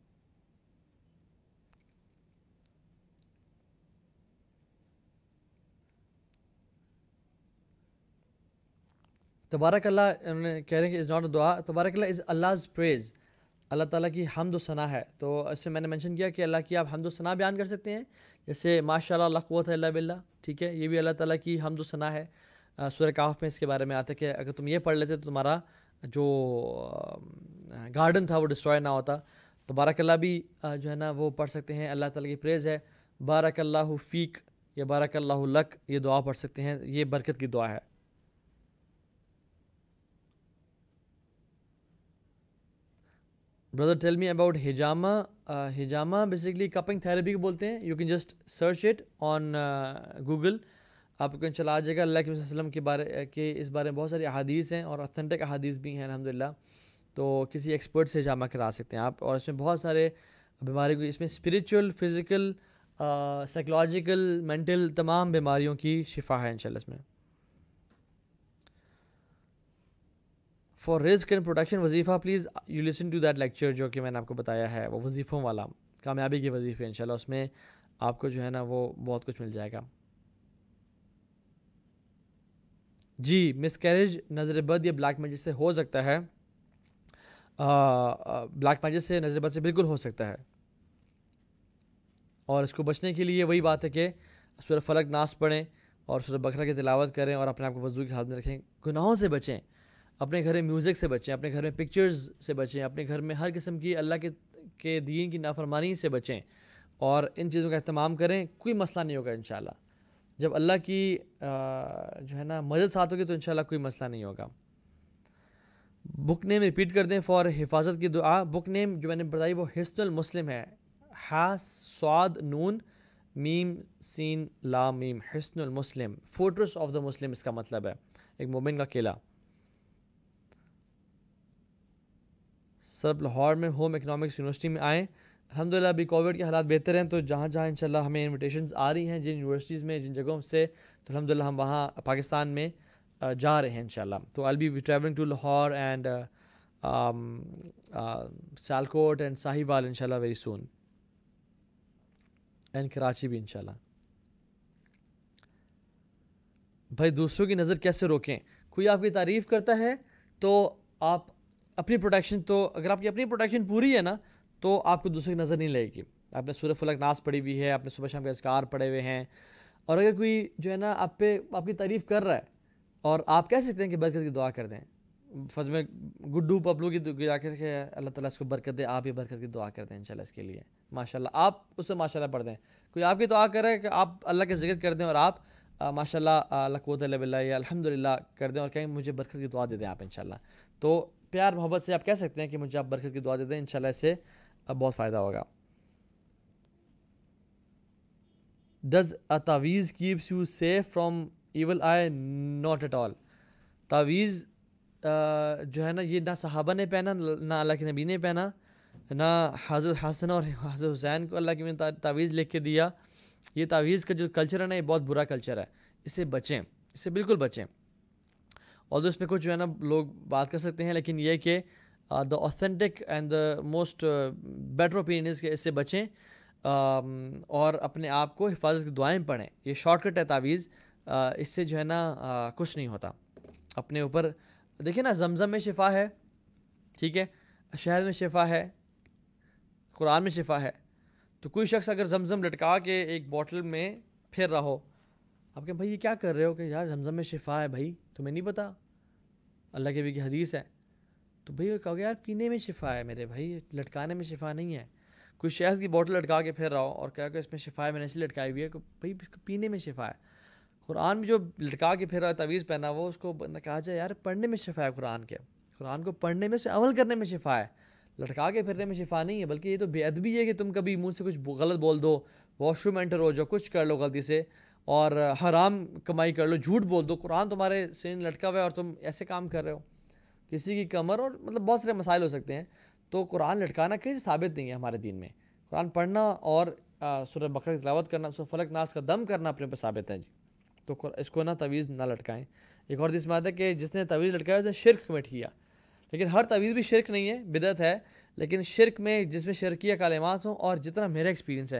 S1: تبارک اللہ انہوں نے کہہ رہے ہیں کہ از ناٹ اے دعا، تبارک اللہ از اللہز پریز، اللہ تعالیٰ کی حمد و ثنا ہے. تو اس میں نے منشن کیا کہ اللہ کی آپ حمد و ثنا بیان کر سکتے ہیں، جیسے ماشاء اللہ لا قوت الا باللہ. ٹھیک ہے، یہ بھی اللہ تعالیٰ کی حمد و ثنا ہے. سورہ کہف میں اس کے بارے میں آتا ہے کہ اگر تم یہ پڑھ لیتے تو تمہارا جو گارڈن تھا وہ ڈسٹروائے نہ ہوتا. تو بارک اللہ بھی جو ہے نا وہ پڑھ سکتے ہیں، اللہ تعالیٰ کی پریز ہے. بارک اللہ فیک یا بارک اللہ لک، یہ دعا پڑھ سکتے ہیں، یہ برکت کی دعا ہے. Brother, tell me about hijama. Hijama basically cupping therapy کو بولتے ہیں. You can just search it on Google. آپ کو چلا آ جائے گا. اللہ کے وسلم کے بارے کے اس بارے میں بہت ساری احادیث ہیں، اور اتھینٹک احادیث بھی ہیں الحمدللہ. تو کسی ایکسپرٹ سے ہجامہ کرا سکتے ہیں آپ، اور اس میں بہت سارے بیماری کو، اس میں اسپریچول، فزیکل، سائیکولوجیکل، مینٹل، تمام بیماریوں کی شفا ہے انشاءاللہ اس میں. فار رزق اینڈ پروڈکشن وظیفہ، please you listen to that lecture جو کہ میں نے آپ کو بتایا ہے، وہ وظیفوں والا، کامیابی کے وظیفے انشاءاللہ. اس میں آپ کو جو ہے نا وہ بہت کچھ مل جائے گا. جی، مس کیریج نظر بد یا بلیک میجک سے ہو سکتا ہے. بلیک میجک سے، نظر بد سے بالکل ہو سکتا ہے. اور اس کو بچنے کے لیے وہی بات ہے کہ سورہ فلق ناس پڑھیں اور سورہ بقرہ کی تلاوت کریں، اور اپنے آپ کو وضو کی حالت میں رکھیں. گناہوں سے بچیں، اپنے گھر میں میوزک سے بچیں، اپنے گھر میں پکچرز سے بچیں، اپنے گھر میں ہر قسم کی اللہ کے دین کی نافرمانی سے بچیں، اور ان چیزوں کا اہتمام کریں. کوئی مسئلہ نہیں ہوگا انشاءاللہ. جب اللہ کی جو ہے نا مدد ساتھ ہوگی تو انشاءاللہ کوئی مسئلہ نہیں ہوگا. بک نیم ریپیٹ کر دیں فار حفاظت کی دعا. بک نیم جو میں نے بتائی وہ حصن المسلم ہے. ہا صاد نون میم سین لام میم، حصن المسلم، فورٹریس آف دا مسلم اس کا مطلب ہے، ایک مومن کا قلعہ. سر لاہور میں ہوم اکنامکس یونیورسٹی میں آئیں. الحمدللہ ابھی کووڈ کے حالات بہتر ہیں، تو جہاں جہاں انشاءاللہ ہمیں انویٹیشنز آ رہی ہیں جن یونیورسٹیز میں، جن جگہوں سے، تو الحمدللہ ہم وہاں پاکستان میں جا رہے ہیں انشاءاللہ. تو I'll be traveling to Lahore and Sialkot and Sahiwal inshallah very soon, and Karachi بھی انشاءاللہ. بھائی دوسروں کی نظر کیسے روکیں؟ کوئی آپ کی تعریف کرتا ہے تو آپ اپنی پروٹیکشن، تو اگر آپ کی اپنی پروٹیکشن پوری ہے نا تو آپ کو دوسروں کی نظر نہیں لگے گی. آپ نے سورہ فلق ناس پڑھی ہوئی ہے، آپ نے صبح شام کے اذکار پڑھے ہوئے ہیں، اور اگر کوئی جو ہے نا آپ پہ آپ کی تعریف کر رہا ہے اور آپ کہہ سکتے ہیں کہ برکت کی دعا کر دیں، فض میں گڈو پپلو کی دعا کر کے اللہ تعالیٰ اس کو برکت دے، آپ یہ برکت کی دعا کر دیں انشاءاللہ اس کے لیے. ماشاءاللہ آپ اس سے ماشاءاللہ پڑھ دیں. کوئی آپ کی دعا کر رہا ہے کہ آپ اللہ کے ذکر کر دیں اور آپ ماشاءاللہ لا قوت الا باللہ یا الحمدللہ کر دیں اور کہیں مجھے برکت کی دعا دے دیں آپ انشاءاللہ. تو پیار محبت سے آپ کہہ سکتے ہیں کہ مجھے آپ برکت کی دعا دے دیں، انشاءاللہ اس سے بہت فائدہ ہوگا. Does a تعویذ keeps you safe from evil eye? Not at all. تعویذ جو ہے نا یہ نہ صحابہ نے پہنا، نہ اللہ کے نبی نے پہنا، نہ حضرت حسن اور حضرت حسین کو اللہ کی نے تعویذ لکھ کے دیا. یہ تعویذ کا جو کلچر ہے نا یہ بہت برا کلچر ہے، اس سے بچیں، اس سے بالکل بچیں. اور اس پہ کچھ جو ہے نا لوگ بات کر سکتے ہیں، لیکن یہ کہ the authentic and the most better opinion is کہ اس سے بچیں اور اپنے آپ کو حفاظت کی دعائیں پڑھیں. یہ شارٹ کٹ ہے تعویذ، اس سے جو ہے نا کچھ نہیں ہوتا. اپنے اوپر دیکھیں نا، زمزم میں شفا ہے، ٹھیک ہے، شہد میں شفا ہے، قرآن میں شفا ہے. تو کوئی شخص اگر زمزم لٹکا کے ایک بوٹل میں پھر رہا ہو، آپ کہیں بھائی یہ کیا کر رہے ہو؟ کہ یار زمزم میں شفا ہے. بھائی تمہیں نہیں پتا؟ اللہ کے بھی کی حدیث ہے. تو بھائی کہو گے یار پینے میں شفا ہے میرے بھائی، لٹکانے میں شفا نہیں ہے. کوئی شہد کی بوٹل لٹکا کے پھر رہا ہو اور کہا کہ اس میں شفا ہے، میں نے اس لیے لٹکائی ہوئی ہے کہ بھائی پینے میں شفا ہے. قرآن میں جو لٹکا کے پھر رہا ہے تعویذ پہنا، وہ اس کو کہا جائے یار پڑھنے میں شفا ہے، قرآن کو پڑھنے میں سے عمل کرنے میں شفا ہے، لٹکا کے پھرنے میں شفا نہیں ہے. بلکہ یہ تو بے ادبی ہے کہ تم کبھی منہ سے کچھ غلط بول دو، واش روم انٹر ہو جاؤ، کچھ کر لو غلطی سے اور حرام کمائی کر لو، جھوٹ بول دو، قرآن تمہارے سین لٹکا ہوا ہے اور تم ایسے کام کر رہے ہو، کسی کی کمر، اور مطلب بہت سارے مسائل ہو سکتے ہیں. تو قرآن لٹکانا کسی ثابت نہیں ہے ہمارے دین میں. قرآن پڑھنا اور سورہ بقرہ کی تلاوت کرنا، سورہ فلق ناس کا دم کرنا اپنے پہ ثابت ہے جی. تو اس کو نا تعویذ نہ لٹکائیں. ایک اور حدیث میں آتا ہے کہ جس نے تعویذ لٹکایا اس نے شرک کمٹ کیا. لیکن ہر تعویذ بھی شرک نہیں ہے، بدعت ہے. لیکن شرک میں جس میں شرکیہ کلمات ہوں، اور جتنا میرا ایکسپیرینس ہے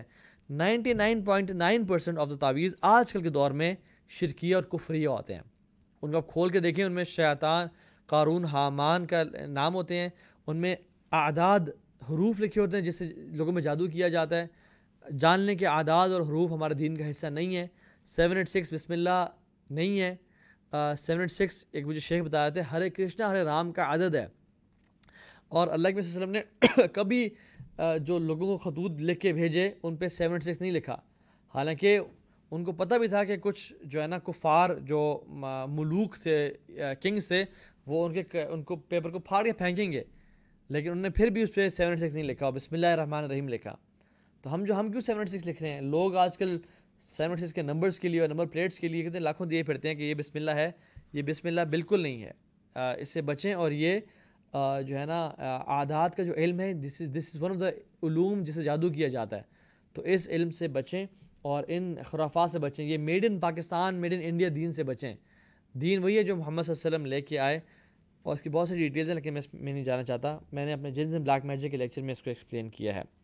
S1: 99.9% آف دا تعویذ آج کل کے دور میں شرکیہ اور کفریہ ہوتے ہیں. ان کو آپ کھول کے دیکھیں، ان میں شیطان، قارون، حامان کا نام ہوتے ہیں، ان میں اعداد، حروف لکھے ہوتے ہیں جس سے لوگوں میں جادو کیا جاتا ہے. جان لیں کہ اعداد اور حروف ہمارے دین کا حصہ نہیں ہے. 786 بسم اللہ نہیں ہے. 786 ایک مجھے شیخ بتا رہے تھے ہرے کرشنا ہرے رام کا عدد ہے. اور اللہ کے صلی اللہ علیہ وسلم نے کبھی جو لوگوں کو خطوط لکھ کے بھیجے ان پہ 786 نہیں لکھا، حالانکہ ان کو پتہ بھی تھا کہ کچھ جو ہے نا کفار جو ملوک تھے، کنگز تھے، وہ ان کو پیپر کو پھاڑ کے پھینکیں گے، لیکن انہوں نے پھر بھی اس پہ 786 نہیں لکھا، بسم اللہ الرحمن الرحیم لکھا. تو ہم کیوں 786 لکھ رہے ہیں؟ لوگ آج کل 786 کے نمبرز کے لیے اور نمبر پلیٹس کے لیے کتنے لاکھوں دیے پھرتے ہیں کہ یہ بسم اللہ ہے. یہ بسم اللہ بالکل نہیں ہے. اس سے بچیں. اور یہ جو ہے نا اعداد کا جو علم ہے، دس از ون آف دا علوم جسے جادو کیا جاتا ہے. تو اس علم سے بچیں اور ان خرافات سے بچیں. یہ made in Pakistan, made in India دین سے بچیں. دین وہی ہے جو محمد صلی اللہ علیہ وسلم لے کے آئے، اور اس کی بہت ساری ڈیٹیلز ہیں لیکن میں نہیں جانا چاہتا. میں نے اپنے جنس اینڈ بلیک میجک کے لیکچر میں اس کو ایکسپلین کیا ہے.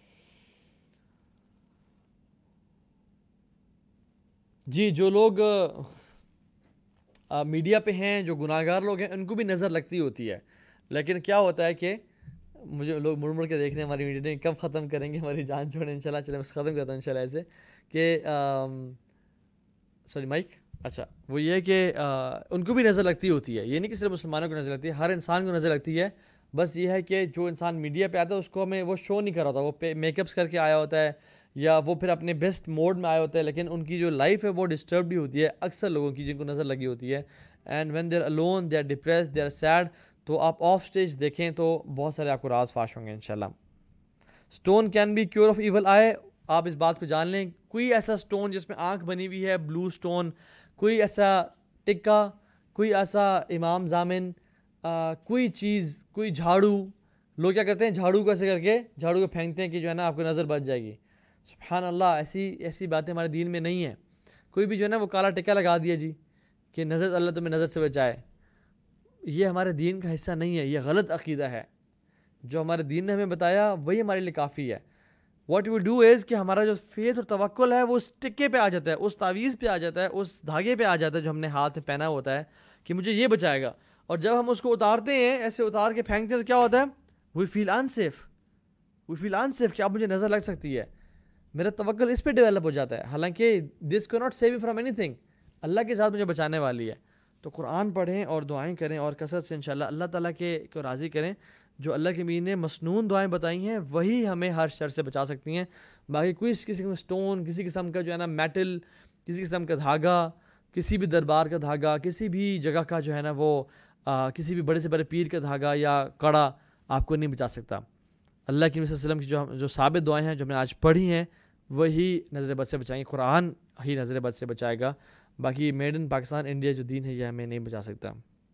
S1: جی جو لوگ میڈیا پہ ہیں، جو گناہ گار لوگ ہیں، ان کو بھی نظر لگتی ہوتی ہے. لیکن کیا ہوتا ہے کہ مجھے لوگ مڑ مڑ کے دیکھتے ہیں ہماری ویڈیو کب ختم کریں گے، ہماری جان چھوڑیں انشاءاللہ. چلیں بس ختم کرتا ہوں انشاءاللہ ایسے کہ سوری مائک. اچھا وہ یہ ہے کہ ان کو بھی نظر لگتی ہوتی ہے. یہ نہیں کہ صرف مسلمانوں کو نظر لگتی ہے، ہر انسان کو نظر لگتی ہے. بس یہ ہے کہ جو انسان میڈیا پہ آتا ہے اس کو ہمیں وہ شو نہیں کر رہا ہوتا، وہ میک اپس کر کے آیا ہوتا ہے یا وہ پھر اپنے بیسٹ موڈ میں آیا ہوتا ہے، لیکن ان کی جو لائف ہے وہ ڈسٹرب بھی ہوتی ہے اکثر لوگوں کی جن کو نظر لگی ہوتی ہے. And when they are alone, they are depressed, they are sad. تو آپ آف سٹیج دیکھیں تو بہت سارے آپ کو راز فاش ہوں گے انشاءاللہ. Stone can be cure of evil eye. آپ اس بات کو جان لیں، کوئی ایسا اسٹون جس میں آنکھ بنی ہوئی ہے، بلو اسٹون، کوئی ایسا ٹکا، کوئی ایسا امام زامن، کوئی چیز، کوئی جھاڑو. لوگ کیا کرتے ہیں، جھاڑو کو ایسے کر کے جھاڑو کو پھینکتے ہیں کہ جو ہے نا آپ کو نظر بچ جائے گی. سبحان اللہ، ایسی باتیں ہمارے دین میں نہیں ہیں. کوئی بھی جو ہے نا وہ کالا ٹکا لگا دیا جی، کہ نظر اللہ تمہیں نظر سے بچائے، یہ ہمارے دین کا حصہ نہیں ہے، یہ غلط عقیدہ ہے. جو ہمارے دین نے ہمیں بتایا وہی ہمارے لیے کافی ہے. واٹ وی ڈو از کہ ہمارا جو فیتھ اور توکل ہے وہ اس ٹکے پہ آ جاتا ہے، اس تعویذ پہ آ جاتا ہے، اس دھاگے پہ آ جاتا ہے جو ہم نے ہاتھ میں پہنا ہوتا ہے کہ مجھے یہ بچائے گا. اور جب ہم اس کو اتارتے ہیں، ایسے اتار کے پھینکتے ہیں، تو کیا ہوتا ہے؟ وی فیل انسیف کہ اب مجھے نظر لگ سکتی ہے. میرا توکل اس پہ ڈیولپ ہو جاتا ہے، حالانکہ دس کو ناٹ سیو یو فرام اینی تھنگ، اللہ کے ساتھ مجھے بچانے والی ہے. تو قرآن پڑھیں اور دعائیں کریں اور کثرت سے انشاءاللہ اللہ تعالیٰ کو راضی کریں. جو اللہ کے نبی نے مسنون دعائیں بتائی ہیں وہی ہمیں ہر شر سے بچا سکتی ہیں. باقی کوئی کسی قسم کا سٹون، کسی قسم کا جو ہے نا میٹل، کسی قسم کا دھاگا، کسی بھی دربار کا دھاگا، کسی بھی جگہ کا جو ہے نا وہ کسی بھی بڑے سے بڑے پیر کا دھاگا یا کڑا آپ کو نہیں بچا سکتا. اللہ کے نبی صلی اللہ علیہ وسلم کی جو ثابت دعائیں ہیں جو ہم نے آج پڑھی ہیں وہی نظر بد سے بچائیں گے. قرآن ہی نظر بد سے بچائے گا. باقی میڈ ان پاکستان انڈیا جو دین ہے یہ ہمیں نہیں بچا سکتا.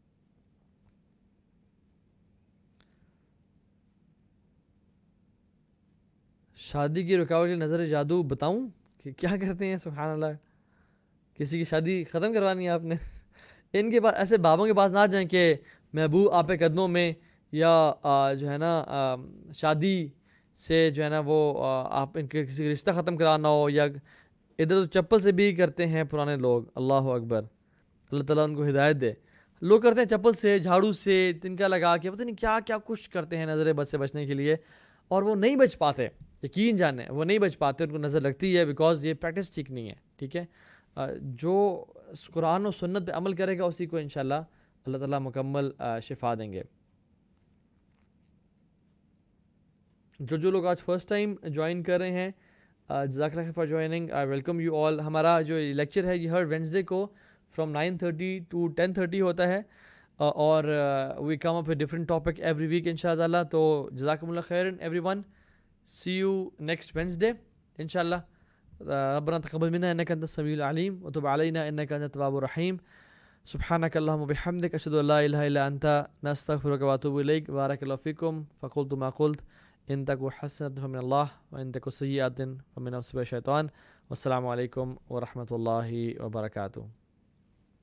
S1: شادی کی رکاوٹ کے نظر جادو بتاؤں کہ کیا کرتے ہیں؟ سبحان اللہ، کسی کی شادی ختم کروانی ہے آپ نے. ان کے پاس ایسے بابوں کے پاس نہ جائیں کہ محبوب آپ کے قدموں میں، یا جو ہے نا شادی سے جو ہے نا وہ آپ ان کے کسی رشتہ ختم کرانا ہو، یا ادھر تو چپل سے بھی کرتے ہیں پرانے لوگ. اللہ اکبر، اللہ تعالیٰ ان کو ہدایت دے. لوگ کرتے ہیں چپل سے، جھاڑو سے، تنکا لگا کے، پتہ نہیں کیا کیا کچھ کرتے ہیں نظر بد سے بچنے کے لیے، اور وہ نہیں بچ پاتے. یقین جانیں وہ نہیں بچ پاتے، ان کو نظر لگتی ہے بیکاز یہ پریکٹس ٹھیک نہیں ہے. ٹھیک ہے، جو قرآن و سنت پہ عمل کرے گا اسی کو انشاءاللہ اللہ تعالیٰ مکمل شفا دیں گے. جو لوگ آج فرسٹ ٹائم جوائن کر رہے ہیں، جزاک اللہ for joining, I welcome you all. ہمارا جو لیکچر ہے یہ ہر وینسڈے کو فرام 9:30 to 10:30 ہوتا ہے، اور we come up with different topic every week ان شاء اللہ. تو جزاکم اللہ خیر everyone, see you next Wednesday ان شاء اللہ. ربنا تقبل منا انک انت السمیع العلیم وتب علینا انک انت التواب الرحیم. سبحانک اللہم وبحمدک، اشہد ان لا الہ الا انت، نستغفرک واتوب الیک. بارک اللہ فیکم. فقلت ما قلت، ان تک حسنۃ فمن اللہ وان تک سیئۃ فمن نفس الشیطان. والسلام علیکم ورحمۃ اللہ وبرکاتہ.